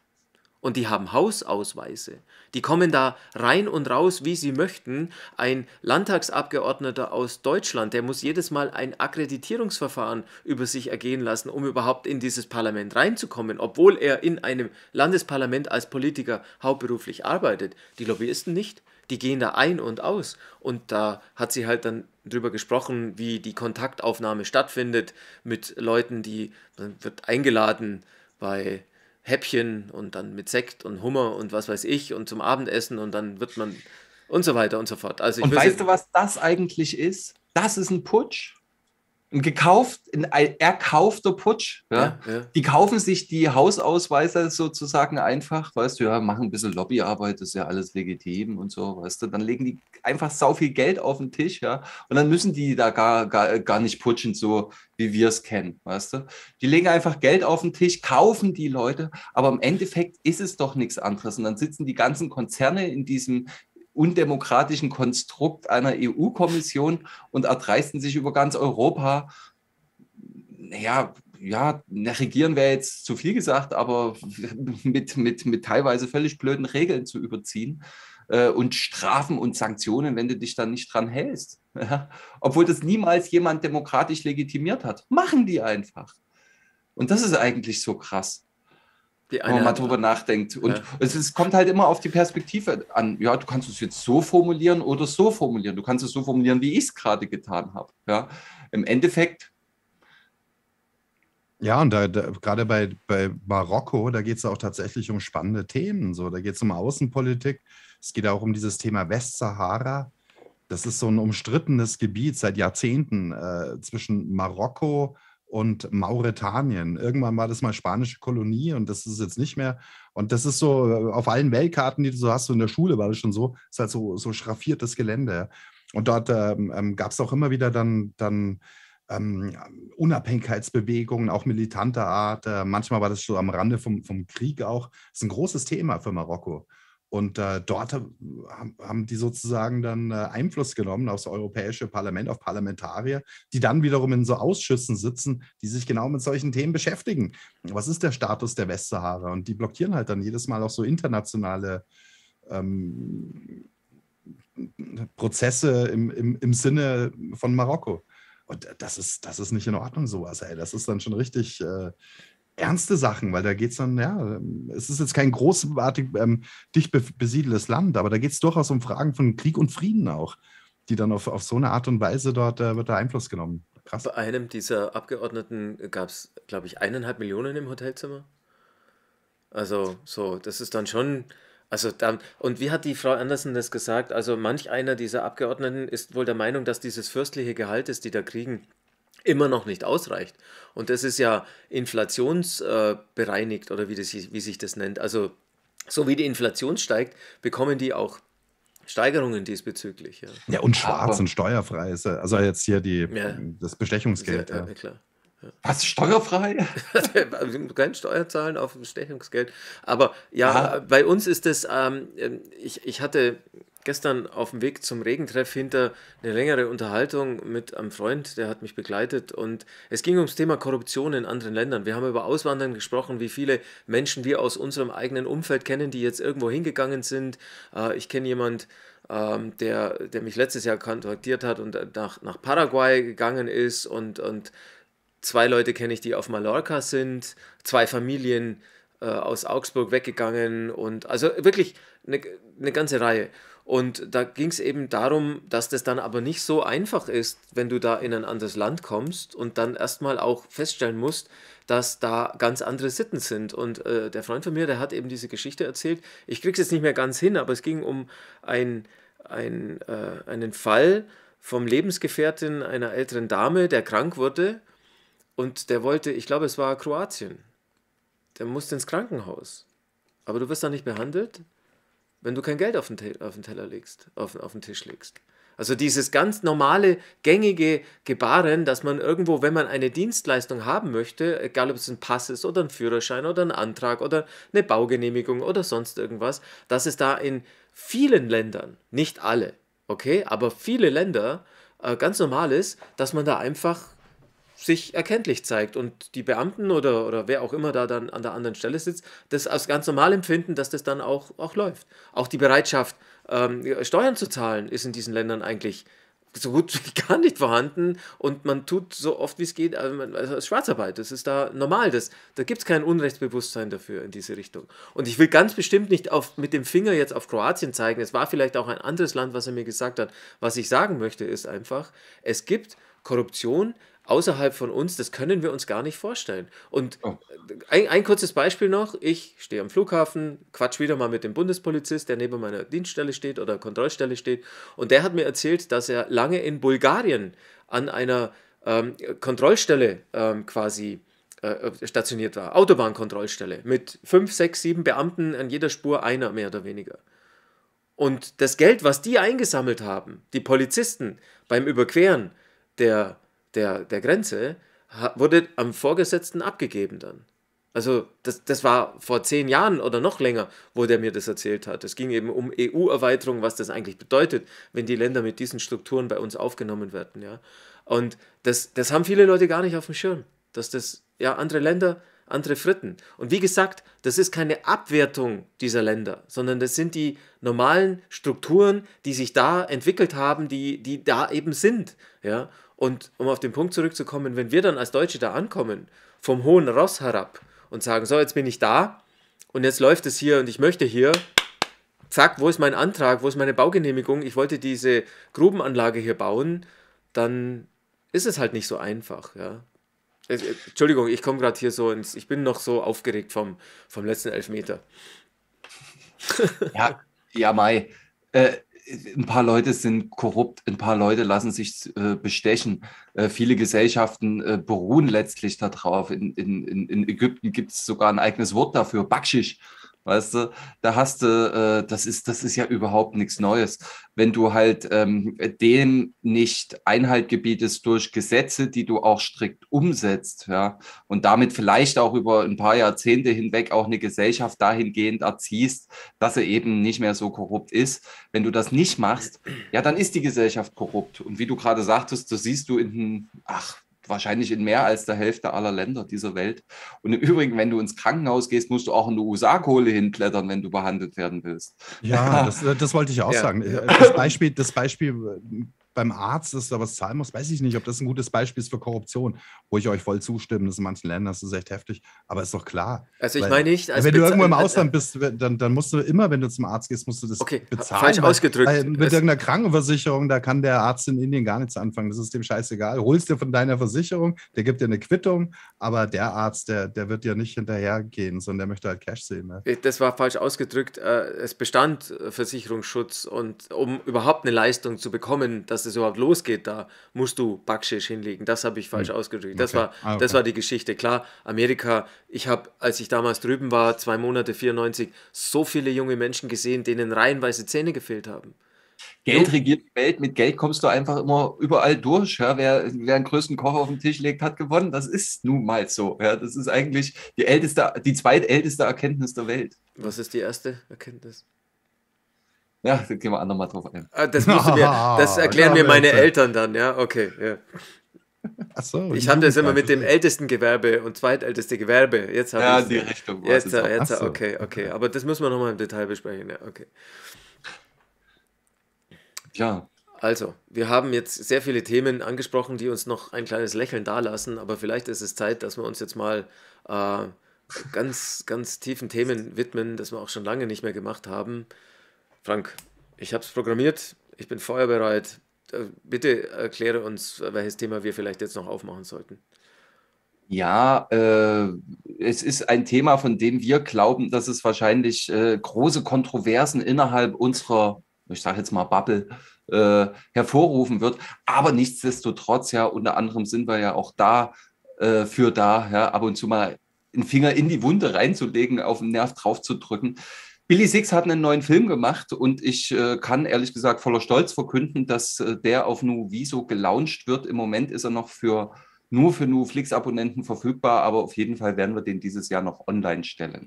Und die haben Hausausweise. Die kommen da rein und raus, wie sie möchten. Ein Landtagsabgeordneter aus Deutschland, der muss jedes Mal ein Akkreditierungsverfahren über sich ergehen lassen, um überhaupt in dieses Parlament reinzukommen, obwohl er in einem Landesparlament als Politiker hauptberuflich arbeitet. Die Lobbyisten nicht. Die gehen da ein und aus. Und da hat sie halt dann drüber gesprochen, wie die Kontaktaufnahme stattfindet mit Leuten, die, dann wird eingeladen bei Häppchen und dann mit Sekt und Hummer und was weiß ich und zum Abendessen und dann wird man und so weiter und so fort. Also ich Und will weißt sie- du, was das eigentlich ist? Das ist ein Putsch. Ein gekauft, ein erkaufter Putsch. Ja? Ja, ja. Die kaufen sich die Hausausweise sozusagen einfach, weißt du, ja, machen ein bisschen Lobbyarbeit, das ist ja alles legitim und so, weißt du, dann legen die einfach sau viel Geld auf den Tisch, ja, und dann müssen die da gar, gar, gar nicht putschen, so wie wir es kennen, weißt du. Die legen einfach Geld auf den Tisch, kaufen die Leute, aber im Endeffekt ist es doch nichts anderes. Und dann sitzen die ganzen Konzerne in diesem undemokratischen Konstrukt einer E U-Kommission und erdreisten sich über ganz Europa, naja, ja, regieren wäre jetzt zu viel gesagt, aber mit, mit, mit teilweise völlig blöden Regeln zu überziehen äh, und Strafen und Sanktionen, wenn du dich dann nicht dran hältst. Ja? Obwohl das niemals jemand demokratisch legitimiert hat. Machen die einfach. Und das ist eigentlich so krass. Die Wenn man eine mal hat, drüber nachdenkt. Und Ja. es, ist, kommt halt immer auf die Perspektive an. Ja, du kannst es jetzt so formulieren oder so formulieren. Du kannst es so formulieren, wie ich es gerade getan habe. Ja? Im Endeffekt. Ja, und da, da, gerade bei, bei Marokko, da geht es auch tatsächlich um spannende Themen. So, da geht es um Außenpolitik. Es geht auch um dieses Thema Westsahara. Das ist so ein umstrittenes Gebiet seit Jahrzehnten äh, zwischen Marokko und Mauretanien. Irgendwann war das mal spanische Kolonie und das ist jetzt nicht mehr. Und das ist so, äh, auf allen Weltkarten, die du so hast, so in der Schule war das schon so, ist halt so, so schraffiertes Gelände. Und dort ähm, ähm, gab es auch immer wieder dann, dann ähm, Unabhängigkeitsbewegungen, auch militanter Art. Äh, manchmal war das so am Rande vom, vom Krieg auch. Das ist ein großes Thema für Marokko. Und äh, dort haben, haben die sozusagen dann äh, Einfluss genommen aufs Europäische Parlament, auf Parlamentarier, die dann wiederum in so Ausschüssen sitzen, die sich genau mit solchen Themen beschäftigen. Was ist der Status der Westsahara? Und die blockieren halt dann jedes Mal auch so internationale ähm, Prozesse im, im, im Sinne von Marokko. Und das ist, das ist nicht in Ordnung, sowas, ey. Das ist dann schon richtig äh, ernste Sachen, weil da geht es dann, ja, es ist jetzt kein großartig ähm, dicht be besiedeltes Land, aber da geht es durchaus um Fragen von Krieg und Frieden auch, die dann auf, auf so eine Art und Weise dort äh, wird da Einfluss genommen. Krass. Bei einem dieser Abgeordneten gab es, glaube ich, eineinhalb Millionen im Hotelzimmer. Also so, das ist dann schon, also dann, und wie hat die Frau Anderson das gesagt? Also manch einer dieser Abgeordneten ist wohl der Meinung, dass dieses fürstliche Gehalt, das die da kriegen, immer noch nicht ausreicht. Und das ist ja inflationsbereinigt oder wie, das, wie sich das nennt. Also so wie die Inflation steigt, bekommen die auch Steigerungen diesbezüglich. Ja, Ja, und schwarz Aber und steuerfrei ist, äh, also jetzt hier die, ja, das sehr, Bestechungsgeld. ja, Ja. ja, klar. was, steuerfrei? Kein Steuer zahlen auf Bestechungsgeld. Aber ja, Ja, bei uns ist es, ähm, ich, ich hatte gestern auf dem Weg zum Regentreff hinter eine längere Unterhaltung mit einem Freund, der hat mich begleitet und es ging ums Thema Korruption in anderen Ländern. Wir haben über Auswandern gesprochen, wie viele Menschen wir aus unserem eigenen Umfeld kennen, die jetzt irgendwo hingegangen sind. Äh, ich kenne jemanden, ähm, der, der mich letztes Jahr kontaktiert hat und nach, nach Paraguay gegangen ist und, und zwei Leute kenne ich, die auf Mallorca sind, zwei Familien äh, aus Augsburg weggegangen und also wirklich eine, eine ganze Reihe. Und da ging es eben darum, dass das dann aber nicht so einfach ist, wenn du da in ein anderes Land kommst und dann erstmal auch feststellen musst, dass da ganz andere Sitten sind. Und äh, der Freund von mir, der hat eben diese Geschichte erzählt. Ich krieg's jetzt nicht mehr ganz hin, aber es ging um ein, ein, äh, einen Fall vom Lebensgefährtin einer älteren Dame, der krank wurde und der wollte, ich glaube, es war Kroatien. Der musste ins Krankenhaus. Aber du wirst da nicht behandelt, wenn du kein Geld auf den, Te auf den Teller legst, auf, auf den Tisch legst. Also dieses ganz normale, gängige Gebaren, dass man irgendwo, wenn man eine Dienstleistung haben möchte, egal ob es ein Pass ist oder ein Führerschein oder ein Antrag oder eine Baugenehmigung oder sonst irgendwas, dass es da in vielen Ländern, nicht alle, okay, aber viele Länder äh, ganz normal ist, dass man da einfach sich erkenntlich zeigt und die Beamten oder, oder wer auch immer da dann an der anderen Stelle sitzt, das als ganz normal empfinden, dass das dann auch, auch läuft. Auch die Bereitschaft, ähm, Steuern zu zahlen, ist in diesen Ländern eigentlich so gut wie gar nicht vorhanden und man tut so oft wie es geht, also Schwarzarbeit, das ist da normal, das, da gibt es kein Unrechtsbewusstsein dafür in diese Richtung. Und ich will ganz bestimmt nicht auf, mit dem Finger jetzt auf Kroatien zeigen, es war vielleicht auch ein anderes Land, was er mir gesagt hat. Was ich sagen möchte, ist einfach, es gibt Korruption außerhalb von uns, das können wir uns gar nicht vorstellen. Und oh, ein, ein kurzes Beispiel noch, ich stehe am Flughafen, quatsch wieder mal mit dem Bundespolizist, der neben meiner Dienststelle steht oder Kontrollstelle steht und der hat mir erzählt, dass er lange in Bulgarien an einer ähm, Kontrollstelle ähm, quasi äh, stationiert war, Autobahnkontrollstelle mit fünf, sechs, sieben Beamten an jeder Spur, einer mehr oder weniger. Und das Geld, was die eingesammelt haben, die Polizisten beim Überqueren der der, der Grenze, wurde am Vorgesetzten abgegeben dann. Also das, das war vor zehn Jahren oder noch länger, wo der mir das erzählt hat. Es ging eben um E U-Erweiterung, was das eigentlich bedeutet, wenn die Länder mit diesen Strukturen bei uns aufgenommen werden. Ja. Und das, das haben viele Leute gar nicht auf dem Schirm, dass das ja andere Länder, andere Fritten. Und wie gesagt, das ist keine Abwertung dieser Länder, sondern das sind die normalen Strukturen, die sich da entwickelt haben, die, die da eben sind. Ja. Und um auf den Punkt zurückzukommen, wenn wir dann als Deutsche da ankommen, vom hohen Ross herab und sagen, so, jetzt bin ich da und jetzt läuft es hier und ich möchte hier, zack, wo ist mein Antrag, wo ist meine Baugenehmigung, ich wollte diese Grubenanlage hier bauen, dann ist es halt nicht so einfach. Ja. Entschuldigung, ich komme gerade hier so ins, ich bin noch so aufgeregt vom, vom letzten Elfmeter. ja, ja, Mai. Äh, ein paar Leute sind korrupt, ein paar Leute lassen sich äh, bestechen. Äh, viele Gesellschaften äh, beruhen letztlich darauf. In, in, in Ägypten gibt es sogar ein eigenes Wort dafür, Bakschisch. Weißt du, da hast du, äh, das ist, das ist ja überhaupt nichts Neues. Wenn du halt ähm, dem nicht Einhalt gebietest durch Gesetze, die du auch strikt umsetzt, ja, und damit vielleicht auch über ein paar Jahrzehnte hinweg auch eine Gesellschaft dahingehend erziehst, dass sie eben nicht mehr so korrupt ist. Wenn du das nicht machst, ja, dann ist die Gesellschaft korrupt. Und wie du gerade sagtest, das siehst du in, ach, wahrscheinlich in mehr als der Hälfte aller Länder dieser Welt. Und im Übrigen, wenn du ins Krankenhaus gehst, musst du auch in eine U S A-Kohle hinklettern, wenn du behandelt werden willst. Ja, das, das wollte ich auch Ja, sagen. ja. Das Beispiel, das Beispiel beim Arzt, dass da was zahlen muss, weiß ich nicht, ob das ein gutes Beispiel ist für Korruption, wo ich euch voll zustimme. Das ist in manchen Ländern, das ist echt heftig. Aber ist doch klar. Also ich Weil, meine nicht, als wenn du Bez- irgendwo im äh, äh, Ausland bist, dann, dann musst du immer, wenn du zum Arzt gehst, musst du das Okay, bezahlen. falsch weil, ausgedrückt. Weil mit Es- irgendeiner Krankenversicherung, da kann der Arzt in Indien gar nichts anfangen. Das ist dem scheißegal. Holst dir von deiner Versicherung, der gibt dir eine Quittung, aber der Arzt, der, der wird dir nicht hinterhergehen, sondern der möchte halt Cash sehen. Ne? Das war falsch ausgedrückt. Äh, Es bestand äh, Versicherungsschutz und um überhaupt eine Leistung zu bekommen, dass es überhaupt losgeht, da musst du Backschisch hinlegen. Das habe ich falsch Hm. ausgedrückt. Das, Okay. war, Ah, okay. das war die Geschichte. Klar, Amerika, ich habe, als ich damals drüben war, zwei Monate vierundneunzig, so viele junge Menschen gesehen, denen reihenweise Zähne gefehlt haben. Geld regiert die Welt, mit Geld kommst du einfach immer überall durch. Ja? Wer, wer den größten Kocher auf den Tisch legt, hat gewonnen. Das ist nun mal so. Ja? Das ist eigentlich die älteste, die zweitälteste Erkenntnis der Welt. Was ist die erste Erkenntnis? Ja, da gehen wir andermal drauf ein. Ah, das, musst du mir, das erklären mir meine Bitte. Eltern dann, ja, okay. Ja. Ach so, Ich die habe das immer Jugendfrage. mit dem ältesten Gewerbe und zweitälteste Gewerbe. Jetzt habe Ja, ich in die Richtung war's Jetzt, jetzt auch. jetzt, Ach so. okay, okay. Aber das müssen wir nochmal im Detail besprechen. Ja, okay. Ja, Also, wir haben jetzt sehr viele Themen angesprochen, die uns noch ein kleines Lächeln dalassen, aber vielleicht ist es Zeit, dass wir uns jetzt mal äh, ganz, ganz tiefen Themen widmen, das wir auch schon lange nicht mehr gemacht haben. Frank, ich habe es programmiert, ich bin feuerbereit. Äh, Bitte erkläre uns, welches Thema wir vielleicht jetzt noch aufmachen sollten. Ja, äh, es ist ein Thema, von dem wir glauben, dass es wahrscheinlich äh, große Kontroversen innerhalb unserer, ich sage jetzt mal Bubble, äh, hervorrufen wird. Aber nichtsdestotrotz, ja, unter anderem sind wir ja auch da äh, für da, ja, ab und zu mal einen Finger in die Wunde reinzulegen, auf den Nerv draufzudrücken. Billy Six hat einen neuen Film gemacht und ich äh, kann ehrlich gesagt voller Stolz verkünden, dass äh, der auf Nuviso gelauncht wird. Im Moment ist er noch für nur für Nuflix-Abonnenten verfügbar, aber auf jeden Fall werden wir den dieses Jahr noch online stellen.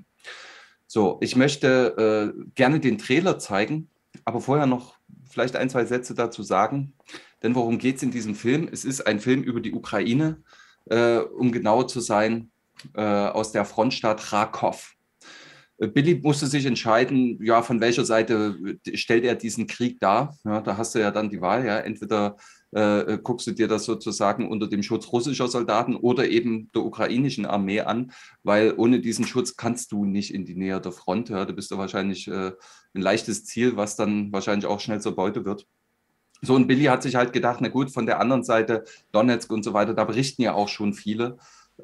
So, ich möchte äh, gerne den Trailer zeigen, aber vorher noch vielleicht ein, zwei Sätze dazu sagen. Denn worum geht es in diesem Film? Es ist ein Film über die Ukraine, äh, um genauer zu sein, äh, aus der Frontstadt Kharkov. Billy musste sich entscheiden, ja, von welcher Seite stellt er diesen Krieg dar. Ja, da hast du ja dann die Wahl, ja, entweder äh, guckst du dir das sozusagen unter dem Schutz russischer Soldaten oder eben der ukrainischen Armee an, weil ohne diesen Schutz kannst du nicht in die Nähe der Front. Ja, da bist du wahrscheinlich äh, ein leichtes Ziel, was dann wahrscheinlich auch schnell zur Beute wird. So, und Billy hat sich halt gedacht, na gut, von der anderen Seite, Donetsk und so weiter, da berichten ja auch schon viele.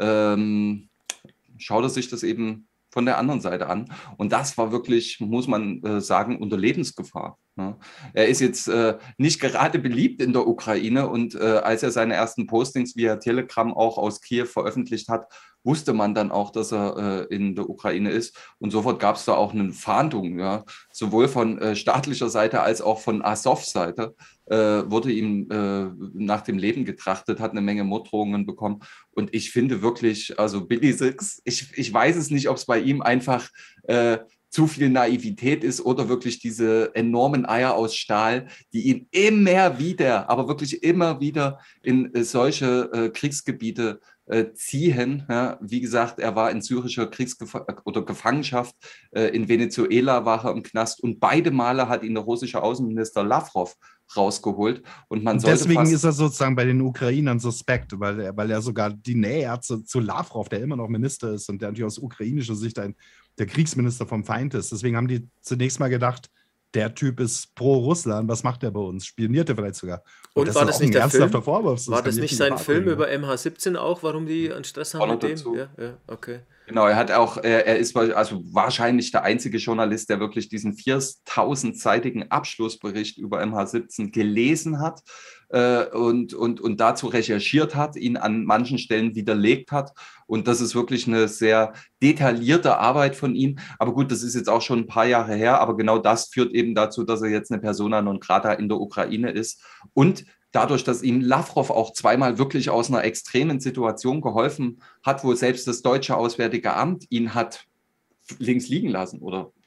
Ähm, schaut er sich das eben von der anderen Seite an. Und das war wirklich, muss man äh, sagen, unter Lebensgefahr. Ne? Er ist jetzt äh, nicht gerade beliebt in der Ukraine und äh, als er seine ersten Postings via Telegram auch aus Kiew veröffentlicht hat, wusste man dann auch, dass er äh, in der Ukraine ist. Und sofort gab es da auch eine Fahndung, ja? Sowohl von äh, staatlicher Seite als auch von Azov-Seite äh, wurde ihm äh, nach dem Leben getrachtet, hat eine Menge Morddrohungen bekommen. Und ich finde wirklich, also Billy Six, ich, ich weiß es nicht, ob es bei ihm einfach äh, zu viel Naivität ist oder wirklich diese enormen Eier aus Stahl, die ihn immer wieder, aber wirklich immer wieder in äh, solche äh, Kriegsgebiete äh, ziehen. Ja, wie gesagt, er war in syrischer Kriegsgef- oder Gefangenschaft, äh, in Venezuela war er im Knast und beide Male hat ihn der russische Außenminister Lavrov rausgeholt. Und man sollte deswegen fast ist er sozusagen bei den Ukrainern suspekt, weil er, weil er sogar die Nähe hat zu, zu Lavrov, der immer noch Minister ist und der natürlich aus ukrainischer Sicht ein, der Kriegsminister vom Feind ist. Deswegen haben die zunächst mal gedacht, der Typ ist pro Russland, was macht der bei uns? Spioniert er vielleicht sogar? Und das war ist das auch nicht ein der ernsthafter Film? Vorwurf. Das War kann das ich nicht in sein Gefahr Film bringen, über M H siebzehn auch, warum die einen Stress Auch haben noch mit dem? dazu. Ja, ja, okay. Genau, er hat auch, er, er ist also wahrscheinlich der einzige Journalist, der wirklich diesen viertausendseitigen Abschlussbericht über M H siebzehn gelesen hat äh, und, und, und dazu recherchiert hat, ihn an manchen Stellen widerlegt hat. Und das ist wirklich eine sehr detaillierte Arbeit von ihm. Aber gut, das ist jetzt auch schon ein paar Jahre her, aber genau das führt eben dazu, dass er jetzt eine Persona non grata in der Ukraine ist. Und dadurch, dass ihm Lavrov auch zweimal wirklich aus einer extremen Situation geholfen hat, wo selbst das deutsche Auswärtige Amt ihn hat links liegen lassen oder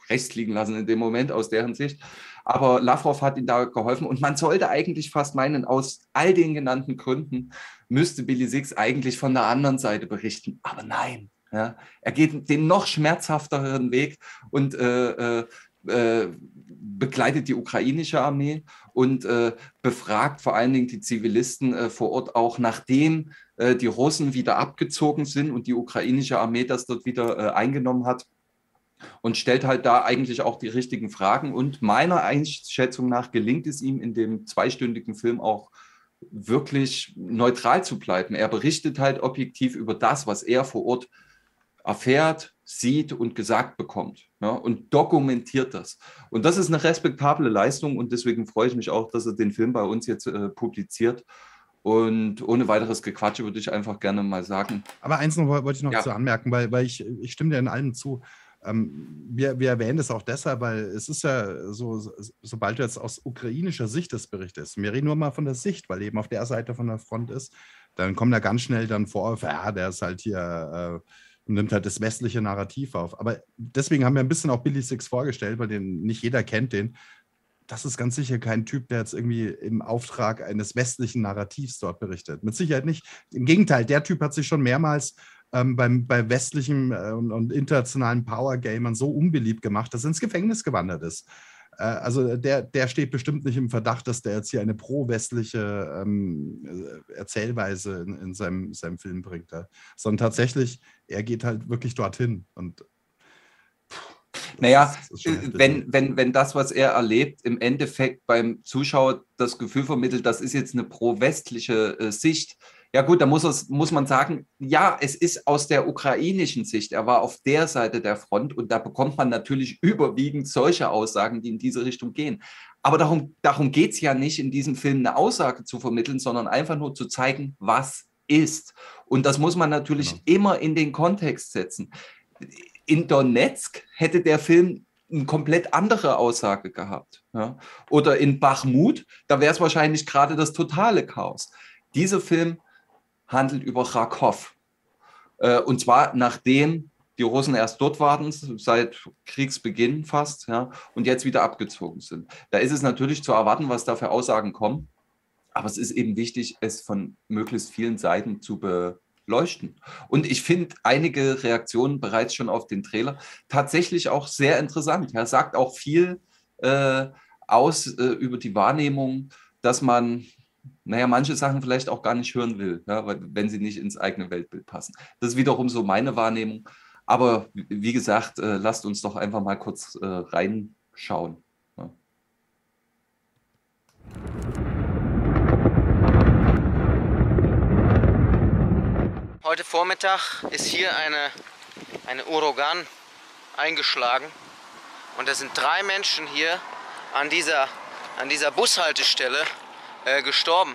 rechts liegen lassen in dem Moment aus deren Sicht. Aber Lavrov hat ihm da geholfen und man sollte eigentlich fast meinen, aus all den genannten Gründen müsste Billy Six eigentlich von der anderen Seite berichten. Aber nein, ja, er geht den noch schmerzhafteren Weg und äh, äh, äh, begleitet die ukrainische Armee und äh, befragt vor allen Dingen die Zivilisten äh, vor Ort auch, nachdem äh, die Russen wieder abgezogen sind und die ukrainische Armee das dort wieder äh, eingenommen hat. Und stellt halt da eigentlich auch die richtigen Fragen. Und meiner Einschätzung nach gelingt es ihm in dem zweistündigen Film auch wirklich neutral zu bleiben. Er berichtet halt objektiv über das, was er vor Ort erfährt, sieht und gesagt bekommt, ja, und dokumentiert das. Und das ist eine respektable Leistung und deswegen freue ich mich auch, dass er den Film bei uns jetzt äh, publiziert. Und ohne weiteres Gequatsche würde ich einfach gerne mal sagen. Aber eins noch wollte ich noch ja. zu anmerken, weil, weil ich, ich stimme dir in allem zu. Ähm, wir, wir erwähnen das auch deshalb, weil es ist ja so, so, sobald du jetzt aus ukrainischer Sicht das berichtest, wir reden nur mal von der Sicht, weil eben auf der Seite von der Front ist, dann kommt da ganz schnell dann vor, ja, der ist halt hier, äh, nimmt halt das westliche Narrativ auf. Aber deswegen haben wir ein bisschen auch Billy Six vorgestellt, weil den nicht jeder kennt den. Das ist ganz sicher kein Typ, der jetzt irgendwie im Auftrag eines westlichen Narrativs dort berichtet. Mit Sicherheit nicht. Im Gegenteil, der Typ hat sich schon mehrmals ähm, beim, bei westlichen äh, und, und internationalen Power-Gamern so unbeliebt gemacht, dass er ins Gefängnis gewandert ist. Äh, also der, der steht bestimmt nicht im Verdacht, dass der jetzt hier eine pro-westliche ähm, Erzählweise in, in seinem, seinem Film bringt. Ja. Sondern tatsächlich, er geht halt wirklich dorthin und Naja, wenn, wenn, wenn das, was er erlebt, im Endeffekt beim Zuschauer das Gefühl vermittelt, das ist jetzt eine pro-westliche äh, Sicht, ja gut, da muss, es, muss man sagen, ja, es ist aus der ukrainischen Sicht, er war auf der Seite der Front und da bekommt man natürlich überwiegend solche Aussagen, die in diese Richtung gehen. Aber darum, darum geht es ja nicht, in diesem Film eine Aussage zu vermitteln, sondern einfach nur zu zeigen, was ist. Und das muss man natürlich genau. immer in den Kontext setzen. In Donetsk hätte der Film eine komplett andere Aussage gehabt. Ja? Oder in Bachmut, da wäre es wahrscheinlich gerade das totale Chaos. Dieser Film handelt über Kharkov. Äh, und zwar nachdem die Russen erst dort waren, seit Kriegsbeginn fast, ja, und jetzt wieder abgezogen sind. Da ist es natürlich zu erwarten, was da für Aussagen kommen. Aber es ist eben wichtig, es von möglichst vielen Seiten zu be leuchten. Und ich finde einige Reaktionen bereits schon auf den Trailer tatsächlich auch sehr interessant. Er sagt auch viel äh, aus äh, über die Wahrnehmung, dass man, naja, manche Sachen vielleicht auch gar nicht hören will, ja, wenn sie nicht ins eigene Weltbild passen. Das ist wiederum so meine Wahrnehmung. Aber wie gesagt, äh, lasst uns doch einfach mal kurz äh, reinschauen. Ja. Heute Vormittag ist hier eine, eine Uragan eingeschlagen und es sind drei Menschen hier an dieser, an dieser Bushaltestelle äh, gestorben.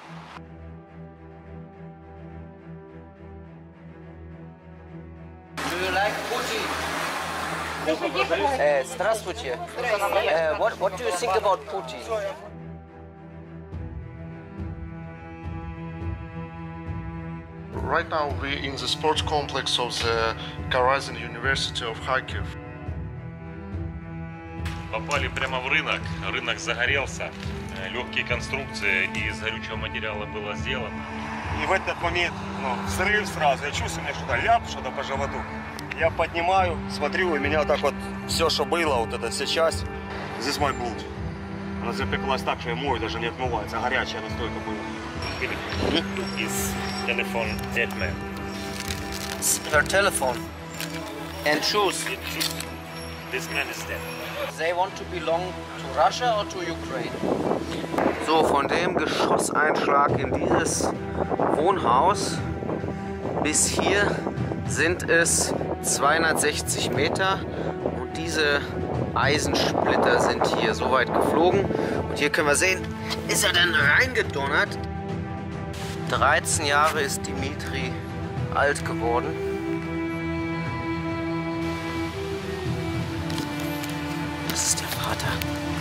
Do you like Putin? Äh, Здравствуйте. Äh, what, what do you think about Putin? Right now we're in the sports complex of the Karazin University of Kharkiv. Попали прямо в рынок, рынок загорелся, легкие конструкции из горючего материала было сделано. И в этот момент, ну, взрыв сразу, я чувствую, мне что-то ляп, что-то по животу. Я поднимаю, смотрю, и меня вот так вот все, что было, вот эта вся часть, здесь мой blood. Она запеклась так, что я мою даже не отмывается, горячая настолько была. Is telephone dead man. Her telephone and shoes. This man is dead. They want to belong to Russia or to Ukraine? So, von dem Geschosseinschlag in dieses Wohnhaus bis hier sind es zweihundertsechzig Meter und diese Eisensplitter sind hier so weit geflogen. Und hier können wir sehen, ist er dann reingedonnert. dreizehn Jahre ist Dimitri alt geworden. Das ist der Vater.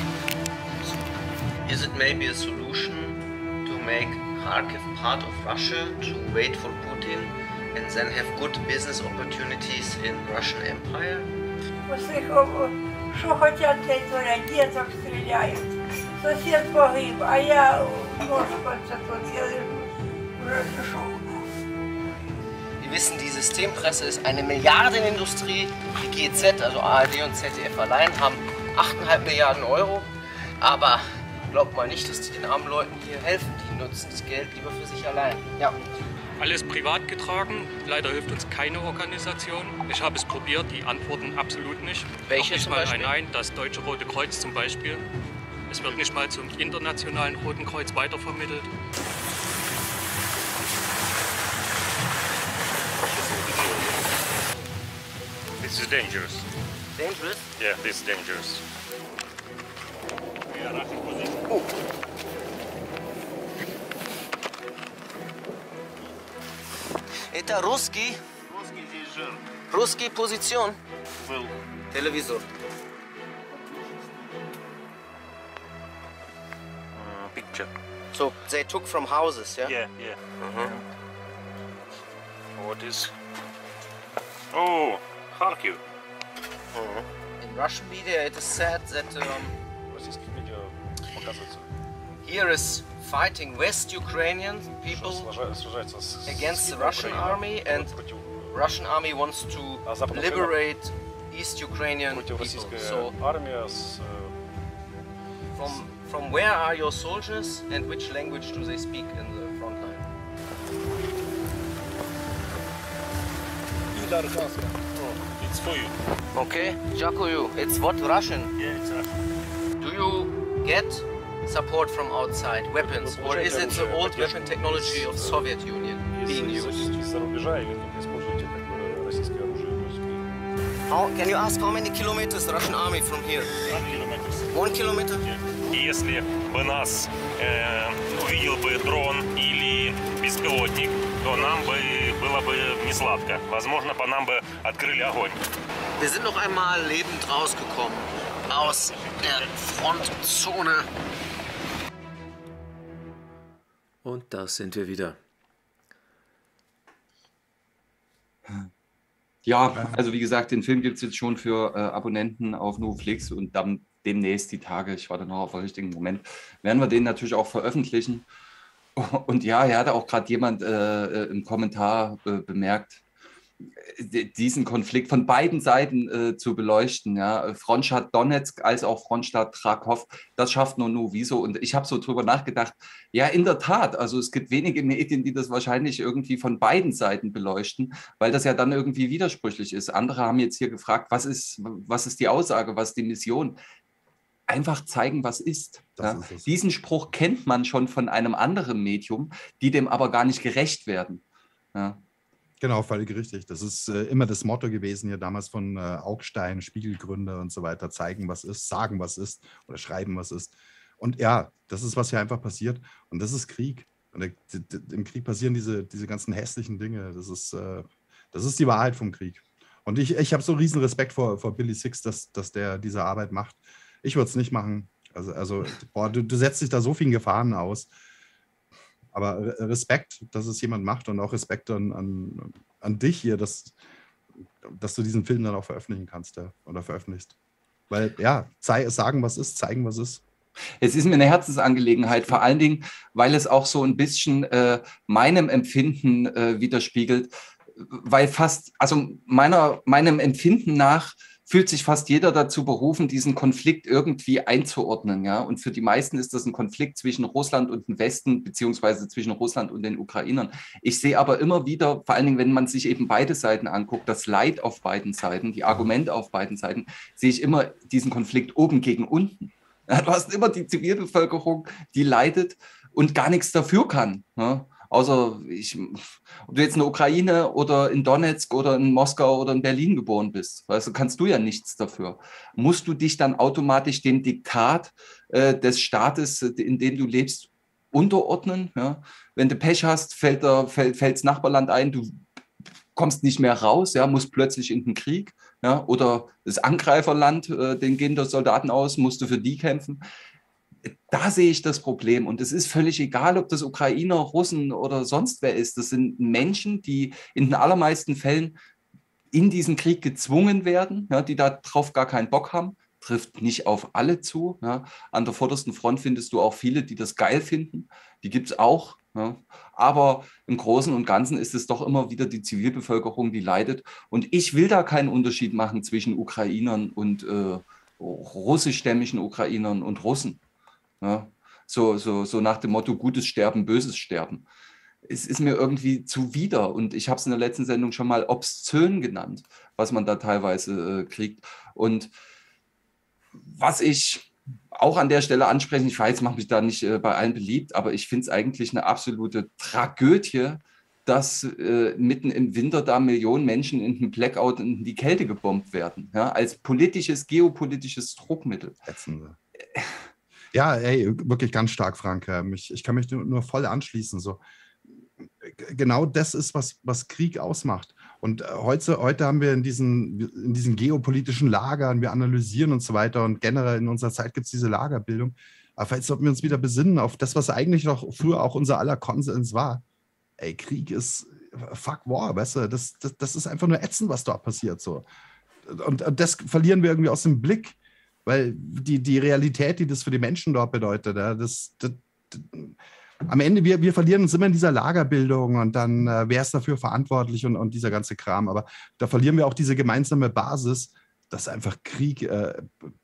Is it maybe a solution to make Kharkiv part of Russia, to wait for Putin and then have good business opportunities in Russian Empire? После кого Що хочуть, те й творять, діток стріляють. Сусід погиб, а я ножкаться тут, я лежу, вже пішов. Wir wissen, die Systempresse ist eine Milliardenindustrie. Die G Z, also A R D und Z D F allein, haben acht Komma fünf Milliarden Euro. Aber glaubt mal nicht, dass die den armen Leuten hier helfen. Die nutzen das Geld lieber für sich allein. Ja. Alles privat getragen. Leider hilft uns keine Organisation. Ich habe es probiert, die antworten absolut nicht. Welche Auch nicht zum mal Beispiel? ein Nein, das Deutsche Rote Kreuz zum Beispiel. Es wird nicht mal zum internationalen Roten Kreuz weitervermittelt. This is dangerous. Dangerous? Yeah, this is dangerous. Oh. Это русский? Русский здесь жир. Русский позицион? Был. Телевизор. Uh, picture. So, they took from houses, yeah? Yeah, yeah. Mhm. What is? Oh, Kharkiv. In Russian media it is said that um, Российских медиа показывается. here is fighting West Ukrainian people Сражается с against the Russian army, and Russian army wants to liberate East Ukrainian people. So, армия с from, from where are your soldiers and which language do they speak in the front line? It's for you. Okay, Дякую. It's what, Russian? Yeah, it's Russian. Do you get support from outside, weapons, or is it the old weapon technology of Soviet Union being used? Из-за рубежа или только используете как бы российское оружие? How, can you ask how many kilometers the Russian army from here? One kilometer? Если бы нас э, увидел бы дрон или беспилотник, то нам бы было бы не сладко. Возможно, по нам бы открыли огонь. Wir sind noch einmal lebend rausgekommen aus der Frontzone. Und da sind wir wieder. Ja, also wie gesagt, den Film gibt es jetzt schon für äh, Abonnenten auf Novoflix und dann demnächst die Tage, ich warte noch auf den richtigen Moment, werden wir den natürlich auch veröffentlichen. Und ja, er hatte auch gerade jemand äh, im Kommentar äh, bemerkt, diesen Konflikt von beiden Seiten äh, zu beleuchten. Ja. Frontstadt Donetsk als auch Frontstadt Kharkov, das schafft nur Noviso. Und ich habe so drüber nachgedacht, ja, in der Tat, also es gibt wenige Medien, die das wahrscheinlich irgendwie von beiden Seiten beleuchten, weil das ja dann irgendwie widersprüchlich ist. Andere haben jetzt hier gefragt, was ist, was ist die Aussage, was ist die Mission? Einfach zeigen, was ist. Ja. Ist Diesen Spruch kennt man schon von einem anderen Medium, die dem aber gar nicht gerecht werden. Ja. Genau, völlig richtig. Das ist äh, immer das Motto gewesen hier damals von äh, Augstein, Spiegelgründer und so weiter. Zeigen, was ist, sagen, was ist oder schreiben, was ist. Und ja, das ist, was hier einfach passiert. Und das ist Krieg. Und der, der, im Krieg passieren diese, diese ganzen hässlichen Dinge. Das ist, äh, das ist die Wahrheit vom Krieg. Und ich, ich habe so riesen Respekt vor, vor Billy Six, dass, dass der diese Arbeit macht. Ich würde es nicht machen. Also, also boah, du, du setzt dich da so vielen Gefahren aus. Aber Respekt, dass es jemand macht und auch Respekt an, an, an dich hier, dass, dass du diesen Film dann auch veröffentlichen kannst ja, oder veröffentlichst. Weil, ja, zei- sagen, was ist, zeigen, was ist. Es ist mir eine Herzensangelegenheit, vor allen Dingen, weil es auch so ein bisschen äh, meinem Empfinden äh, widerspiegelt, weil fast, also meiner, meinem Empfinden nach fühlt sich fast jeder dazu berufen, diesen Konflikt irgendwie einzuordnen. Ja? Und für die meisten ist das ein Konflikt zwischen Russland und dem Westen, beziehungsweise zwischen Russland und den Ukrainern. Ich sehe aber immer wieder, vor allen Dingen, wenn man sich eben beide Seiten anguckt, das Leid auf beiden Seiten, die Argumente auf beiden Seiten, sehe ich immer diesen Konflikt oben gegen unten. Ja, du hast immer die Zivilbevölkerung, die leidet und gar nichts dafür kann. Ja? Außer, ich, ob du jetzt in der Ukraine oder in Donetsk oder in Moskau oder in Berlin geboren bist, weißt du, kannst du ja nichts dafür. Musst du dich dann automatisch dem Diktat äh, des Staates, in dem du lebst, unterordnen? Ja? Wenn du Pech hast, fällt, der, fällt, fällt das Nachbarland ein, du kommst nicht mehr raus, ja, musst plötzlich in den Krieg. Ja? Oder das Angreiferland, äh, den gehen da Soldaten aus, musst du für die kämpfen. Da sehe ich das Problem und es ist völlig egal, ob das Ukrainer, Russen oder sonst wer ist. Das sind Menschen, die in den allermeisten Fällen in diesen Krieg gezwungen werden, ja, die darauf gar keinen Bock haben, trifft nicht auf alle zu. Ja. An der vordersten Front findest du auch viele, die das geil finden. Die gibt es auch. Ja. Aber im Großen und Ganzen ist es doch immer wieder die Zivilbevölkerung, die leidet. Und ich will da keinen Unterschied machen zwischen Ukrainern und äh, russischstämmigen Ukrainern und Russen. Ja. So, so, so nach dem Motto, gutes Sterben, böses Sterben. Es ist mir irgendwie zuwider und ich habe es in der letzten Sendung schon mal obszön genannt, was man da teilweise äh, kriegt. Und was ich auch an der Stelle ansprechen, ich weiß, ich mache mich da nicht äh, bei allen beliebt, aber ich finde es eigentlich eine absolute Tragödie, dass äh, mitten im Winter da Millionen Menschen in den Blackout in die Kälte gebombt werden, ja, als politisches, geopolitisches Druckmittel. Ja, ey, wirklich ganz stark, Frank. Ich, ich kann mich nur, nur voll anschließen. So. Genau das ist, was, was Krieg ausmacht. Und heute, heute haben wir in diesen, in diesen geopolitischen Lagern, wir analysieren und so weiter und generell in unserer Zeit gibt es diese Lagerbildung. Aber vielleicht sollten wir uns wieder besinnen auf das, was eigentlich noch früher auch unser aller Konsens war. Ey, Krieg ist fuck war, weißt du, das, das, das ist einfach nur ätzend, was dort passiert. So. Und, und das verlieren wir irgendwie aus dem Blick, weil die, die Realität, die das für die Menschen dort bedeutet, ja, das, das, das am Ende, wir, wir verlieren uns immer in dieser Lagerbildung und dann, äh, wer ist dafür verantwortlich und, und dieser ganze Kram. Aber da verlieren wir auch diese gemeinsame Basis, dass einfach Krieg äh,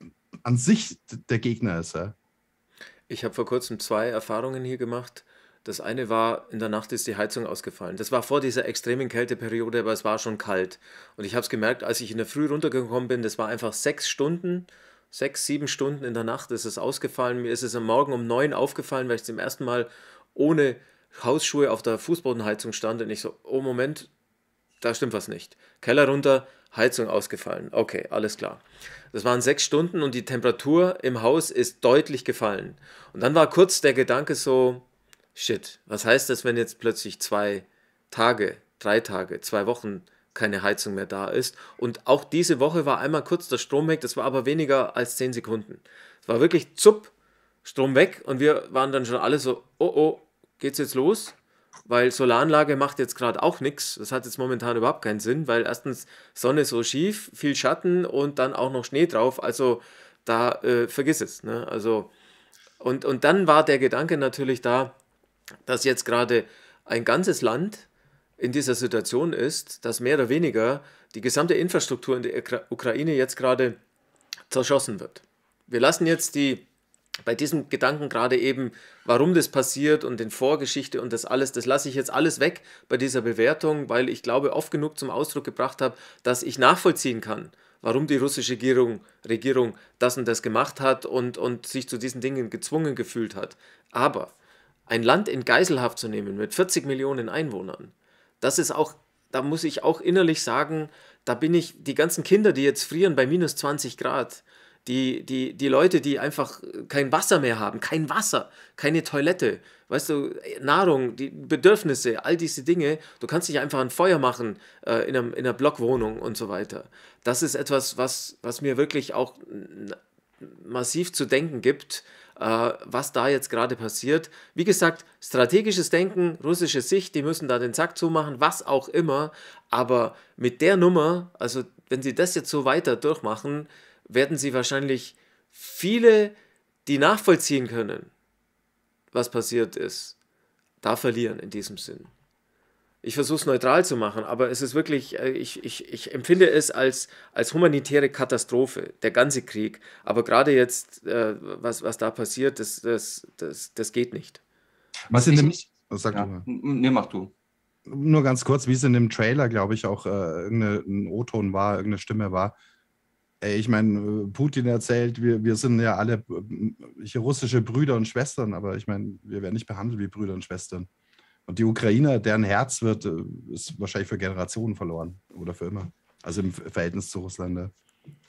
an sich der Gegner ist. Ja. Ich habe vor kurzem zwei Erfahrungen hier gemacht. Das eine war, in der Nacht ist die Heizung ausgefallen. Das war vor dieser extremen Kälteperiode, aber es war schon kalt. Und ich habe es gemerkt, als ich in der Früh runtergekommen bin, das war einfach sechs Stunden, sechs, sieben Stunden in der Nacht ist es ausgefallen. Mir ist es am Morgen um neun aufgefallen, weil ich zum ersten Mal ohne Hausschuhe auf der Fußbodenheizung stand. Und ich so, oh Moment, da stimmt was nicht. Keller runter, Heizung ausgefallen. Okay, alles klar. Das waren sechs Stunden und die Temperatur im Haus ist deutlich gefallen. Und dann war kurz der Gedanke so, shit, was heißt das, wenn jetzt plötzlich zwei Tage, drei Tage, zwei Wochen keine Heizung mehr da ist? Und auch diese Woche war einmal kurz der Strom weg, das war aber weniger als zehn Sekunden. Es war wirklich zupp, Strom weg und wir waren dann schon alle so, oh oh, geht's jetzt los? Weil Solaranlage macht jetzt gerade auch nichts. Das hat jetzt momentan überhaupt keinen Sinn, weil erstens Sonne so schief, viel Schatten und dann auch noch Schnee drauf. Also da äh, vergiss es. Ne? Also, und, und dann war der Gedanke natürlich da, dass jetzt gerade ein ganzes Land in dieser Situation ist, dass mehr oder weniger die gesamte Infrastruktur in der Ukraine jetzt gerade zerschossen wird. Wir lassen jetzt die, bei diesem Gedanken gerade eben, warum das passiert und den Vorgeschichte und das alles, das lasse ich jetzt alles weg bei dieser Bewertung, weil ich glaube, oft genug zum Ausdruck gebracht habe, dass ich nachvollziehen kann, warum die russische Regierung, Regierung das und das gemacht hat und, und sich zu diesen Dingen gezwungen gefühlt hat. Aber ein Land in Geiselhaft zu nehmen mit vierzig Millionen Einwohnern, das ist auch, da muss ich auch innerlich sagen, da bin ich, die ganzen Kinder, die jetzt frieren bei minus zwanzig Grad, die, die, die Leute, die einfach kein Wasser mehr haben, kein Wasser, keine Toilette, weißt du, Nahrung, die Bedürfnisse, all diese Dinge, du kannst nicht einfach ein Feuer machen äh, in, einem, in einer Blockwohnung und so weiter. Das ist etwas, was, was mir wirklich auch massiv zu denken gibt, äh, was da jetzt gerade passiert. Wie gesagt, strategisches Denken, russische Sicht, die müssen da den Sack zumachen, was auch immer, aber mit der Nummer, also wenn sie das jetzt so weiter durchmachen, werden sie wahrscheinlich viele, die nachvollziehen können, was passiert ist, da verlieren in diesem Sinn. Ich versuche es neutral zu machen, aber es ist wirklich, ich, ich, ich empfinde es als, als humanitäre Katastrophe, der ganze Krieg. Aber gerade jetzt, äh, was, was da passiert, das, das, das, das geht nicht. Was in dem, was sag ja. du mal? Nee, mach du. Nur ganz kurz, wie es in dem Trailer, glaube ich, auch äh, irgendein O-Ton war, irgendeine Stimme war. Ey, ich meine, Putin erzählt, wir, wir sind ja alle äh, russische Brüder und Schwestern, aber ich meine, wir werden nicht behandelt wie Brüder und Schwestern. Und die Ukrainer, deren Herz wird, ist wahrscheinlich für Generationen verloren oder für immer. Also im Verhältnis zu Russland. Ja,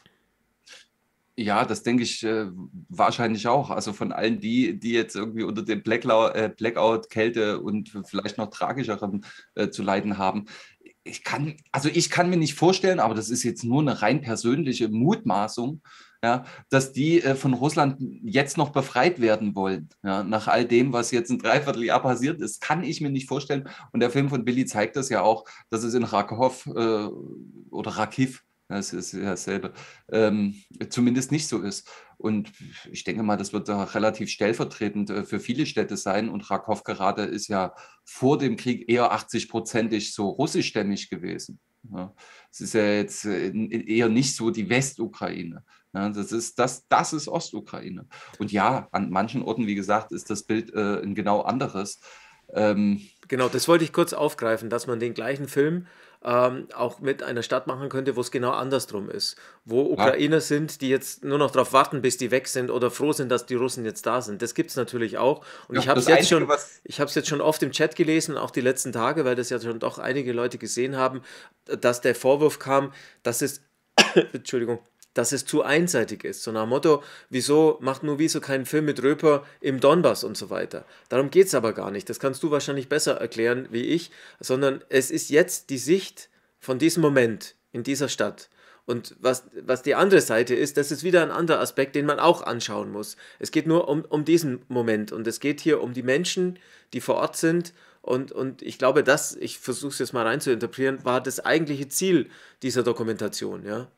ja das denke ich äh, wahrscheinlich auch. Also von allen die, die jetzt irgendwie unter dem Blackout, äh, Blackout Kälte und vielleicht noch tragischeren äh, zu leiden haben. Ich kann, also ich kann mir nicht vorstellen, aber das ist jetzt nur eine rein persönliche Mutmaßung, ja, dass die äh, von Russland jetzt noch befreit werden wollen. Ja, nach all dem, was jetzt ein Dreivierteljahr passiert ist, kann ich mir nicht vorstellen. Und der Film von Billy zeigt das ja auch, dass es in Rakow äh, oder Rakiv, Das ist ja dasselbe, ähm, zumindest nicht so ist. Und ich denke mal, das wird da relativ stellvertretend äh, für viele Städte sein. Und Rakovgrad ist ja vor dem Krieg eher achtzig-prozentig so russischstämmig gewesen. Ja. Es ist ja jetzt äh, eher nicht so die Westukraine. Ja, das ist, das, das ist Ostukraine. Und ja, an manchen Orten, wie gesagt, ist das Bild äh, ein genau anderes. Ähm, Genau, das wollte ich kurz aufgreifen, dass man den gleichen Film ähm, auch mit einer Stadt machen könnte, wo es genau andersrum ist. Wo Ukrainer sind, die jetzt nur noch darauf warten, bis die weg sind oder froh sind, dass die Russen jetzt da sind. Das gibt es natürlich auch. Und Ja, ich habe es das jetzt, Einzige, schon- was- ich habe es jetzt schon oft im Chat gelesen, auch die letzten Tage, weil das ja schon doch einige Leute gesehen haben, dass der Vorwurf kam, dass es, Entschuldigung, dass es zu einseitig ist. So nach dem Motto, wieso macht nur wieso keinen Film mit Röper im Donbass und so weiter. Darum geht es aber gar nicht. Das kannst du wahrscheinlich besser erklären wie ich, sondern es ist jetzt die Sicht von diesem Moment in dieser Stadt. Und was, was die andere Seite ist, das ist wieder ein anderer Aspekt, den man auch anschauen muss. Es geht nur um, um diesen Moment und es geht hier um die Menschen, die vor Ort sind. Und, und ich glaube, das, ich versuche es jetzt mal rein zu interpretieren, war das eigentliche Ziel dieser Dokumentation, ja.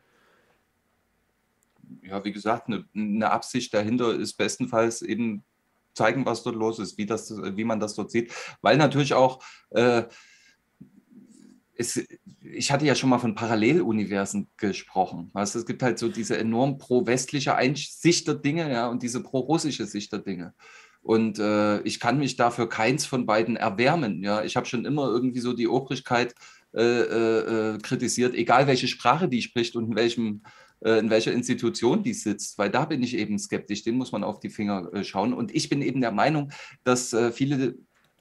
ja, wie gesagt, eine, eine Absicht dahinter ist bestenfalls eben zeigen, was dort los ist, wie, das, wie man das dort sieht. Weil natürlich auch, äh, es, ich hatte ja schon mal von Paralleluniversen gesprochen. Weißt, du, es gibt halt so diese enorm pro-westliche Sicht der Dinge, ja, und diese pro-russische Sicht der Dinge. Und äh, ich kann mich dafür keins von beiden erwärmen. Ja. Ich habe schon immer irgendwie so die Obrigkeit äh, äh, kritisiert, egal welche Sprache die spricht und in welchem in welcher Institution die sitzt, weil da bin ich eben skeptisch, den muss man auf die Finger äh, schauen. Und ich bin eben der Meinung, dass äh, viele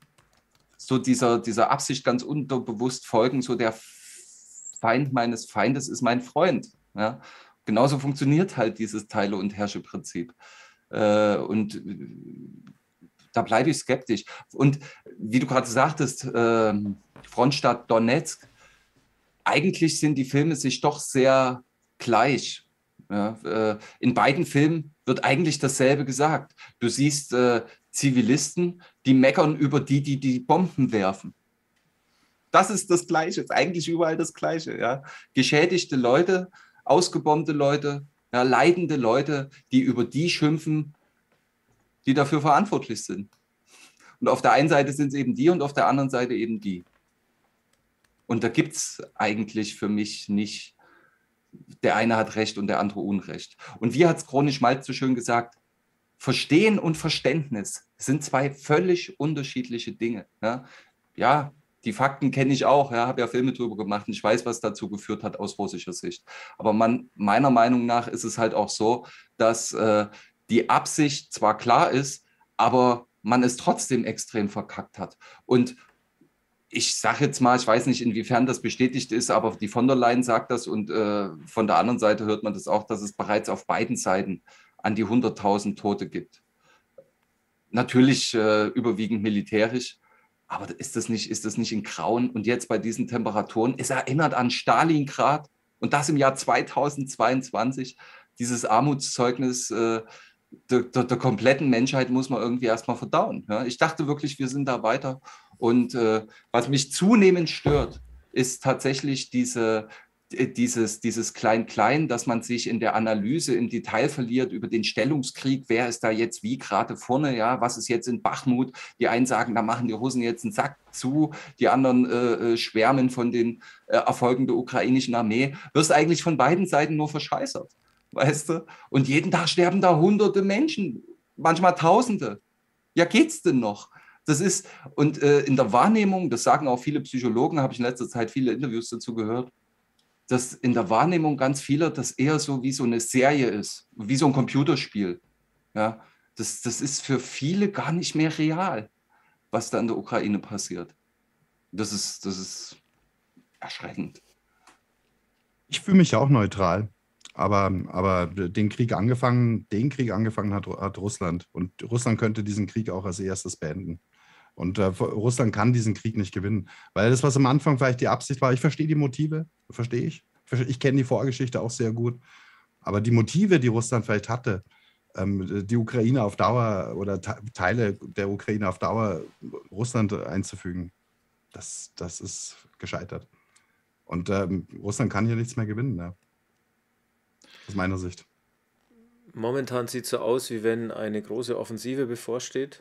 so dieser, dieser Absicht ganz unterbewusst folgen, so der Feind meines Feindes ist mein Freund. Ja? Genauso funktioniert halt dieses Teile- und Herrsche-Prinzip. Äh, und äh, da bleibe ich skeptisch. Und wie du gerade sagtest, äh, Frontstadt Donetsk, eigentlich sind die Filme sich doch sehr gleich. Ja, äh, in beiden Filmen wird eigentlich dasselbe gesagt. Du siehst äh, Zivilisten, die meckern über die, die die Bomben werfen. Das ist das Gleiche, ist eigentlich überall das Gleiche. Ja. Geschädigte Leute, ausgebombte Leute, ja, leidende Leute, die über die schimpfen, die dafür verantwortlich sind. Und auf der einen Seite sind es eben die und auf der anderen Seite eben die. Und da gibt es eigentlich für mich nicht, der eine hat Recht und der andere Unrecht. Und wie hat es Chronisch Malz so schön gesagt, Verstehen und Verständnis sind zwei völlig unterschiedliche Dinge. Ja, ja, die Fakten kenne ich auch, ja, habe ja Filme drüber gemacht und ich weiß, was dazu geführt hat aus russischer Sicht. Aber man, meiner Meinung nach ist es halt auch so, dass äh, die Absicht zwar klar ist, aber man es trotzdem extrem verkackt hat. Und ich sage jetzt mal, ich weiß nicht, inwiefern das bestätigt ist, aber die von der Leyen sagt das und äh, von der anderen Seite hört man das auch, dass es bereits auf beiden Seiten an die hunderttausend Tote gibt. Natürlich äh, überwiegend militärisch, aber ist das nicht, ist das nicht ein Grauen? Und jetzt bei diesen Temperaturen, es erinnert an Stalingrad und das im Jahr zweitausendzweiundzwanzig, dieses Armutszeugnis äh, der, der, der kompletten Menschheit muss man irgendwie erstmal verdauen. Ja? Ich dachte wirklich, wir sind da weiter. Und äh, was mich zunehmend stört, ist tatsächlich diese, dieses, dieses Klein-Klein, dass man sich in der Analyse im Detail verliert über den Stellungskrieg. Wer ist da jetzt wie gerade vorne? Ja, was ist jetzt in Bachmut? Die einen sagen, da machen die Russen jetzt einen Sack zu. Die anderen äh, schwärmen von den äh, Erfolgen der ukrainischen Armee. Wirst eigentlich von beiden Seiten nur verscheißert. Weißt du? Und jeden Tag sterben da hunderte Menschen, manchmal Tausende. Ja, geht's denn noch? Das ist, und äh, in der Wahrnehmung, das sagen auch viele Psychologen, habe ich in letzter Zeit viele Interviews dazu gehört, dass in der Wahrnehmung ganz vieler das eher so wie so eine Serie ist, wie so ein Computerspiel. Ja, das, das ist für viele gar nicht mehr real, was da in der Ukraine passiert. Das ist, das ist erschreckend. Ich fühle mich auch neutral. Aber, aber den Krieg angefangen, den Krieg angefangen hat, hat Russland. Und Russland könnte diesen Krieg auch als erstes beenden. Und äh, Russland kann diesen Krieg nicht gewinnen. Weil das, was am Anfang vielleicht die Absicht war, ich verstehe die Motive, verstehe ich. Ich kenne die Vorgeschichte auch sehr gut. Aber die Motive, die Russland vielleicht hatte, ähm, die Ukraine auf Dauer oder te Teile der Ukraine auf Dauer Russland einzufügen, das, das ist gescheitert. Und ähm, Russland kann hier nichts mehr gewinnen. Ja. aus meiner Sicht. Momentan sieht es so aus, wie wenn eine große Offensive bevorsteht.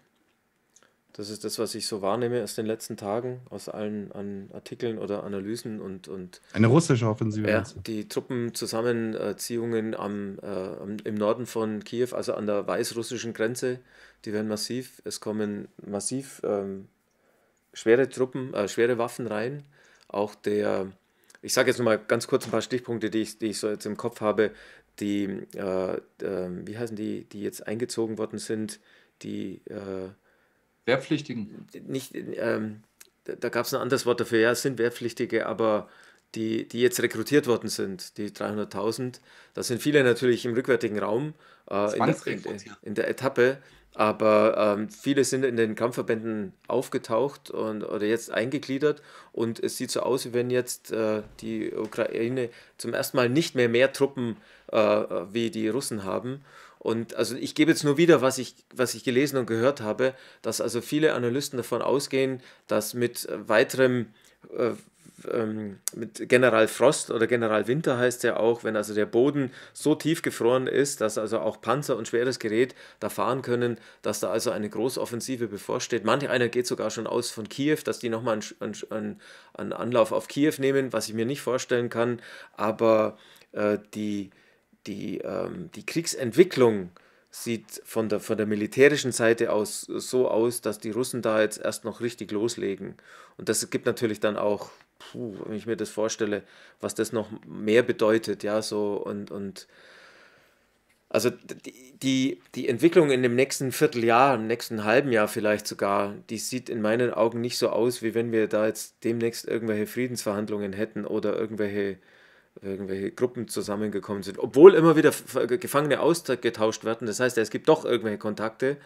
Das ist das, was ich so wahrnehme aus den letzten Tagen, aus allen an Artikeln oder Analysen und, und Eine russische Offensive. ja, meinst du? die Truppenzusammenziehungen am, äh, am, im Norden von Kiew, also an der weißrussischen Grenze, die werden massiv, es kommen massiv ähm, schwere Truppen, äh, schwere Waffen rein. Auch der, ich sage jetzt nochmal ganz kurz ein paar Stichpunkte, die ich, die ich so jetzt im Kopf habe, die, äh, äh, wie heißen die, die jetzt eingezogen worden sind, die äh, Wehrpflichtigen. nicht, ähm, da, da gab es ein anderes Wort dafür, ja, es sind Wehrpflichtige, aber die, die jetzt rekrutiert worden sind, die dreihunderttausend, da sind viele natürlich im rückwärtigen Raum, äh, in, der, in, in der Etappe, aber ähm, viele sind in den Kampfverbänden aufgetaucht und, oder jetzt eingegliedert und es sieht so aus, wie wenn jetzt äh, die Ukraine zum ersten Mal nicht mehr mehr Truppen äh, wie die Russen haben. Und also ich gebe jetzt nur wieder, was ich, was ich gelesen und gehört habe, dass also viele Analysten davon ausgehen, dass mit weiterem, äh, ähm, mit General Frost oder General Winter heißt es ja auch, wenn also der Boden so tief gefroren ist, dass also auch Panzer und schweres Gerät da fahren können, dass da also eine Großoffensive bevorsteht. Manch einer geht sogar schon aus von Kiew, dass die nochmal einen, einen, einen Anlauf auf Kiew nehmen, was ich mir nicht vorstellen kann, aber äh, die Die, ähm, die Kriegsentwicklung sieht von der, von der militärischen Seite aus so aus, dass die Russen da jetzt erst noch richtig loslegen. Und das gibt natürlich dann auch, puh, wenn ich mir das vorstelle, was das noch mehr bedeutet, ja, so und, und also die, die, die Entwicklung in dem nächsten Vierteljahr, im nächsten halben Jahr vielleicht sogar, die sieht in meinen Augen nicht so aus, wie wenn wir da jetzt demnächst irgendwelche Friedensverhandlungen hätten oder irgendwelche irgendwelche Gruppen zusammengekommen sind, obwohl immer wieder Gefangene ausgetauscht werden. Das heißt, es gibt doch irgendwelche Kontakte,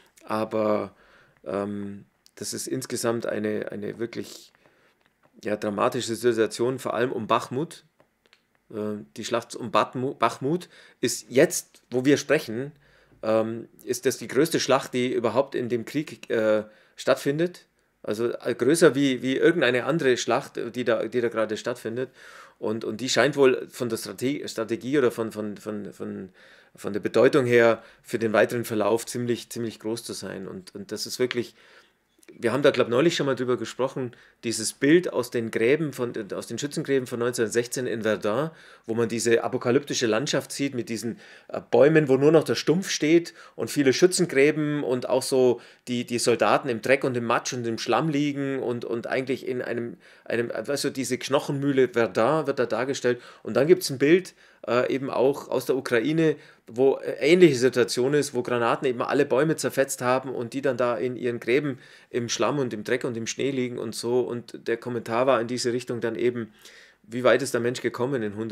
aber ähm, das ist insgesamt eine, eine wirklich ja, dramatische Situation, vor allem um Bachmut. Äh, die Schlacht um Bachmut ist jetzt, wo wir sprechen, ähm, ist das die größte Schlacht, die überhaupt in dem Krieg äh, stattfindet. Also äh, größer wie, wie irgendeine andere Schlacht, die da, die da gerade stattfindet. Und, und die scheint wohl von der Strategie, Strategie oder von, von, von, von, von der Bedeutung her für den weiteren Verlauf ziemlich, ziemlich groß zu sein. Und, und das ist wirklich, wir haben da, glaube ich, neulich schon mal drüber gesprochen, dieses Bild aus den Gräben, von, aus den Schützengräben von neunzehnhundertsechzehn in Verdun, wo man diese apokalyptische Landschaft sieht mit diesen äh, Bäumen, wo nur noch der Stumpf steht und viele Schützengräben und auch so die, die Soldaten im Dreck und im Matsch und im Schlamm liegen und, und eigentlich in einem, einem, weißt du, diese Knochenmühle Verdun wird da dargestellt. Und dann gibt es ein Bild, äh, eben auch aus der Ukraine, wo äh, ähnliche Situation ist, wo Granaten eben alle Bäume zerfetzt haben und die dann da in ihren Gräben im Schlamm und im Dreck und im Schnee liegen und so. Und der Kommentar war in diese Richtung dann eben, wie weit ist der Mensch gekommen in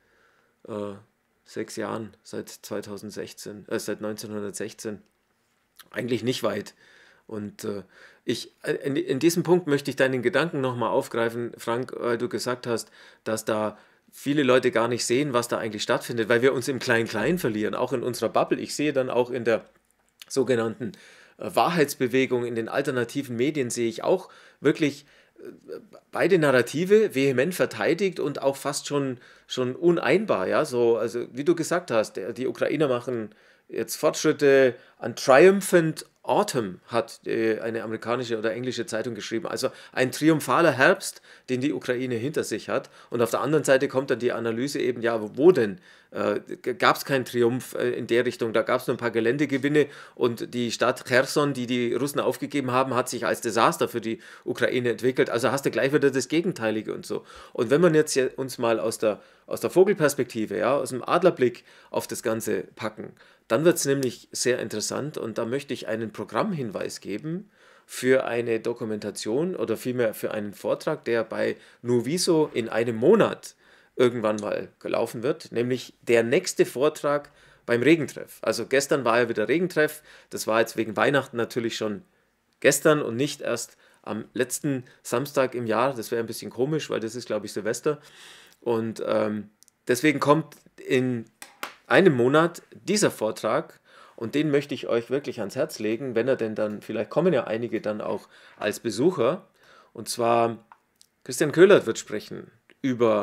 hundertsechs Jahren seit zweitausendsechzehn, äh, seit neunzehnhundertsechzehn? Eigentlich nicht weit. Und äh, ich, in, in diesem Punkt möchte ich deinen Gedanken nochmal aufgreifen, Frank, weil du gesagt hast, dass da viele Leute gar nicht sehen, was da eigentlich stattfindet, weil wir uns im Klein-Klein verlieren, auch in unserer Bubble. Ich sehe dann auch in der sogenannten äh, Wahrheitsbewegung, in den alternativen Medien sehe ich auch wirklich äh, beide Narrative vehement verteidigt und auch fast schon, schon uneinbar. Ja? So, also wie du gesagt hast, der, die Ukrainer machen jetzt Fortschritte an Triumphant Autumn, hat äh, eine amerikanische oder englische Zeitung geschrieben. Also ein triumphaler Herbst, den die Ukraine hinter sich hat. Und auf der anderen Seite kommt dann die Analyse eben, ja, wo denn? Äh, gab es keinen Triumph äh, in der Richtung, da gab es nur ein paar Geländegewinne und die Stadt Cherson, die die Russen aufgegeben haben, hat sich als Desaster für die Ukraine entwickelt. Also hast du gleich wieder das Gegenteilige und so. Und wenn man jetzt ja uns mal aus der, aus der Vogelperspektive, ja, aus dem Adlerblick auf das Ganze packen, dann wird es nämlich sehr interessant und da möchte ich einen Programmhinweis geben für eine Dokumentation oder vielmehr für einen Vortrag, der bei Nuviso in einem Monat irgendwann mal gelaufen wird, nämlich der nächste Vortrag beim Regentreff. Also gestern war ja wieder Regentreff, das war jetzt wegen Weihnachten natürlich schon gestern und nicht erst am letzten Samstag im Jahr, das wäre ein bisschen komisch, weil das ist, glaube ich, Silvester und ähm, deswegen kommt in einem Monat dieser Vortrag und den möchte ich euch wirklich ans Herz legen, wenn er denn dann, vielleicht kommen ja einige dann auch als Besucher und zwar Christian Köhlert wird sprechen über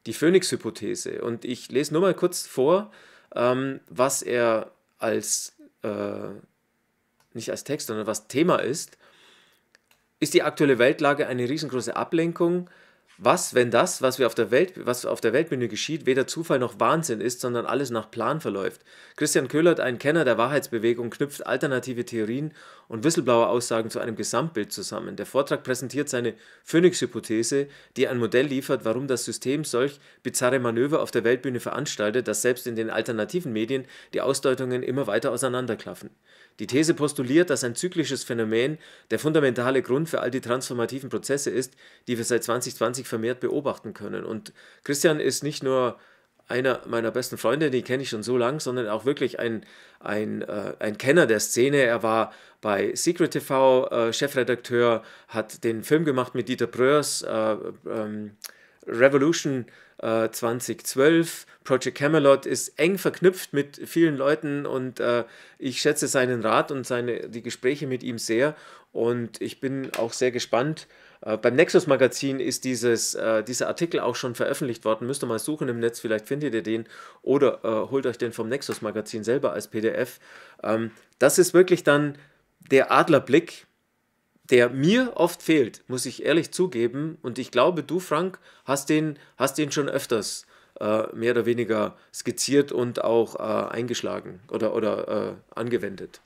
die Phoenix-Hypothese. Und ich lese nur mal kurz vor, ähm, was er als, äh, nicht als Text, sondern was Thema ist. Ist die aktuelle Weltlage eine riesengroße Ablenkung? Was, wenn das, was, wir auf der Welt, was auf der Weltbühne geschieht, weder Zufall noch Wahnsinn ist, sondern alles nach Plan verläuft? Christian Köhlert, ein Kenner der Wahrheitsbewegung, knüpft alternative Theorien und Whistleblower-Aussagen zu einem Gesamtbild zusammen. Der Vortrag präsentiert seine Phoenix-Hypothese, die ein Modell liefert, warum das System solch bizarre Manöver auf der Weltbühne veranstaltet, dass selbst in den alternativen Medien die Ausdeutungen immer weiter auseinanderklaffen. Die These postuliert, dass ein zyklisches Phänomen der fundamentale Grund für all die transformativen Prozesse ist, die wir seit zwanzig zwanzig vermehrt beobachten können. Und Christian ist nicht nur einer meiner besten Freunde, die kenne ich schon so lange, sondern auch wirklich ein, ein, äh, ein Kenner der Szene. Er war bei Secret T V äh, Chefredakteur, hat den Film gemacht mit Dieter Bröers, äh, ähm, Revolution äh, zwanzig zwölf, Project Camelot, ist eng verknüpft mit vielen Leuten und äh, ich schätze seinen Rat und seine, die Gespräche mit ihm sehr und ich bin auch sehr gespannt. Äh, beim Nexus Magazin ist dieses, äh, dieser Artikel auch schon veröffentlicht worden, müsst ihr mal suchen im Netz, vielleicht findet ihr den oder äh, holt euch den vom Nexus Magazin selber als P D F. Ähm, das ist wirklich dann der Adlerblick, der mir oft fehlt, muss ich ehrlich zugeben. Und ich glaube, du, Frank, hast den, hast den schon öfters äh, mehr oder weniger skizziert und auch äh, eingeschlagen oder, oder äh, angewendet.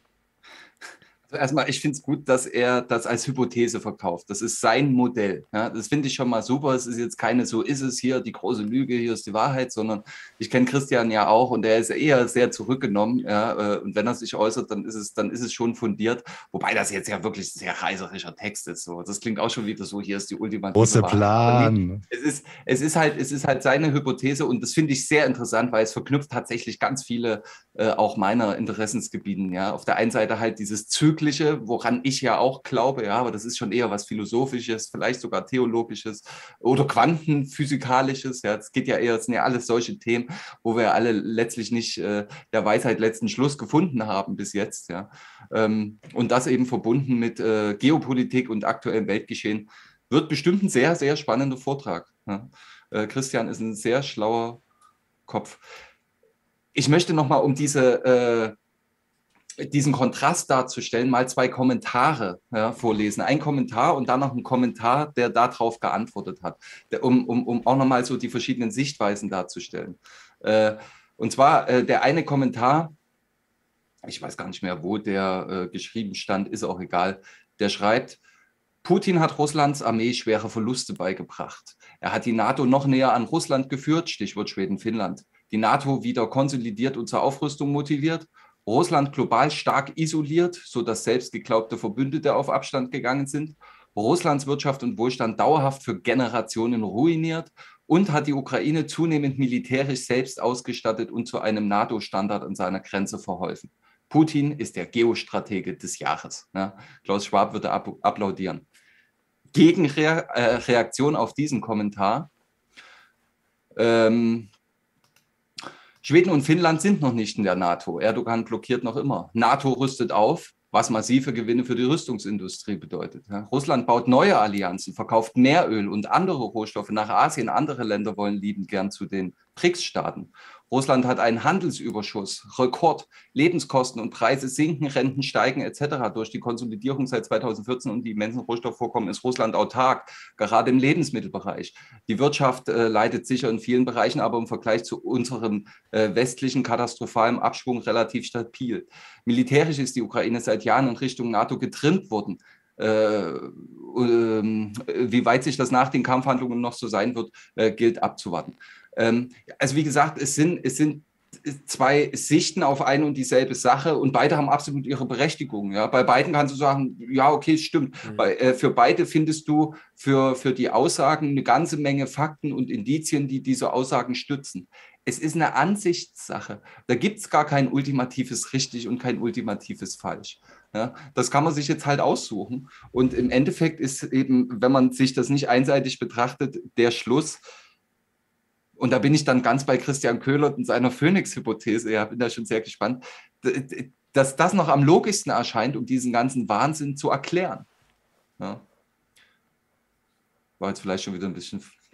Also erstmal, ich finde es gut, dass er das als Hypothese verkauft. Das ist sein Modell. Ja, das finde ich schon mal super. Es ist jetzt keine so ist es hier, die große Lüge, hier ist die Wahrheit, sondern ich kenne Christian ja auch und er ist eher sehr zurückgenommen. Ja, und wenn er sich äußert, dann ist es, dann ist es schon fundiert. Wobei das jetzt ja wirklich ein sehr reißerischer Text ist. So. Das klingt auch schon wieder so, hier ist die ultimative große Wahrheit. Plan. Nee, es ist, es ist halt, es ist halt seine Hypothese und das finde ich sehr interessant, weil es verknüpft tatsächlich ganz viele äh, auch meiner Interessensgebieten. Ja, auf der einen Seite halt dieses Zyklische, woran ich ja auch glaube, ja, aber das ist schon eher was Philosophisches, vielleicht sogar Theologisches oder Quantenphysikalisches. Ja, es geht ja eher, es sind ja alles solche Themen, wo wir alle letztlich nicht äh, der Weisheit letzten Schluss gefunden haben bis jetzt. Ja, ähm, und das eben verbunden mit äh, Geopolitik und aktuellem Weltgeschehen wird bestimmt ein sehr, sehr spannender Vortrag. Ja. Äh, Christian ist ein sehr schlauer Kopf. Ich möchte nochmal um diese äh, diesen Kontrast darzustellen, mal zwei Kommentare ja, vorlesen. Ein Kommentar und dann noch ein Kommentar, der darauf geantwortet hat, der, um, um, um auch nochmal so die verschiedenen Sichtweisen darzustellen. Äh, und zwar äh, der eine Kommentar, ich weiß gar nicht mehr, wo der äh, geschrieben stand, ist auch egal, der schreibt, Putin hat Russlands Armee schwere Verluste beigebracht. Er hat die NATO noch näher an Russland geführt, Stichwort Schweden-Finnland. Die NATO wieder konsolidiert und zur Aufrüstung motiviert. Russland global stark isoliert, sodass selbst geglaubte Verbündete auf Abstand gegangen sind, Russlands Wirtschaft und Wohlstand dauerhaft für Generationen ruiniert und hat die Ukraine zunehmend militärisch selbst ausgestattet und zu einem NATO-Standard an seiner Grenze verholfen. Putin ist der Geostratege des Jahres. Ja, Klaus Schwab würde applaudieren. Gegenreaktion auf diesen Kommentar. Ähm, Schweden und Finnland sind noch nicht in der NATO. Erdogan blockiert noch immer. NATO rüstet auf, was massive Gewinne für die Rüstungsindustrie bedeutet. Ja, Russland baut neue Allianzen, verkauft mehr Öl und andere Rohstoffe nach Asien. Andere Länder wollen liebend gern zu den B R I C S-Staaten. Russland hat einen Handelsüberschuss, Rekord, Lebenskosten und Preise sinken, Renten steigen et cetera. Durch die Konsolidierung seit zweitausendvierzehn und die immensen Rohstoffvorkommen ist Russland autark, gerade im Lebensmittelbereich. Die Wirtschaft äh, leidet sicher in vielen Bereichen, aber im Vergleich zu unserem äh, westlichen katastrophalen Abschwung relativ stabil. Militärisch ist die Ukraine seit Jahren in Richtung NATO getrimmt worden. Äh, äh, wie weit sich das nach den Kampfhandlungen noch so sein wird, äh, gilt abzuwarten. Also wie gesagt, es sind, es sind zwei Sichten auf eine und dieselbe Sache und beide haben absolut ihre Berechtigung. Ja. Bei beiden kannst du sagen, ja, okay, es stimmt. Mhm. Bei, äh, für beide findest du für, für die Aussagen eine ganze Menge Fakten und Indizien, die diese Aussagen stützen. Es ist eine Ansichtssache. Da gibt es gar kein ultimatives richtig und kein ultimatives falsch. Ja, das kann man sich jetzt halt aussuchen. Und im Endeffekt ist eben, wenn man sich das nicht einseitig betrachtet, der Schluss. Und da bin ich dann ganz bei Christian Köhlert und seiner Phoenix-Hypothese, ja, bin da schon sehr gespannt, dass das noch am logischsten erscheint, um diesen ganzen Wahnsinn zu erklären. Ja. War jetzt vielleicht schon wieder ein bisschen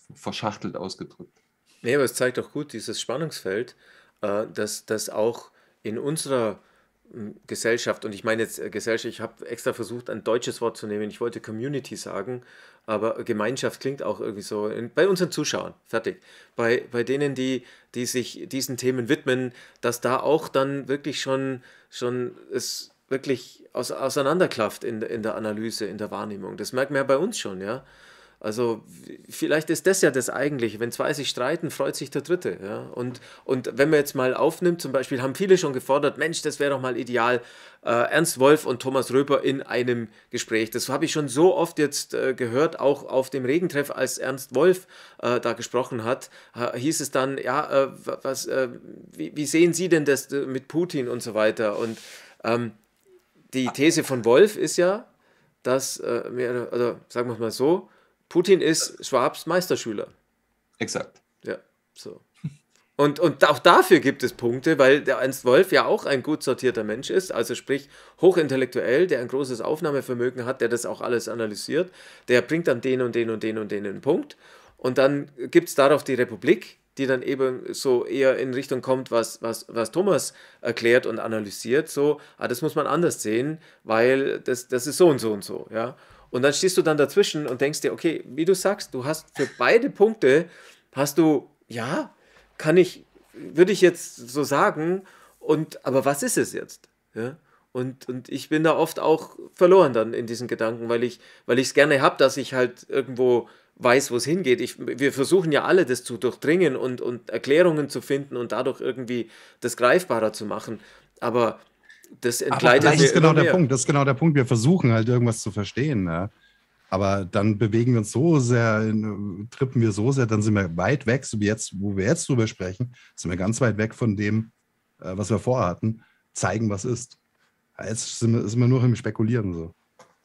verschachtelt ausgedrückt. Nee, aber es zeigt auch gut dieses Spannungsfeld, äh, dass das auch in unserer m, Gesellschaft, und ich meine jetzt äh, Gesellschaft, ich habe extra versucht, ein deutsches Wort zu nehmen, ich wollte Community sagen, aber Gemeinschaft klingt auch irgendwie so, in, bei unseren Zuschauern, fertig, bei, bei denen, die, die sich diesen Themen widmen, dass da auch dann wirklich schon, schon es wirklich aus, auseinanderklafft in, in der Analyse, in der Wahrnehmung. Das merkt man ja bei uns schon, ja. Also w- vielleicht ist das ja das Eigentliche. Wenn zwei sich streiten, freut sich der Dritte. Ja? Und, und wenn man jetzt mal aufnimmt, zum Beispiel haben viele schon gefordert, Mensch, das wäre doch mal ideal, äh, Ernst Wolf und Thomas Röper in einem Gespräch. Das habe ich schon so oft jetzt äh, gehört, auch auf dem Regentreff, als Ernst Wolf äh, da gesprochen hat, äh, hieß es dann, ja, äh, was, äh, wie, wie sehen Sie denn das äh, mit Putin und so weiter? Und ähm, die These von Wolf ist ja, dass, äh, mehr, oder sagen wir es mal so, Putin ist Schwabs Meisterschüler. Exakt. Ja, so. Und, und auch dafür gibt es Punkte, weil der Ernst Wolf ja auch ein gut sortierter Mensch ist, also sprich hochintellektuell, der ein großes Aufnahmevermögen hat, der das auch alles analysiert, der bringt dann den und den und den und den einen Punkt. Und dann gibt es darauf die Republik, die dann eben so eher in Richtung kommt, was, was, was Thomas erklärt und analysiert, so, ah, das muss man anders sehen, weil das, das ist so und so und so, ja. Und dann stehst du dann dazwischen und denkst dir, okay, wie du sagst, du hast für beide Punkte, hast du, ja, kann ich, würde ich jetzt so sagen, und, aber was ist es jetzt? Ja? Und, und ich bin da oft auch verloren dann in diesen Gedanken, weil ich weil ich es gerne habe, dass ich halt irgendwo weiß, wo es hingeht. Ich, wir versuchen ja alle, das zu durchdringen und, und Erklärungen zu finden und dadurch irgendwie das greifbarer zu machen. Aber das Aber entgleitet das mir ist genau immer der mehr. Punkt. Das ist genau der Punkt. Wir versuchen halt irgendwas zu verstehen. Ne? Aber dann bewegen wir uns so sehr, in- trippen wir so sehr, dann sind wir weit weg, so wie jetzt, wo wir jetzt drüber sprechen, sind wir ganz weit weg von dem, äh, was wir vorhatten, zeigen, was ist. Ja, Jetzt sind wir, sind wir nur im Spekulieren so.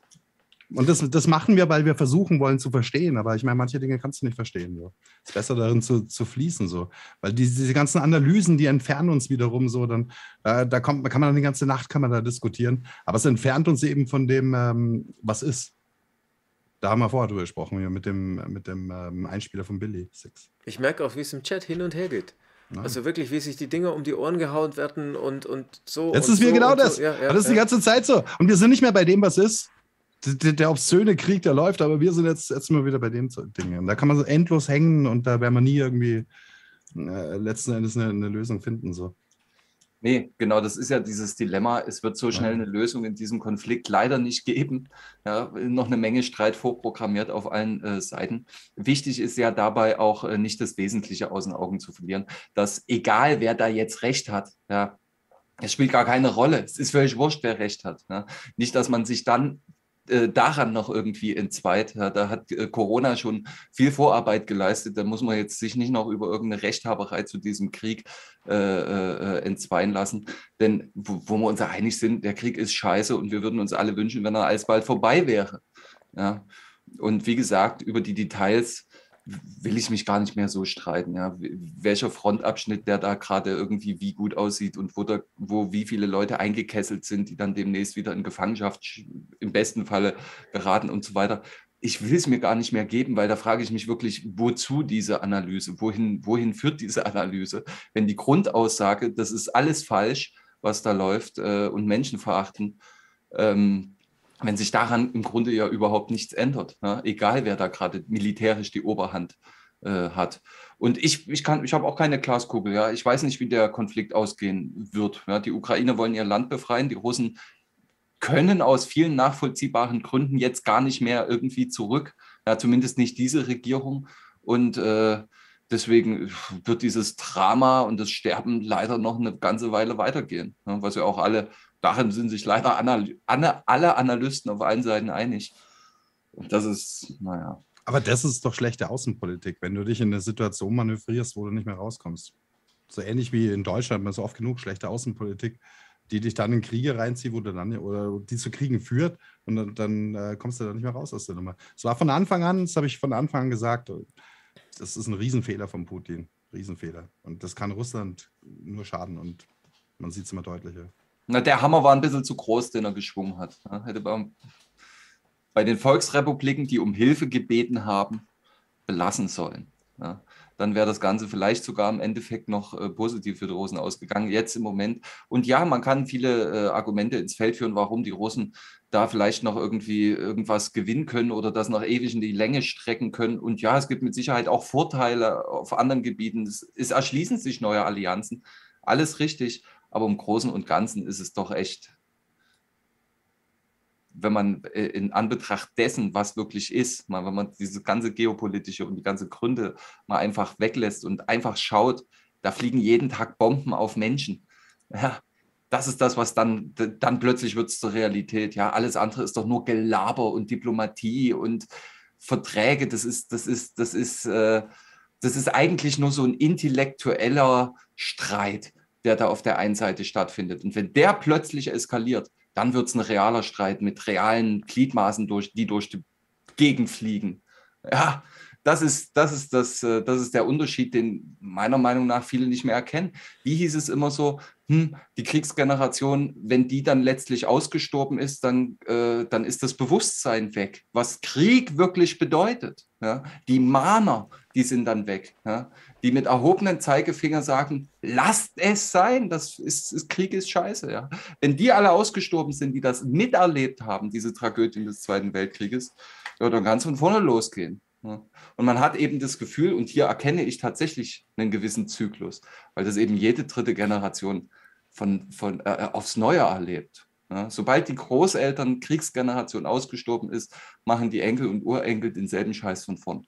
Und das, das machen wir, weil wir versuchen wollen zu verstehen. Aber ich meine, manche Dinge kannst du nicht verstehen. So. Es ist besser darin zu, zu fließen. So. Weil die, diese ganzen Analysen, die entfernen uns wiederum so. Dann, äh, da kommt, kann man dann die ganze Nacht kann man da diskutieren. Aber es entfernt uns eben von dem, ähm, was ist. Da haben wir vorher drüber gesprochen, hier mit dem, mit dem ähm, Einspieler von Billy Six. Ich merke auch, wie es im Chat hin und her geht. Ja. Also wirklich, wie sich die Dinger um die Ohren gehauen werden und, und so. Jetzt und ist wieder so genau und das. So. Ja, ja, das ist die ja. ganze Zeit so. Und wir sind nicht mehr bei dem, was ist. Der, der, der obszöne Krieg, der läuft, aber wir sind jetzt, jetzt mal wieder bei den Dingen. Da kann man so endlos hängen und da werden wir nie irgendwie äh, letzten Endes eine, eine Lösung finden. So. Nee, genau, das ist ja dieses Dilemma. Es wird so schnell eine Lösung in diesem Konflikt leider nicht geben. Ja, noch eine Menge Streit vorprogrammiert auf allen äh, Seiten. Wichtig ist ja dabei auch äh, nicht das Wesentliche aus den Augen zu verlieren, dass egal wer da jetzt Recht hat, ja, es spielt gar keine Rolle. Es ist völlig wurscht, wer Recht hat. Ja. Nicht, dass man sich dann äh, daran noch irgendwie entzweit. Ja, da hat äh, Corona schon viel Vorarbeit geleistet. Da muss man jetzt sich nicht noch über irgendeine Rechthaberei zu diesem Krieg äh, äh, entzweien lassen. Denn wo, wo wir uns ja einig sind, der Krieg ist scheiße und wir würden uns alle wünschen, wenn er alsbald vorbei wäre. Ja. Und wie gesagt, über die Details will ich mich gar nicht mehr so streiten. Ja. Welcher Frontabschnitt, der da gerade irgendwie wie gut aussieht und wo, da, wo wie viele Leute eingekesselt sind, die dann demnächst wieder in Gefangenschaft sch- im besten Falle geraten und so weiter. Ich will es mir gar nicht mehr geben, weil da frage ich mich wirklich, wozu diese Analyse? Wohin, wohin führt diese Analyse? Wenn die Grundaussage, das ist alles falsch, was da läuft äh, und Menschenverachten, ähm, wenn sich daran im Grunde ja überhaupt nichts ändert, ne? Egal wer da gerade militärisch die Oberhand äh, hat. Und ich, ich, kann, ich habe auch keine Glaskugel, ja. Ich weiß nicht, wie der Konflikt ausgehen wird. Ja? Die Ukrainer wollen ihr Land befreien, die Russen können aus vielen nachvollziehbaren Gründen jetzt gar nicht mehr irgendwie zurück, ja, zumindest nicht diese Regierung. Und äh, deswegen wird dieses Drama und das Sterben leider noch eine ganze Weile weitergehen, ne? Was ja auch alle Darin sind sich leider Anal- Ana- alle Analysten auf allen Seiten einig. Und das ist, naja. Aber das ist doch schlechte Außenpolitik, wenn du dich in eine Situation manövrierst, wo du nicht mehr rauskommst. So ähnlich wie in Deutschland, man ist oft genug schlechte Außenpolitik, die dich dann in Kriege reinzieht, wo du dann, oder die zu Kriegen führt und dann, dann äh, kommst du da nicht mehr raus aus der Nummer. Es war von Anfang an, das habe ich von Anfang an gesagt, das ist ein Riesenfehler von Putin. Riesenfehler. Und das kann Russland nur schaden und man sieht es immer deutlicher. Na, der Hammer war ein bisschen zu groß, den er geschwungen hat. Ja, hätte bei, bei den Volksrepubliken, die um Hilfe gebeten haben, belassen sollen. Ja. Dann wäre das Ganze vielleicht sogar im Endeffekt noch äh, positiv für die Russen ausgegangen, jetzt im Moment. Und ja, man kann viele äh, Argumente ins Feld führen, warum die Russen da vielleicht noch irgendwie irgendwas gewinnen können oder das noch ewig in die Länge strecken können. Und ja, es gibt mit Sicherheit auch Vorteile auf anderen Gebieten. Es, es erschließen sich neue Allianzen. Alles richtig, aber im Großen und Ganzen ist es doch echt, wenn man in Anbetracht dessen, was wirklich ist, mal, wenn man diese ganze geopolitische und die ganze Gründe mal einfach weglässt und einfach schaut, da fliegen jeden Tag Bomben auf Menschen. Ja, das ist das, was dann, dann plötzlich wird es zur Realität. Ja, alles andere ist doch nur Gelaber und Diplomatie und Verträge. Das ist, das ist, das ist, äh, das ist eigentlich nur so ein intellektueller Streit, der da auf der einen Seite stattfindet. Und wenn der plötzlich eskaliert, dann wird es ein realer Streit mit realen Gliedmaßen, durch, die durch die Gegend fliegen. Ja, das ist, das, ist das, das ist der Unterschied, den meiner Meinung nach viele nicht mehr erkennen. Wie hieß es immer so, hm, die Kriegsgeneration, wenn die dann letztlich ausgestorben ist, dann, äh, dann ist das Bewusstsein weg, was Krieg wirklich bedeutet. Ja? Die Mahner, die sind dann weg, ja? Die mit erhobenen Zeigefinger sagen, lasst es sein, das ist, ist, Krieg ist scheiße. Ja? Wenn die alle ausgestorben sind, die das miterlebt haben, diese Tragödien des Zweiten Weltkrieges, ja, dann kann es von vorne losgehen. Ja. Und man hat eben das Gefühl, und hier erkenne ich tatsächlich einen gewissen Zyklus, weil das eben jede dritte Generation von, von, äh, aufs Neue erlebt. Ja. Sobald die Großeltern Kriegsgeneration ausgestorben ist, machen die Enkel und Urenkel denselben Scheiß von vorn.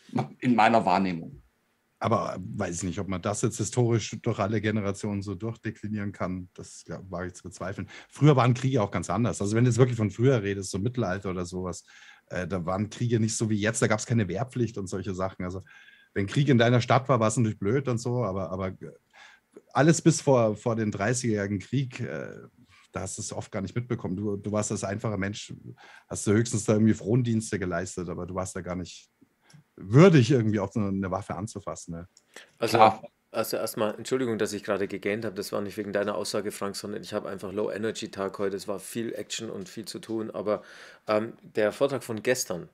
In meiner Wahrnehmung. Aber weiß ich nicht, ob man das jetzt historisch durch alle Generationen so durchdeklinieren kann. Das ja, wage ich zu bezweifeln. Früher waren Kriege auch ganz anders. Also wenn du jetzt wirklich von früher redest, so Mittelalter oder sowas, äh, da waren Kriege nicht so wie jetzt. Da gab es keine Wehrpflicht und solche Sachen. Also wenn Krieg in deiner Stadt war, war es natürlich blöd und so. Aber, aber alles bis vor, vor den dreißigjährigen Krieg, äh, da hast du es oft gar nicht mitbekommen. Du, du warst als einfacher Mensch, hast du höchstens da irgendwie Frondienste geleistet, aber du warst da gar nicht würdig, irgendwie auch so eine Waffe anzufassen. Ne? Also, Klar. also erstmal, Entschuldigung, dass ich gerade gegähnt habe, das war nicht wegen deiner Aussage, Frank, sondern ich habe einfach Low-Energy-Tag heute, es war viel Action und viel zu tun, aber ähm, der Vortrag von gestern,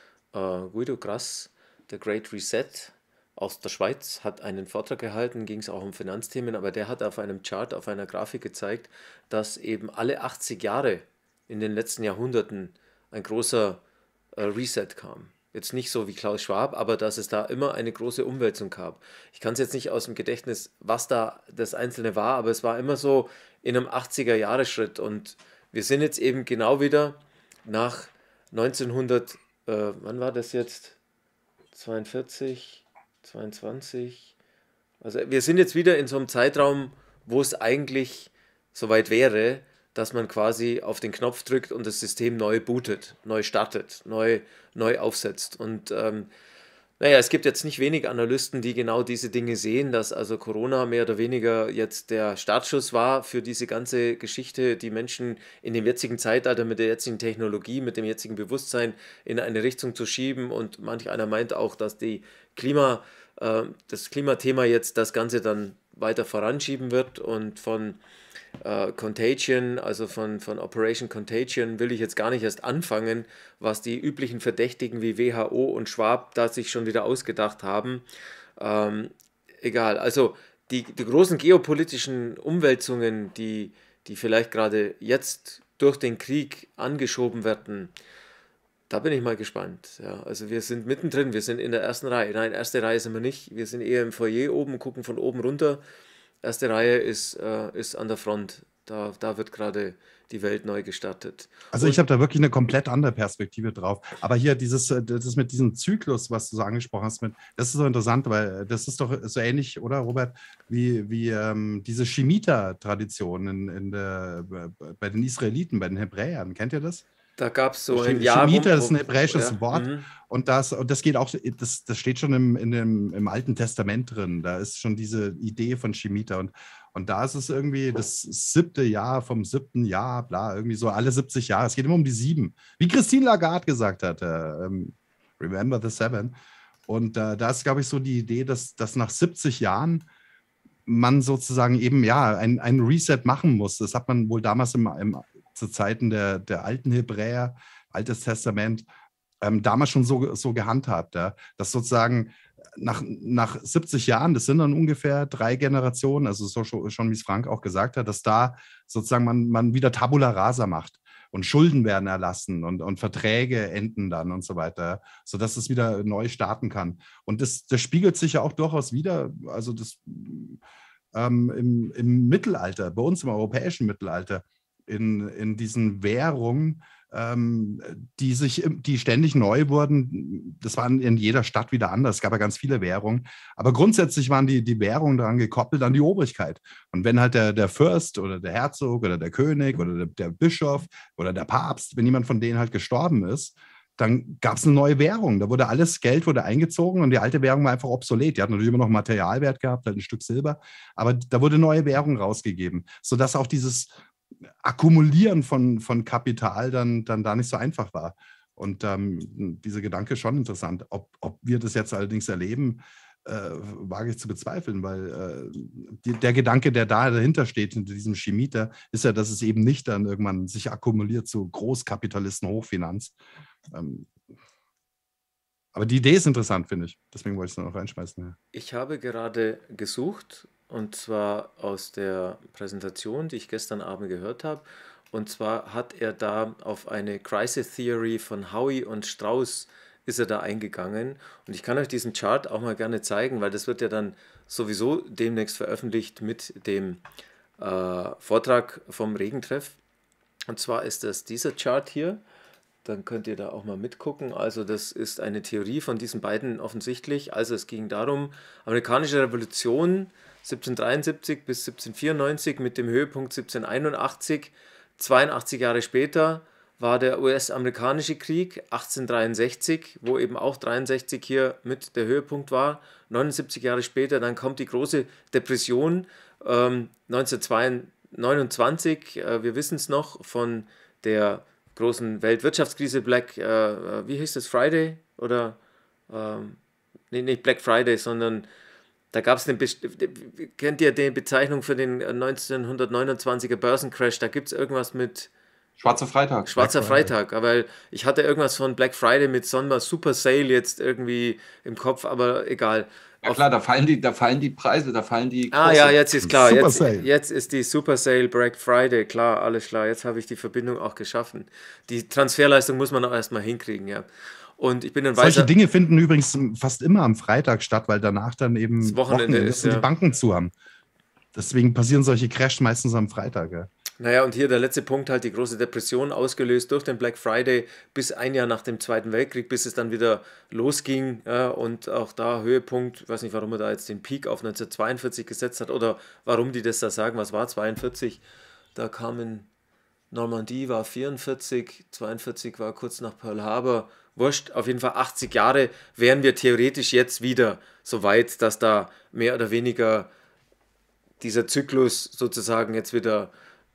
äh, Guido Grass, der Great Reset aus der Schweiz, hat einen Vortrag gehalten, ging es auch um Finanzthemen, aber der hat auf einem Chart, auf einer Grafik gezeigt, dass eben alle achtzig Jahre in den letzten Jahrhunderten ein großer äh, Reset kam. Jetzt nicht so wie Klaus Schwab, aber dass es da immer eine große Umwälzung gab. Ich kann es jetzt nicht aus dem Gedächtnis, was da das Einzelne war, aber es war immer so in einem achtziger-Jahre-Schritt. Und wir sind jetzt eben genau wieder nach neunzehnhundert, äh, wann war das jetzt? zweiundvierzig, zweiundzwanzig. Also wir sind jetzt wieder in so einem Zeitraum, wo es eigentlich soweit wäre, dass man quasi auf den Knopf drückt und das System neu bootet, neu startet, neu, neu aufsetzt. Und ähm, naja, es gibt jetzt nicht wenig Analysten, die genau diese Dinge sehen, dass also Corona mehr oder weniger jetzt der Startschuss war für diese ganze Geschichte, die Menschen in dem jetzigen Zeitalter mit der jetzigen Technologie, mit dem jetzigen Bewusstsein in eine Richtung zu schieben. Und manch einer meint auch, dass die Klima, äh, das Klimathema jetzt das Ganze dann weiter voranschieben wird und von Uh, Contagion, also von, von Operation Contagion, will ich jetzt gar nicht erst anfangen, was die üblichen Verdächtigen wie W H O und Schwab da sich schon wieder ausgedacht haben. Ähm, egal, also die, die großen geopolitischen Umwälzungen, die, die vielleicht gerade jetzt durch den Krieg angeschoben werden, da bin ich mal gespannt. Ja, also wir sind mittendrin, wir sind in der ersten Reihe. Nein, erste Reihe sind wir nicht, wir sind eher im Foyer oben, gucken von oben runter. Erste Reihe ist, äh, ist an der Front. Da, da wird gerade die Welt neu gestartet. Also ich habe da wirklich eine komplett andere Perspektive drauf. Aber hier dieses, das mit diesem Zyklus, was du so angesprochen hast, mit, das ist so interessant, weil das ist doch so ähnlich, oder Robert, wie, wie ähm, diese Shemitah-Tradition in, in der, bei den Israeliten, bei den Hebräern. Kennt ihr das? Da gab es so ein Jahr. Shemitah ist ein hebräisches ja. Wort mhm. und das, und das geht auch, das, das steht schon im, in dem, im Alten Testament drin. Da ist schon diese Idee von Shemitah und, und da ist es irgendwie das siebte Jahr vom siebten Jahr, bla, irgendwie so alle siebzig Jahre. Es geht immer um die sieben. Wie Christine Lagarde gesagt hat, äh, Remember the Seven. Und äh, da ist, glaube ich, so die Idee, dass, dass nach siebzig Jahren man sozusagen eben, ja, ein, ein Reset machen muss. Das hat man wohl damals im, im zu Zeiten der, der alten Hebräer, Altes Testament, ähm, damals schon so, so gehandhabt, ja? Dass sozusagen nach, nach siebzig Jahren, das sind dann ungefähr drei Generationen, also so schon, schon wie es Frank auch gesagt hat, dass da sozusagen man, man wieder Tabula Rasa macht und Schulden werden erlassen und, und Verträge enden dann und so weiter, sodass es wieder neu starten kann. Und das, das spiegelt sich ja auch durchaus wieder, also das ähm, im, im Mittelalter, bei uns im europäischen Mittelalter, in, in diesen Währungen, ähm, die sich, die ständig neu wurden. Das war in jeder Stadt wieder anders. Es gab ja ganz viele Währungen. Aber grundsätzlich waren die, die Währungen daran gekoppelt an die Obrigkeit. Und wenn halt der, der Fürst oder der Herzog oder der König oder der, der Bischof oder der Papst, wenn jemand von denen halt gestorben ist, dann gab es eine neue Währung. Da wurde alles Geld wurde eingezogen und die alte Währung war einfach obsolet. Die hat natürlich immer noch Materialwert gehabt, halt ein Stück Silber. Aber da wurde neue Währung rausgegeben, sodass auch dieses Akkumulieren von, von Kapital dann, dann da nicht so einfach war. Und ähm, dieser Gedanke ist schon interessant. Ob, ob wir das jetzt allerdings erleben, äh, wage ich zu bezweifeln, weil äh, die, der Gedanke, der da dahinter steht, hinter diesem Chemieter, ist ja, dass es eben nicht dann irgendwann sich akkumuliert zu Großkapitalisten, Hochfinanz. Ähm, aber die Idee ist interessant, finde ich. Deswegen wollte ich es noch reinschmeißen. Ja. Ich habe gerade gesucht, und zwar aus der Präsentation, die ich gestern Abend gehört habe. Und zwar hat er da auf eine Crisis Theory von Howey und Strauss ist er da eingegangen. Und ich kann euch diesen Chart auch mal gerne zeigen, weil das wird ja dann sowieso demnächst veröffentlicht mit dem äh, Vortrag vom Regentreff. Und zwar ist das dieser Chart hier. Dann könnt ihr da auch mal mitgucken. Also das ist eine Theorie von diesen beiden offensichtlich. Also es ging darum, amerikanische Revolution siebzehnhundertdreiundsiebzig bis siebzehnhundertvierundneunzig mit dem Höhepunkt siebzehnhunderteinundachtzig. zweiundachtzig Jahre später war der U S-amerikanische Krieg, achtzehnhundertdreiundsechzig, wo eben auch dreiundsechzig hier mit der Höhepunkt war. neunundsiebzig Jahre später, dann kommt die große Depression, ähm, neunzehnhundertneunundzwanzig, äh, wir wissen es noch, von der großen Weltwirtschaftskrise, Black, äh, wie hieß das, Friday? Oder, ähm, nee, nicht Black Friday, sondern da gab es den, kennt ihr die Bezeichnung für den neunzehnhundertneunundzwanziger Börsencrash? Da gibt es irgendwas mit Schwarzer Freitag. Schwarzer Freitag, aber ich hatte irgendwas von Black Friday mit Sonder Super Sale jetzt irgendwie im Kopf, aber egal. Ja klar, da fallen die, da fallen die Preise, da fallen die Kurse. Ah ja, jetzt ist klar, jetzt, jetzt ist die Super Sale Black Friday, klar, alles klar, jetzt habe ich die Verbindung auch geschaffen. Die Transferleistung muss man auch erstmal hinkriegen, ja. Und ich bin ein Solche Dinge finden übrigens fast immer am Freitag statt, weil danach dann eben das Wochenende, Wochenende ist, und ja. die Banken zu haben. Deswegen passieren solche Crashs meistens am Freitag. Ja. Naja, und hier der letzte Punkt halt die große Depression, ausgelöst durch den Black Friday bis ein Jahr nach dem Zweiten Weltkrieg, bis es dann wieder losging. Ja, und auch da Höhepunkt, ich weiß nicht, warum er da jetzt den Peak auf neunzehnhundertzweiundvierzig gesetzt hat oder warum die das da sagen, was war zweiundvierzig? Da kam in Normandie, war vierundvierzig, zweiundvierzig war kurz nach Pearl Harbor. Wurscht, auf jeden Fall achtzig Jahre wären wir theoretisch jetzt wieder so weit, dass da mehr oder weniger dieser Zyklus sozusagen jetzt wieder,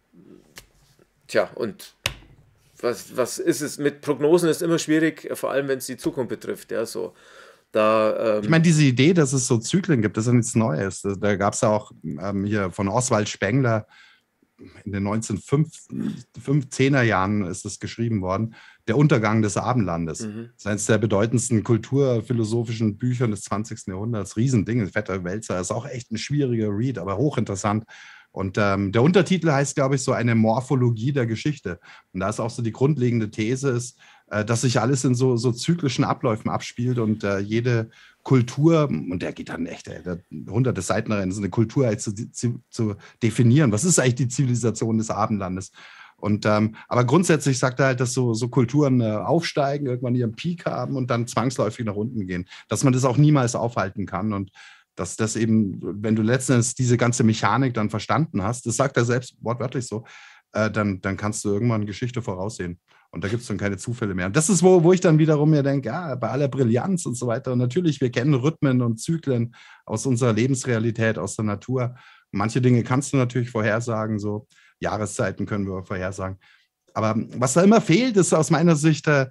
tja, und was, was ist es mit Prognosen ist immer schwierig, vor allem wenn es die Zukunft betrifft, ja, so. Da, ähm ich meine, diese Idee, dass es so Zyklen gibt, das ist ja nichts Neues. Da gab es ja auch ähm, hier von Oswald Spengler in den neunzehnhundertzehner Jahren ist es geschrieben worden, Der Untergang des Abendlandes. Mhm. Das ist eines der bedeutendsten kulturphilosophischen Bücher des zwanzigsten Jahrhunderts. Riesending, fetter Wälzer. Ist auch echt ein schwieriger Read, aber hochinteressant. Und ähm, der Untertitel heißt, glaube ich, so eine Morphologie der Geschichte. Und da ist auch so die grundlegende These, ist, äh, dass sich alles in so, so zyklischen Abläufen abspielt und äh, jede Kultur, und der geht dann echt, ey, der, hunderte Seiten rein, so eine Kultur halt zu, zu, zu definieren. Was ist eigentlich die Zivilisation des Abendlandes? Und, ähm, aber grundsätzlich sagt er halt, dass so, so Kulturen äh, aufsteigen, irgendwann ihren Peak haben und dann zwangsläufig nach unten gehen. Dass man das auch niemals aufhalten kann und dass das eben, wenn du letztendlich diese ganze Mechanik dann verstanden hast, das sagt er selbst wortwörtlich so, äh, dann, dann kannst du irgendwann Geschichte voraussehen. Und da gibt es dann keine Zufälle mehr. Und das ist, wo, wo ich dann wiederum mir denke, ja, bei aller Brillanz und so weiter, und natürlich, wir kennen Rhythmen und Zyklen aus unserer Lebensrealität, aus der Natur. Manche Dinge kannst du natürlich vorhersagen, so Jahreszeiten können wir vorhersagen. Aber was da immer fehlt, ist aus meiner Sicht, äh,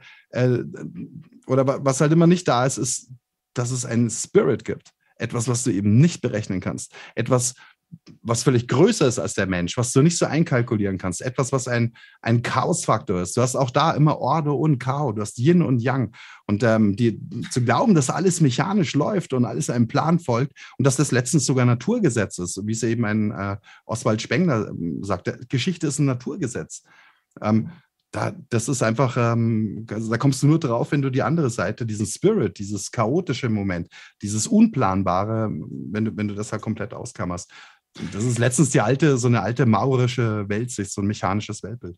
oder was halt immer nicht da ist, ist, dass es einen Spirit gibt. Etwas, was du eben nicht berechnen kannst. Etwas, was völlig größer ist als der Mensch, was du nicht so einkalkulieren kannst, etwas, was ein, ein Chaosfaktor ist. Du hast auch da immer Order und Chaos, du hast Yin und Yang. Und ähm, die, zu glauben, dass alles mechanisch läuft und alles einem Plan folgt und dass das letztens sogar Naturgesetz ist, wie es eben ein äh, Oswald Spengler ähm, sagt, Geschichte ist ein Naturgesetz. Ähm, da, das ist einfach, ähm, also da kommst du nur drauf, wenn du die andere Seite, diesen Spirit, dieses chaotische Moment, dieses Unplanbare, wenn du, wenn du das halt komplett auskammerst. Das ist letztens die alte, so eine alte maurische Weltsicht, so ein mechanisches Weltbild.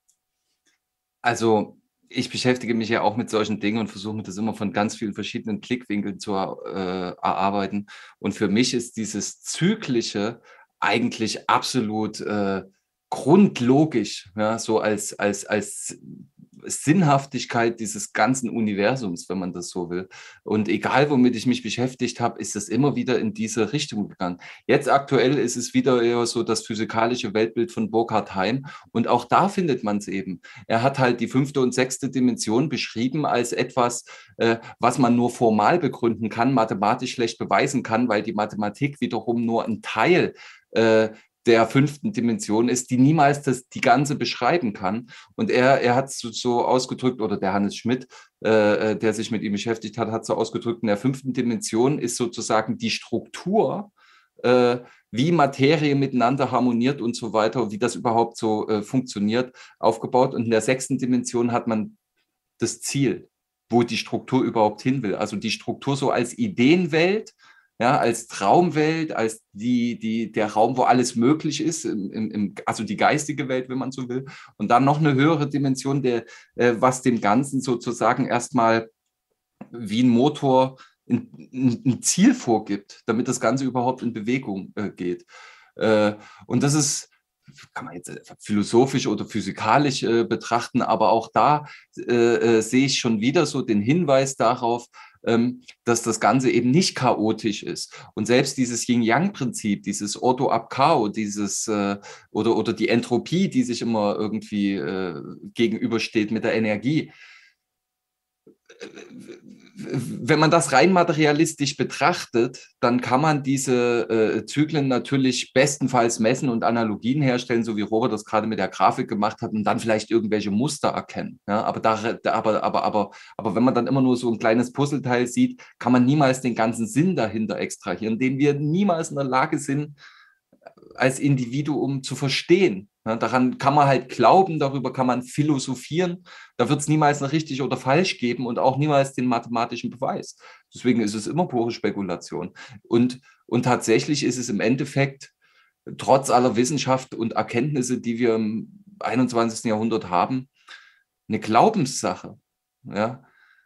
Also ich beschäftige mich ja auch mit solchen Dingen und versuche mir das immer von ganz vielen verschiedenen Blickwinkeln zu äh, erarbeiten. Und für mich ist dieses Zyklische eigentlich absolut äh, grundlogisch, ja, so als, als, als Sinnhaftigkeit dieses ganzen Universums, wenn man das so will. Und egal, womit ich mich beschäftigt habe, ist es immer wieder in diese Richtung gegangen. Jetzt aktuell ist es wieder eher so das physikalische Weltbild von Burkhard Heim. Und auch da findet man es eben. Er hat halt die fünfte und sechste Dimension beschrieben als etwas, äh, was man nur formal begründen kann, mathematisch schlecht beweisen kann, weil die Mathematik wiederum nur ein Teil äh, der fünften Dimension ist, die niemals das, die ganze beschreiben kann. Und er, er hat es so, so ausgedrückt, oder der Hannes Schmidt, äh, der sich mit ihm beschäftigt hat, hat so ausgedrückt, in der fünften Dimension ist sozusagen die Struktur, äh, wie Materie miteinander harmoniert und so weiter, wie das überhaupt so äh, funktioniert, aufgebaut. Und in der sechsten Dimension hat man das Ziel, wo die Struktur überhaupt hin will. Also die Struktur so als Ideenwelt, ja, als Traumwelt, als die, die, der Raum, wo alles möglich ist, im, im, also die geistige Welt, wenn man so will. Und dann noch eine höhere Dimension, der, äh, was dem Ganzen sozusagen erstmal wie ein Motor ein, ein Ziel vorgibt, damit das Ganze überhaupt in Bewegung äh, geht. Äh, und das ist, kann man jetzt philosophisch oder physikalisch äh, betrachten, aber auch da äh, äh, sehe ich schon wieder so den Hinweis darauf, ähm, dass das Ganze eben nicht chaotisch ist. Und selbst dieses Yin-Yang-Prinzip, dieses Ordo ab Chaos, dieses äh, oder, oder die Entropie, die sich immer irgendwie äh, gegenübersteht mit der Energie, wenn man das rein materialistisch betrachtet, dann kann man diese äh, Zyklen natürlich bestenfalls messen und Analogien herstellen, so wie Robert das gerade mit der Grafik gemacht hat, und dann vielleicht irgendwelche Muster erkennen. Ja, aber, da, aber, aber, aber, aber wenn man dann immer nur so ein kleines Puzzleteil sieht, kann man niemals den ganzen Sinn dahinter extrahieren, den wir niemals in der Lage sind, als Individuum zu verstehen. Ja, daran kann man halt glauben, darüber kann man philosophieren. Da wird es niemals eine richtig oder falsch geben und auch niemals den mathematischen Beweis. Deswegen ist es immer pure Spekulation. Und, und tatsächlich ist es im Endeffekt, trotz aller Wissenschaft und Erkenntnisse, die wir im einundzwanzigsten Jahrhundert haben, eine Glaubenssache. Ja?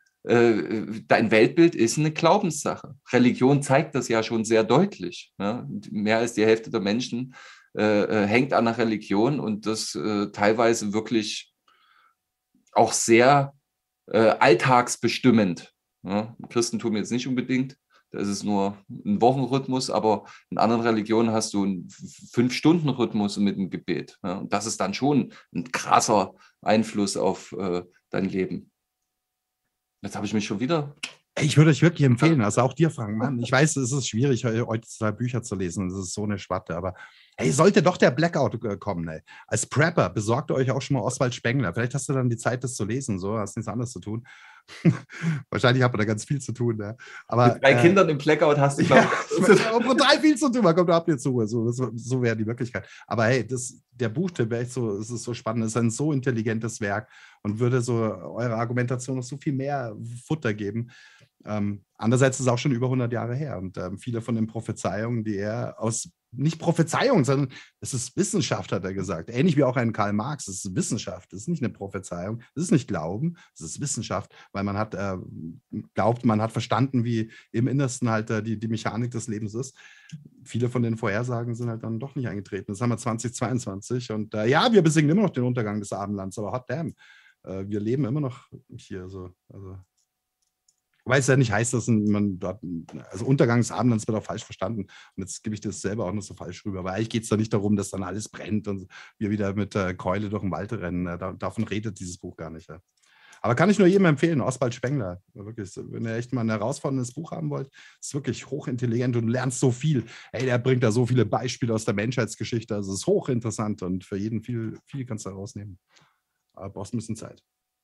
Dein Weltbild ist eine Glaubenssache. Religion zeigt das ja schon sehr deutlich. Ja? Mehr als die Hälfte der Menschen äh, hängt an der Religion und das äh, teilweise wirklich auch sehr äh, alltagsbestimmend. Ja? Im Christentum jetzt nicht unbedingt, da ist es nur ein Wochenrhythmus, aber in anderen Religionen hast du einen Fünf-Stunden-Rhythmus mit dem Gebet. Ja? Und das ist dann schon ein krasser Einfluss auf äh, dein Leben. Jetzt habe ich mich schon wieder... Ich würde euch wirklich empfehlen, also auch dir, Frank, Mann, ich weiß, es ist schwierig, heute zwei Bücher zu lesen, das ist so eine Schwatte, aber hey, sollte doch der Blackout kommen, ey. Als Prepper besorgt euch auch schon mal Oswald Spengler, vielleicht hast du dann die Zeit, das zu lesen, so, hast nichts anderes zu tun. Wahrscheinlich hat man da ganz viel zu tun, ne? Aber, mit drei äh, Kindern im Blackout hast du, glaube ich. Ja, brutal viel zu tun, man kommt überhaupt nicht zu, so, so wäre die Möglichkeit. Aber hey, das, der Buchtipp wäre echt so, es ist so spannend, es ist ein so intelligentes Werk und würde so eure Argumentation noch so viel mehr Futter geben. Ähm, andererseits ist es auch schon über hundert Jahre her und ähm, viele von den Prophezeiungen, die er aus, nicht Prophezeiungen, sondern es ist Wissenschaft, hat er gesagt. Ähnlich wie auch ein Karl Marx, es ist Wissenschaft, es ist nicht eine Prophezeiung, es ist nicht Glauben, es ist Wissenschaft, weil man hat äh, glaubt, man hat verstanden, wie im Innersten halt äh, die, die Mechanik des Lebens ist. Viele von den Vorhersagen sind halt dann doch nicht eingetreten. Das haben wir zweitausendzweiundzwanzig und äh, ja, wir besingen immer noch den Untergang des Abendlands, aber hot damn, äh, wir leben immer noch hier so, also Wobei es ja nicht heißt, dass man dort, also Untergang des Abendlands wird auch falsch verstanden. Und jetzt gebe ich das selber auch noch so falsch rüber. Weil eigentlich geht es da nicht darum, dass dann alles brennt und wir wieder mit der Keule durch den Wald rennen. Da, davon redet dieses Buch gar nicht. Ja. Aber kann ich nur jedem empfehlen, Oswald Spengler. Wirklich, wenn ihr echt mal ein herausforderndes Buch haben wollt, ist wirklich hochintelligent und du lernst so viel. Ey, der bringt da so viele Beispiele aus der Menschheitsgeschichte. Also es ist hochinteressant und für jeden viel, viel kannst du da rausnehmen. Aber brauchst ein bisschen Zeit.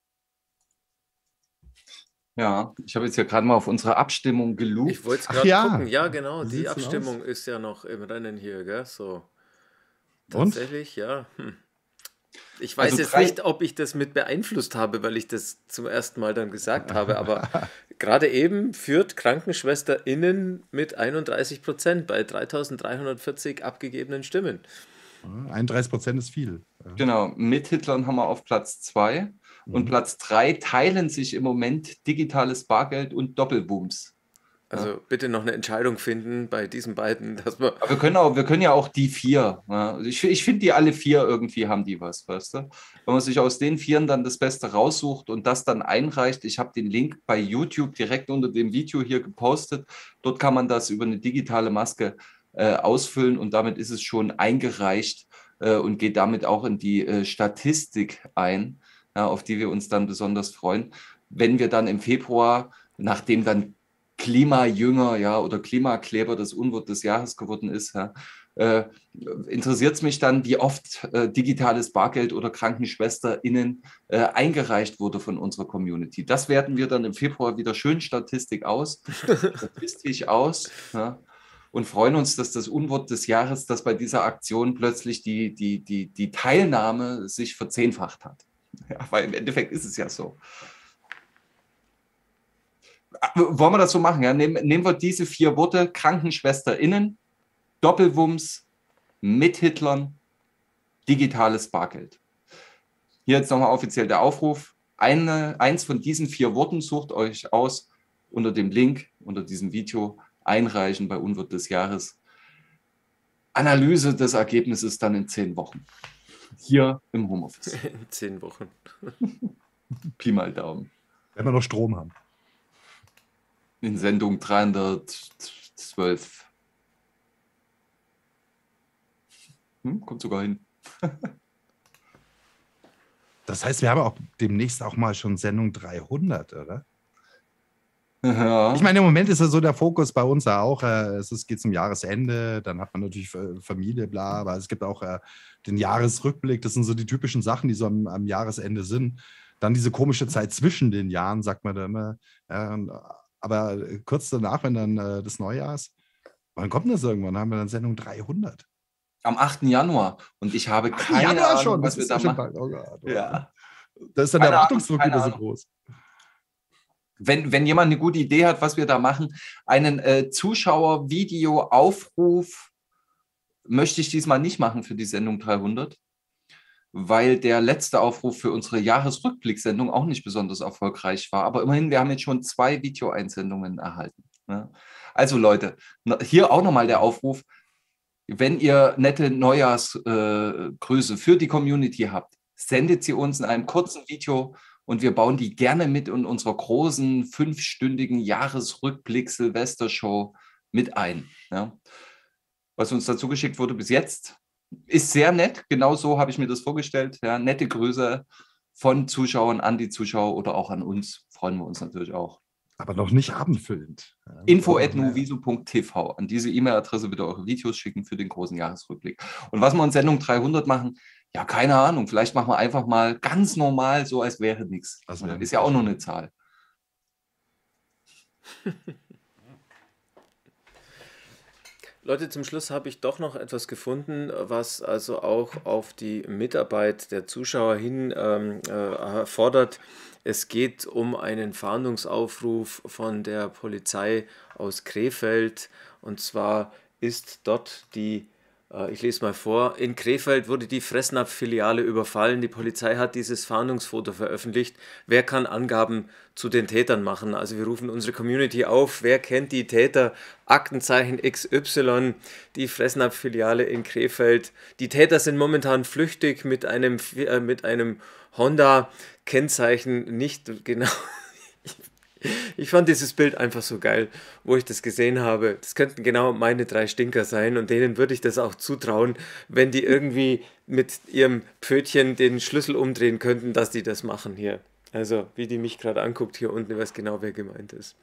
Ja, ich habe jetzt ja gerade mal auf unsere Abstimmung gelugt. Ich wollte es Ach gerade ja. gucken. Ja, genau. Wie Die sieht's denn Abstimmung ist ja noch im Rennen hier, gell? So. Und? Tatsächlich, ja. Hm. Ich weiß Also jetzt drei- nicht, ob ich das mit beeinflusst habe, weil ich das zum ersten Mal dann gesagt habe, aber gerade eben führt KrankenschwesterInnen mit einunddreißig Prozent bei dreitausenddreihundertvierzig abgegebenen Stimmen. einunddreißig Prozent ist viel. Genau, mit Hitlern haben wir auf Platz zwei. Und Mhm. Platz drei teilen sich im Moment digitales Bargeld und Doppelbooms. Also bitte noch eine Entscheidung finden bei diesen beiden, dass wir. Aber wir können, auch, wir können ja auch die vier. Ja. Ich, ich finde, die alle vier irgendwie haben die was, weißt du? Wenn man sich aus den Vieren dann das Beste raussucht und das dann einreicht. Ich habe den Link bei YouTube direkt unter dem Video hier gepostet. Dort kann man das über eine digitale Maske äh, ausfüllen und damit ist es schon eingereicht äh, und geht damit auch in die äh, Statistik ein, ja, auf die wir uns dann besonders freuen. Wenn wir dann im Februar, nachdem dann Klimajünger, ja, oder Klimakleber das Unwort des Jahres geworden ist, ja, äh, interessiert es mich dann, wie oft äh, digitales Bargeld oder KrankenschwesterInnen äh, eingereicht wurde von unserer Community. Das werten wir dann im Februar wieder schön Statistik aus, statistisch aus, ja, und freuen uns, dass das Unwort des Jahres, dass bei dieser Aktion plötzlich die, die, die, die Teilnahme sich verzehnfacht hat. Ja, weil im Endeffekt ist es ja so. Wollen wir das so machen? Ja? Nehmen, nehmen wir diese vier Worte: KrankenschwesterInnen, Doppelwumms, mit Hitlern, digitales Bargeld. Hier jetzt nochmal offiziell der Aufruf. Eine, eins von diesen vier Worten sucht euch aus unter dem Link, unter diesem Video, einreichen bei Unwort des Jahres. Analyse des Ergebnisses dann in zehn Wochen. Hier im Homeoffice. In zehn Wochen. Pi mal Daumen. Wenn wir noch Strom haben. In Sendung dreihundertzwölf. Hm, kommt sogar hin. Das heißt, wir haben auch demnächst auch mal schon Sendung dreihundert, oder? Ja. Ich meine, im Moment ist ja so der Fokus bei uns ja auch, äh, es ist, geht zum Jahresende, dann hat man natürlich äh, Familie, bla, aber es gibt auch äh, den Jahresrückblick, das sind so die typischen Sachen, die so am, am Jahresende sind. Dann diese komische Zeit zwischen den Jahren, sagt man da immer. Äh, aber kurz danach, wenn dann äh, das Neujahr ist, wann kommt denn das irgendwann? Dann haben wir dann Sendung dreihundert. Am achten Januar. Und ich habe keine Januar Ahnung, schon, was das wir ist da ja schon machen. bald. Oh Gott, oh Ja. Gott. Da ist dann Keine der Ahnung, Erwartungsdruck keine wieder so Ahnung. groß. Wenn, wenn jemand eine gute Idee hat, was wir da machen, einen äh, Zuschauer-Video-Aufruf möchte ich diesmal nicht machen für die Sendung dreihundert, weil der letzte Aufruf für unsere Jahresrückblicksendung auch nicht besonders erfolgreich war. Aber immerhin, wir haben jetzt schon zwei Videoeinsendungen erhalten. Ne? Also Leute, hier auch nochmal der Aufruf, wenn ihr nette Neujahrsgrüße äh, für die Community habt, sendet sie uns in einem kurzen Video und wir bauen die gerne mit in unserer großen fünfstündigen Jahresrückblick-Silvester-Show mit ein. Ja? Was uns dazu geschickt wurde bis jetzt, ist sehr nett. Genau so habe ich mir das vorgestellt. Ja? Nette Grüße von Zuschauern an die Zuschauer oder auch an uns. Freuen wir uns natürlich auch. Aber noch nicht abendfüllend. Ja, info at nuviso punkt t v. An diese E-Mail-Adresse bitte eure Videos schicken für den großen Jahresrückblick. Und was wir in Sendung dreihundert machen, ja, keine Ahnung. Vielleicht machen wir einfach mal ganz normal, so als wäre nichts. Das wäre ist ja auch nur eine Zahl. Leute, zum Schluss habe ich doch noch etwas gefunden, was also auch auf die Mitarbeit der Zuschauer hin ähm, äh, fordert. Es geht um einen Fahndungsaufruf von der Polizei aus Krefeld. Und zwar ist dort die, äh, ich lese mal vor, in Krefeld wurde die Fressnapf-Filiale überfallen. Die Polizei hat dieses Fahndungsfoto veröffentlicht. Wer kann Angaben zu den Tätern machen? Also wir rufen unsere Community auf. Wer kennt die Täter? Aktenzeichen X Y, die Fressnapf-Filiale in Krefeld. Die Täter sind momentan flüchtig mit einem, äh, mit einem Honda-Kennzeichen nicht genau. Ich fand dieses Bild einfach so geil, wo ich das gesehen habe. Das könnten genau meine drei Stinker sein und denen würde ich das auch zutrauen, wenn die irgendwie mit ihrem Pfötchen den Schlüssel umdrehen könnten, dass die das machen hier. Also, wie die mich gerade anguckt hier unten, weiß genau, wer gemeint ist.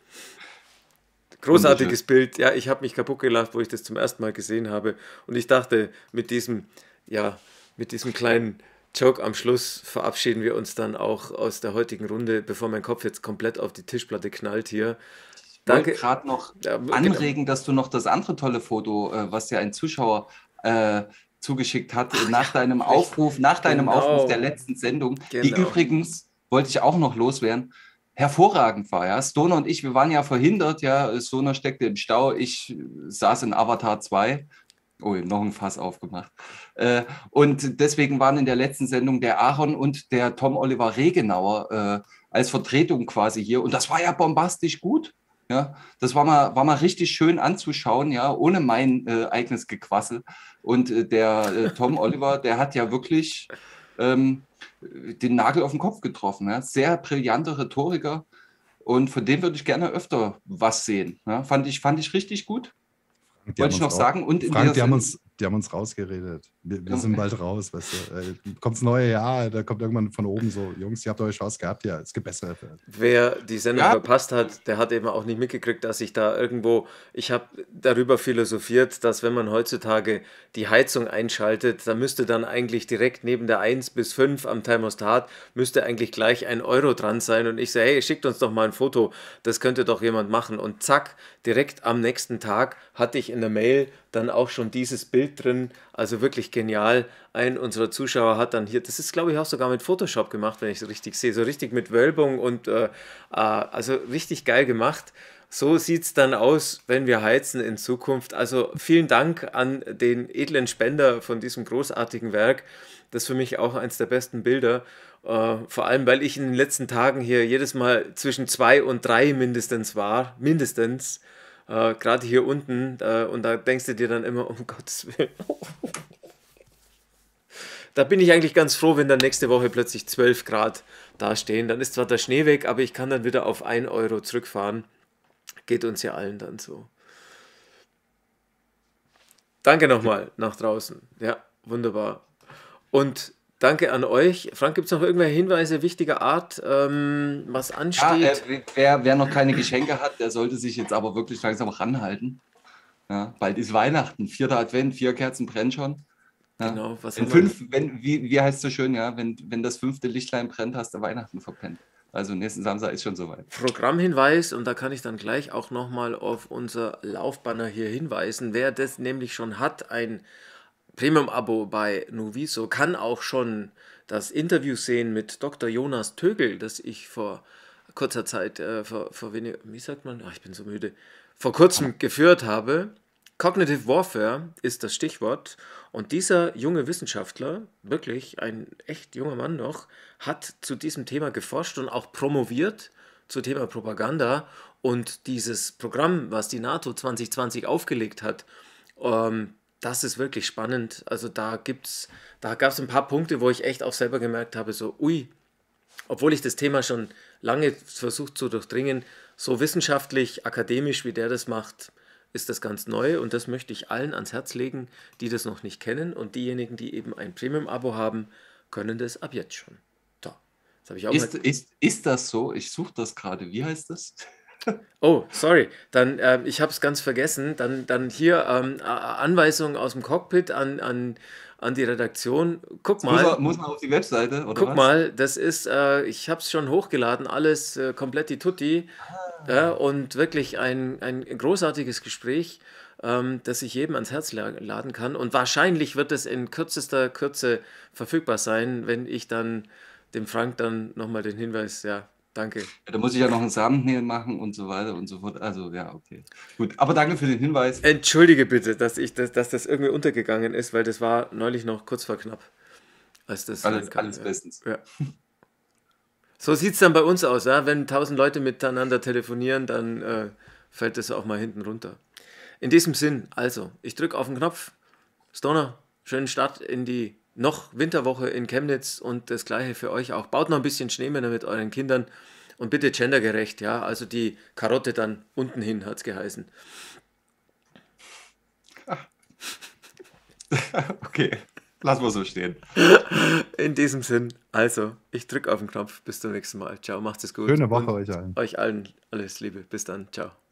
Großartiges Bild. Ja, ich habe mich kaputt gelacht, wo ich das zum ersten Mal gesehen habe. Und ich dachte, mit diesem, ja, mit diesem kleinen Joke am Schluss verabschieden wir uns dann auch aus der heutigen Runde, bevor mein Kopf jetzt komplett auf die Tischplatte knallt hier. Danke. Ich wollte gerade noch ja, anregen, genau. dass du noch das andere tolle Foto, äh, was dir ein Zuschauer äh, zugeschickt hat, Ach, nach ja, deinem Aufruf, nach deinem genau. Aufruf der letzten Sendung, genau. die übrigens, wollte ich auch noch loswerden, hervorragend war. Ja? Stoner und ich, wir waren ja verhindert, ja, Stoner steckte im Stau, ich saß in Avatar zwei. Oh, noch ein Fass aufgemacht. Äh, und deswegen waren in der letzten Sendung der Aaron und der Tom Oliver Regenauer äh, als Vertretung quasi hier. Und das war ja bombastisch gut. Ja, das war mal, war mal richtig schön anzuschauen, ja, ohne mein äh, eigenes Gequassel. Und äh, der äh, Tom Oliver, der hat ja wirklich ähm, den Nagel auf den Kopf getroffen. Ja? Sehr brillanter Rhetoriker. Und von dem würde ich gerne öfter was sehen. Ja? Fand ich, fand ich richtig gut. Wollte ich noch sagen. Und in Frank, die haben, uns, die haben uns rausgeredet. Wir, wir sind bald raus, weißt du. Kommt das neue Jahr, da kommt irgendwann von oben so, Jungs, ihr habt eure Chance gehabt, ja, es gibt bessere. Wer die Sendung ja. verpasst hat, der hat eben auch nicht mitgekriegt, dass ich da irgendwo, ich habe darüber philosophiert, dass wenn man heutzutage die Heizung einschaltet, da müsste dann eigentlich direkt neben der eins bis fünf am Thermostat, müsste eigentlich gleich ein Euro dran sein. Und ich sage, hey, schickt uns doch mal ein Foto, das könnte doch jemand machen. Und zack, direkt am nächsten Tag hatte ich in der Mail dann auch schon dieses Bild drin, also wirklich genial. Ein unserer Zuschauer hat dann hier, das ist glaube ich auch sogar mit Photoshop gemacht, wenn ich es richtig sehe, so richtig mit Wölbung und äh, also richtig geil gemacht. So sieht es dann aus, wenn wir heizen in Zukunft. Also vielen Dank an den edlen Spender von diesem großartigen Werk. Das ist für mich auch eins der besten Bilder. Uh, vor allem, weil ich in den letzten Tagen hier jedes Mal zwischen zwei und drei mindestens war, mindestens, uh, gerade hier unten, uh, und da denkst du dir dann immer, um Gottes Willen. Da bin ich eigentlich ganz froh, wenn dann nächste Woche plötzlich zwölf Grad dastehen. Dann ist zwar der Schnee weg, aber ich kann dann wieder auf ein Euro zurückfahren. Geht uns ja allen dann so. Danke nochmal nach draußen. Ja, wunderbar. Und danke an euch. Frank, gibt es noch irgendwelche Hinweise wichtiger Art, ähm, was ansteht? Ja, äh, wer, wer noch keine Geschenke hat, der sollte sich jetzt aber wirklich langsam ranhalten. Ja, bald ist Weihnachten, vierter Advent, vier Kerzen brennen schon. Ja. Genau, was wenn fünf, wenn, wie, wie heißt es so schön, ja, wenn, wenn das fünfte Lichtlein brennt, hast du Weihnachten verpennt. Also nächsten Samstag ist schon soweit. Programmhinweis, und da kann ich dann gleich auch nochmal auf unser Laufbanner hier hinweisen. Wer das nämlich schon hat, ein Premium-Abo bei Nuviso, kann auch schon das Interview sehen mit Doktor Jonas Tögel, das ich vor kurzer Zeit, äh, vor, vor wenig, wie sagt man, oh, ich bin so müde, vor kurzem geführt habe. Cognitive Warfare ist das Stichwort. Und dieser junge Wissenschaftler, wirklich ein echt junger Mann noch, hat zu diesem Thema geforscht und auch promoviert zum Thema Propaganda. Und dieses Programm, was die NATO zwanzig zwanzig aufgelegt hat, ähm, das ist wirklich spannend. Also da gibt's, da gab es ein paar Punkte, wo ich echt auch selber gemerkt habe, so ui, obwohl ich das Thema schon lange versucht zu durchdringen, so wissenschaftlich, akademisch, wie der das macht, ist das ganz neu, und das möchte ich allen ans Herz legen, die das noch nicht kennen, und diejenigen, die eben ein Premium-Abo haben, können das ab jetzt schon. So, das habe ich auch ist, ist, ist das so? Ich suche das gerade. Wie heißt das? Oh, sorry. Dann, äh, ich habe es ganz vergessen. Dann, dann hier ähm, Anweisungen aus dem Cockpit an, an, an die Redaktion. Guck mal. Muss man, muss man auf die Webseite, oder Guck was? mal, das ist, äh, ich habe es schon hochgeladen, alles äh, komplett die Tutti. Ja, und wirklich ein, ein großartiges Gespräch, ähm, das ich jedem ans Herz laden kann. Und wahrscheinlich wird es in kürzester Kürze verfügbar sein, wenn ich dann dem Frank dann nochmal den Hinweis, ja, danke. Ja, da muss ich ja noch ein Thumbnail machen und so weiter und so fort. Also ja, okay. Gut, aber danke für den Hinweis. Entschuldige bitte, dass, ich das, dass das irgendwie untergegangen ist, weil das war neulich noch kurz vor knapp. Als das alles alles bestens. Ja. So sieht es dann bei uns aus, ja? Wenn tausend Leute miteinander telefonieren, dann äh, fällt das auch mal hinten runter. In diesem Sinn, also, ich drücke auf den Knopf. Stoner, schönen Start in die noch Winterwoche in Chemnitz, und das Gleiche für euch auch. Baut noch ein bisschen Schneemänner mit euren Kindern und bitte gendergerecht, ja, also die Karotte dann unten hin, hat es geheißen. Okay. Lass mal so stehen. In diesem Sinn, also, ich drücke auf den Knopf. Bis zum nächsten Mal. Ciao, macht's es gut. Schöne Woche Und euch allen. Euch allen alles Liebe. Bis dann. Ciao.